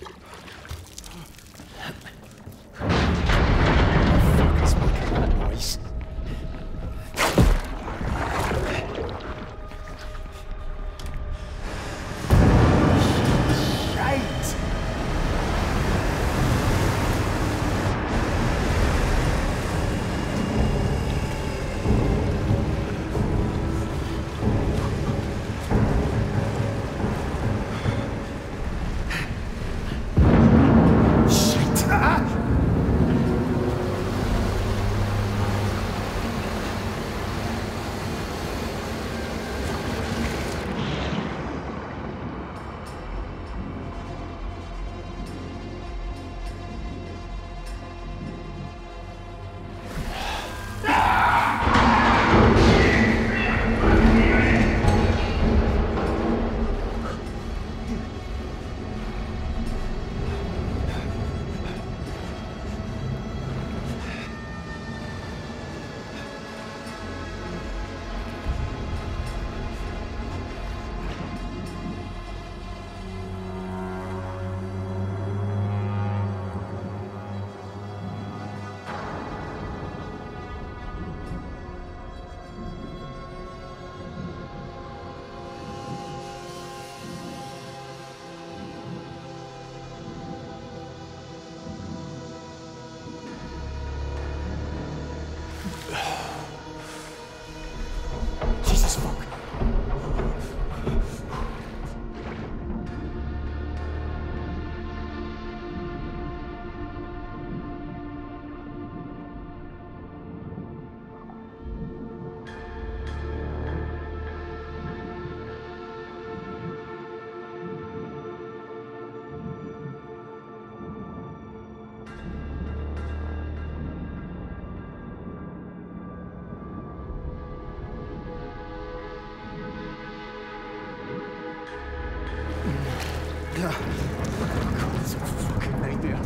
God, it's a fucking nightmare.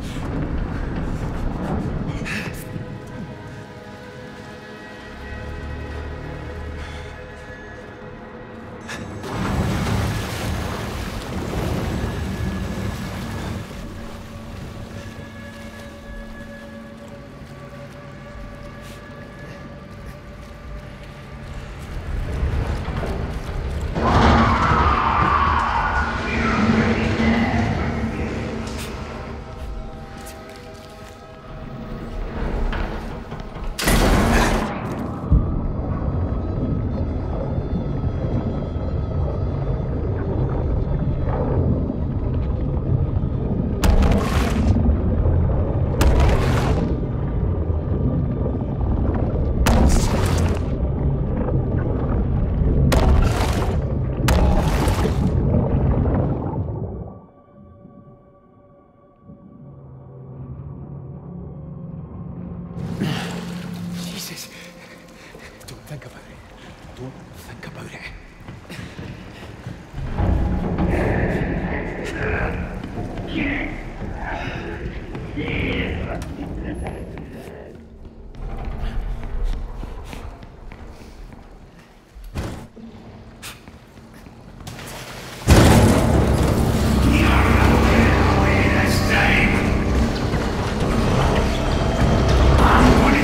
I'm gonna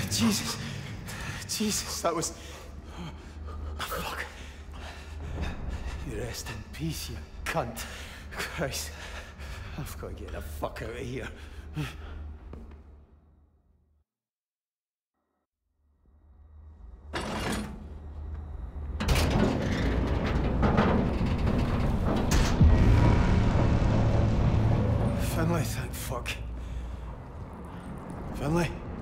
Jesus. Jesus, that was... Oh, fuck. You rest in peace, you cunt. Christ. I've got to get the fuck out of here. Finlay, thank fuck. Finlay?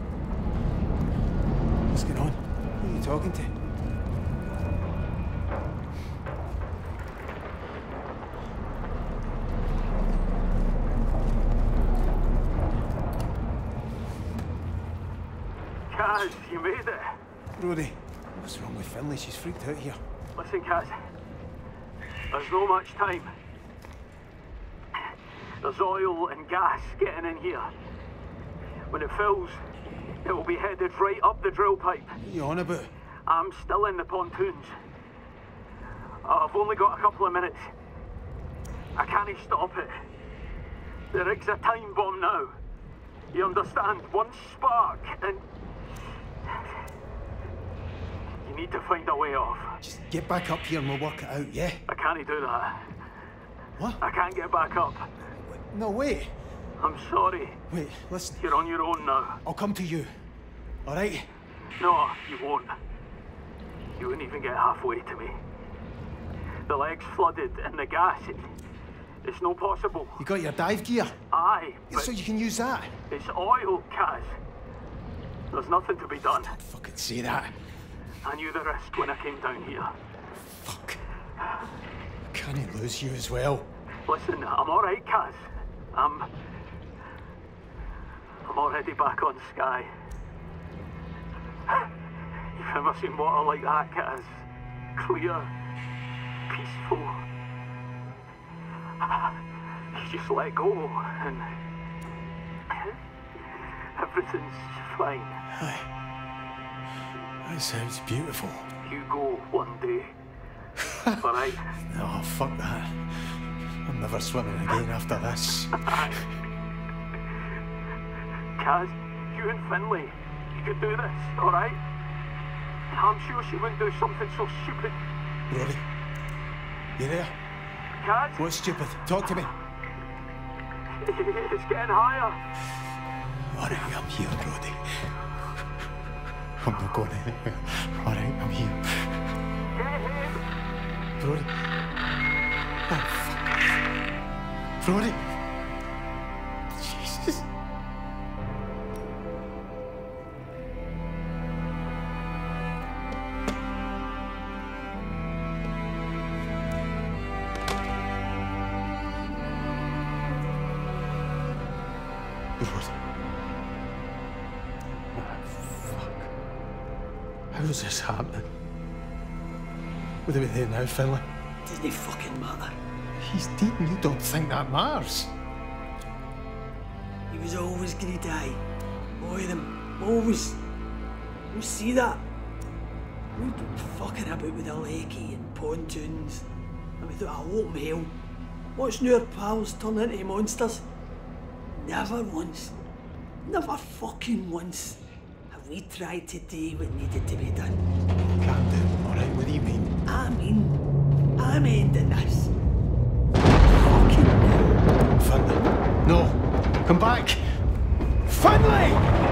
What's going on? Who are you talking to? Kaz, you made it. Brody, what's wrong with Finlay? She's freaked out here. Listen, Kaz. There's no much time. There's oil and gas getting in here. When it fills, it will be headed right up the drill pipe. What are you on about? I'm still in the pontoons. I've only got a couple of minutes. I can't stop it. The rig's a time bomb now. You understand? One spark and... You need to find a way off. Just get back up here and we'll work it out, yeah? I can't do that. What? I can't get back up. No, wait. I'm sorry. Wait, listen. You're on your own now. I'll come to you. All right? No, you won't. You wouldn't even get halfway to me. The leg's flooded and the gas, it's no possible. You got your dive gear? Aye, but so you can use that? It's oil, Kaz. There's nothing to be done. Don't fucking say that. I knew the risk when I came down here. Fuck. Can I lose you as well? Listen, I'm all right, Kaz. I'm already back on Skye. You've never seen water like that, Kaz. Clear, peaceful. You just let go and everything's fine. Aye. That sounds beautiful. You go one day. All right? No, fuck that. I'm never swimming again after this. Kaz, you and Finlay, you could do this, all right? I'm sure she wouldn't do something so stupid. Brody, you there? Kaz? What's stupid? Talk to me. It's getting higher. All right, I'm here, Brody. I'm not going anywhere. All right, I'm here. Get him! Brody. Oh, fuck. Brody. Jesus. Brody. How's this happening? What are we there now, Finlay? Doesn't fucking matter. He's dead and you don't think that matters? He was always gonna die. All of them. Always. You see that? We've been fucking about with a lakey and pontoons. And without a open hell. Watching our pals turn into monsters. Never once. Never fucking once. We tried to do what needed to be done. Calm down, all right? What do you mean? I'm ending this. Fucking no. Finlay, no. Come back. Finlay!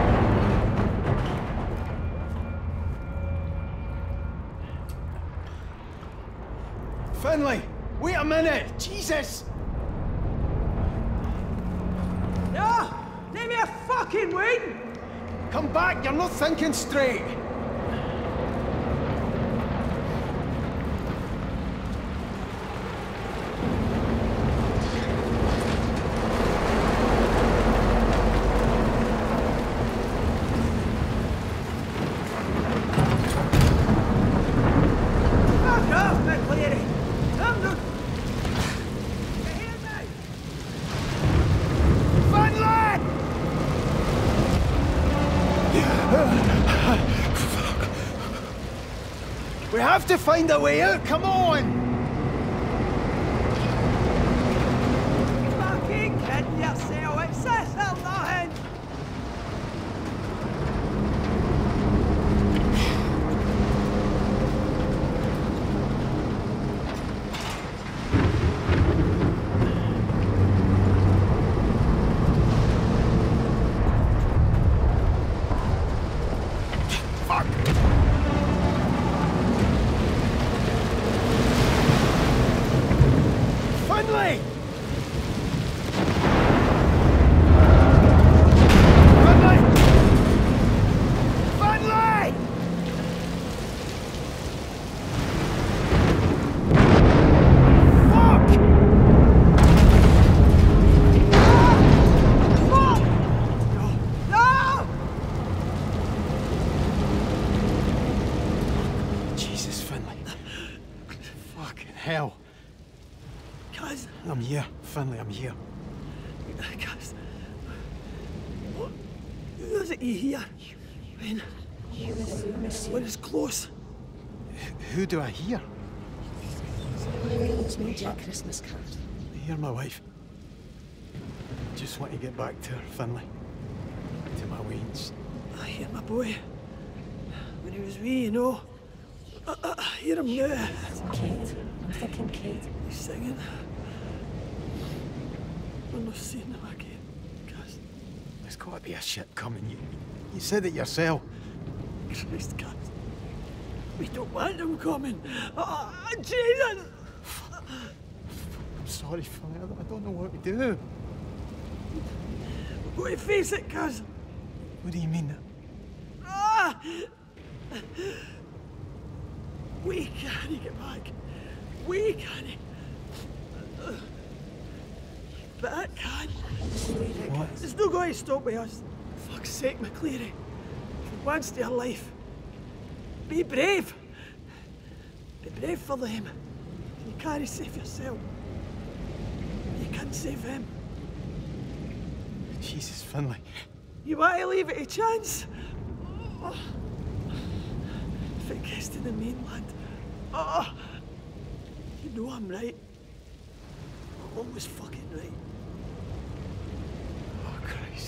Finlay, wait a minute. Jesus! Yeah, leave me a fucking wing! Come back, you're not thinking straight. Fuck off, McCleary! I'm not... You hear me? Finlay! We have to find a way out, come on! Fucking kidding yourself, it's this or nothing! I'm here. Caz, what is it you hear? When it's close. Who do I hear? It's made you a Christmas card. I hear my wife. Just want to get back to her, Finlay. To my weeds. I hear my boy. When he was wee, you know. I hear him now. Kate. I'm thinking Kate. He's singing. We're not seeing him again, Caz. There's got to be a ship coming. You said it yourself. Christ, Caz. We don't want him coming. Jesus! I'm sorry, Finlay. I don't know what to do. We've got to face it, Caz. What do you mean? We can't get back. We can't. But I can. What? It's not going to stop with us. For fuck's sake, McCleary. For once in your life, be brave. Be brave for them. You can't save yourself. You can save them. Jesus, Finlay. You want to leave it a chance? If it gets to the mainland, you know I'm right. I'm always fucking right. Oh, Christ.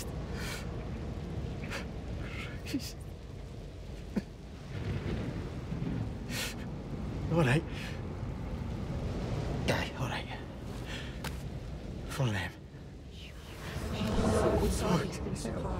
Christ. All right. Aye, all right. For them. Sorry, it's been so hard.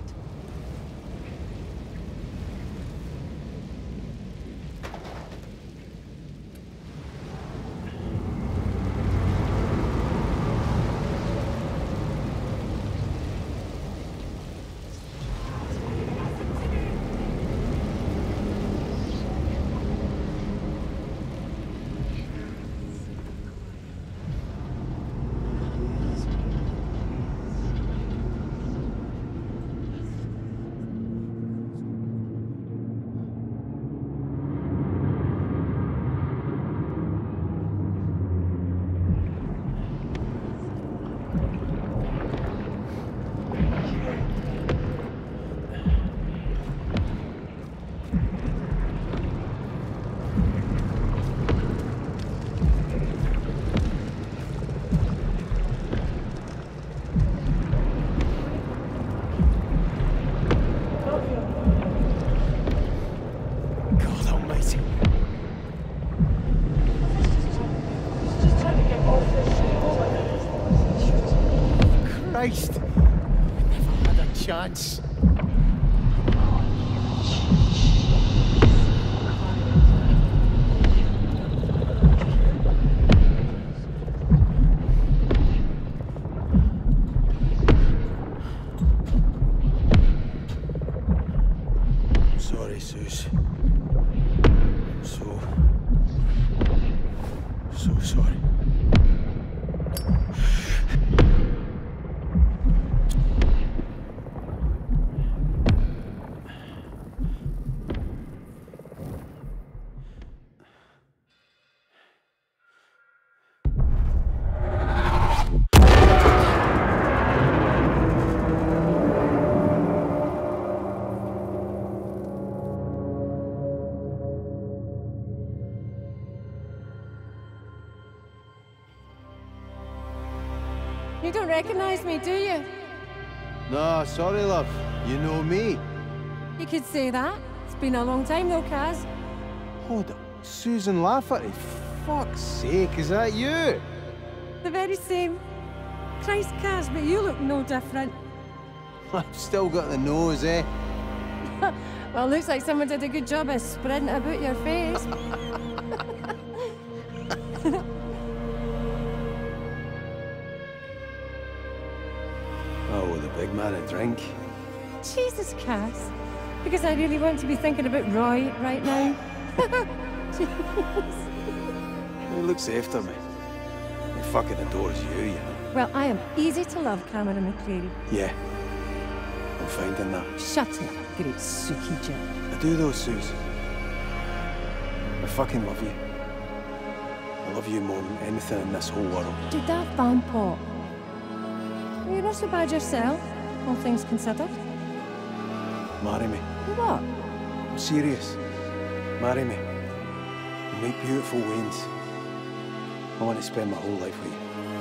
Christ! Never had a chance. I'm sorry, Sus. I'm so sorry. You don't recognise me, do you? No, sorry, love. You know me. You could say that. It's been a long time though, Kaz. Hold up. Susan Lafferty. Fuck's sake, is that you? The very same. Christ, Kaz, but you look no different. I've still got the nose, eh? Well, looks like someone did a good job of spreading it about your face. Oh, the big man a drink. Jesus, Kaz. Because I really want to be thinking about Roy right now. Who looks after me? He fucking adores you, you know. Well, I am easy to love, Cameron McCleary. Yeah. I'm finding that. Shut up, great Suki Jip. I do though, Sus. I fucking love you. I love you more than anything in this whole world. Do that van pot. never so bad yourself, all things considered. Marry me. What? I'm serious. Marry me. We'll make beautiful Waynes. I want to spend my whole life with you.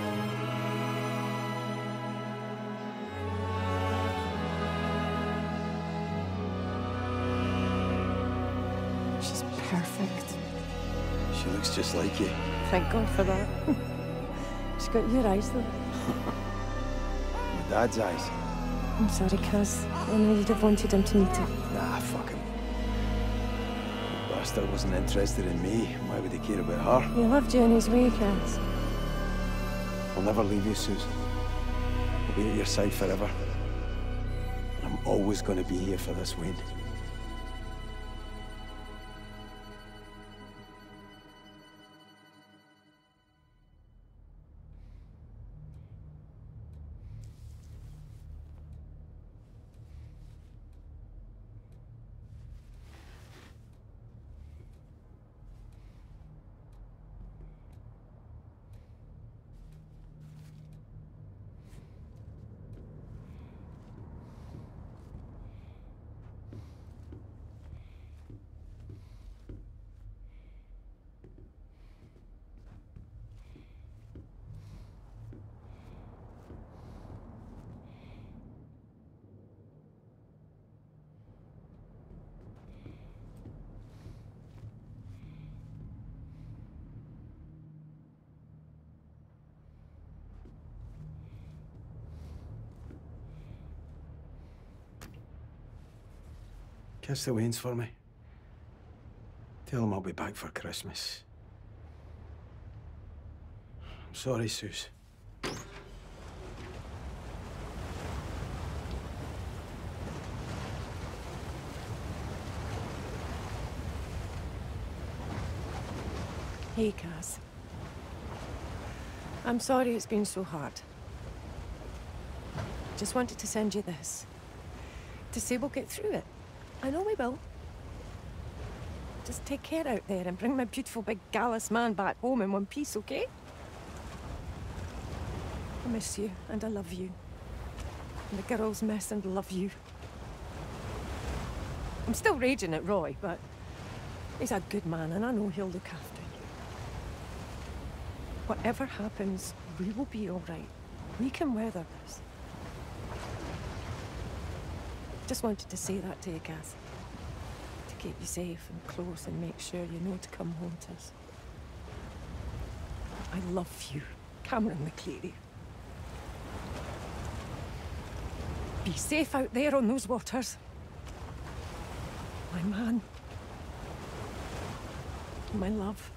She's perfect. She looks just like you. Thank God for that. She's got your eyes, though. My dad's eyes. I'm sorry, Kaz. I know you'd have wanted him to meet her. Nah, fuck him. The bastard wasn't interested in me. Why would he care about her? He loved you in his way, Kaz. I'll never leave you, Suze. I'll be at your side forever. And I'm always going to be here for this Wayne. Kiss the Waynes for me. Tell them I'll be back for Christmas. I'm sorry, Suze. Hey, Kaz. I'm sorry it's been so hard. Just wanted to send you this. To say we'll get through it. I know we will. Just take care out there and bring my beautiful big gallus man back home in one piece, okay? I miss you and I love you. And the girls miss and love you. I'm still raging at Roy, but he's a good man and I know he'll look after you. Whatever happens, we will be all right. We can weather this. Just wanted to say that to you, Kaz. To keep you safe and close and make sure you know to come home to us. I love you, Cameron McCleary. Be safe out there on those waters. My man. My love.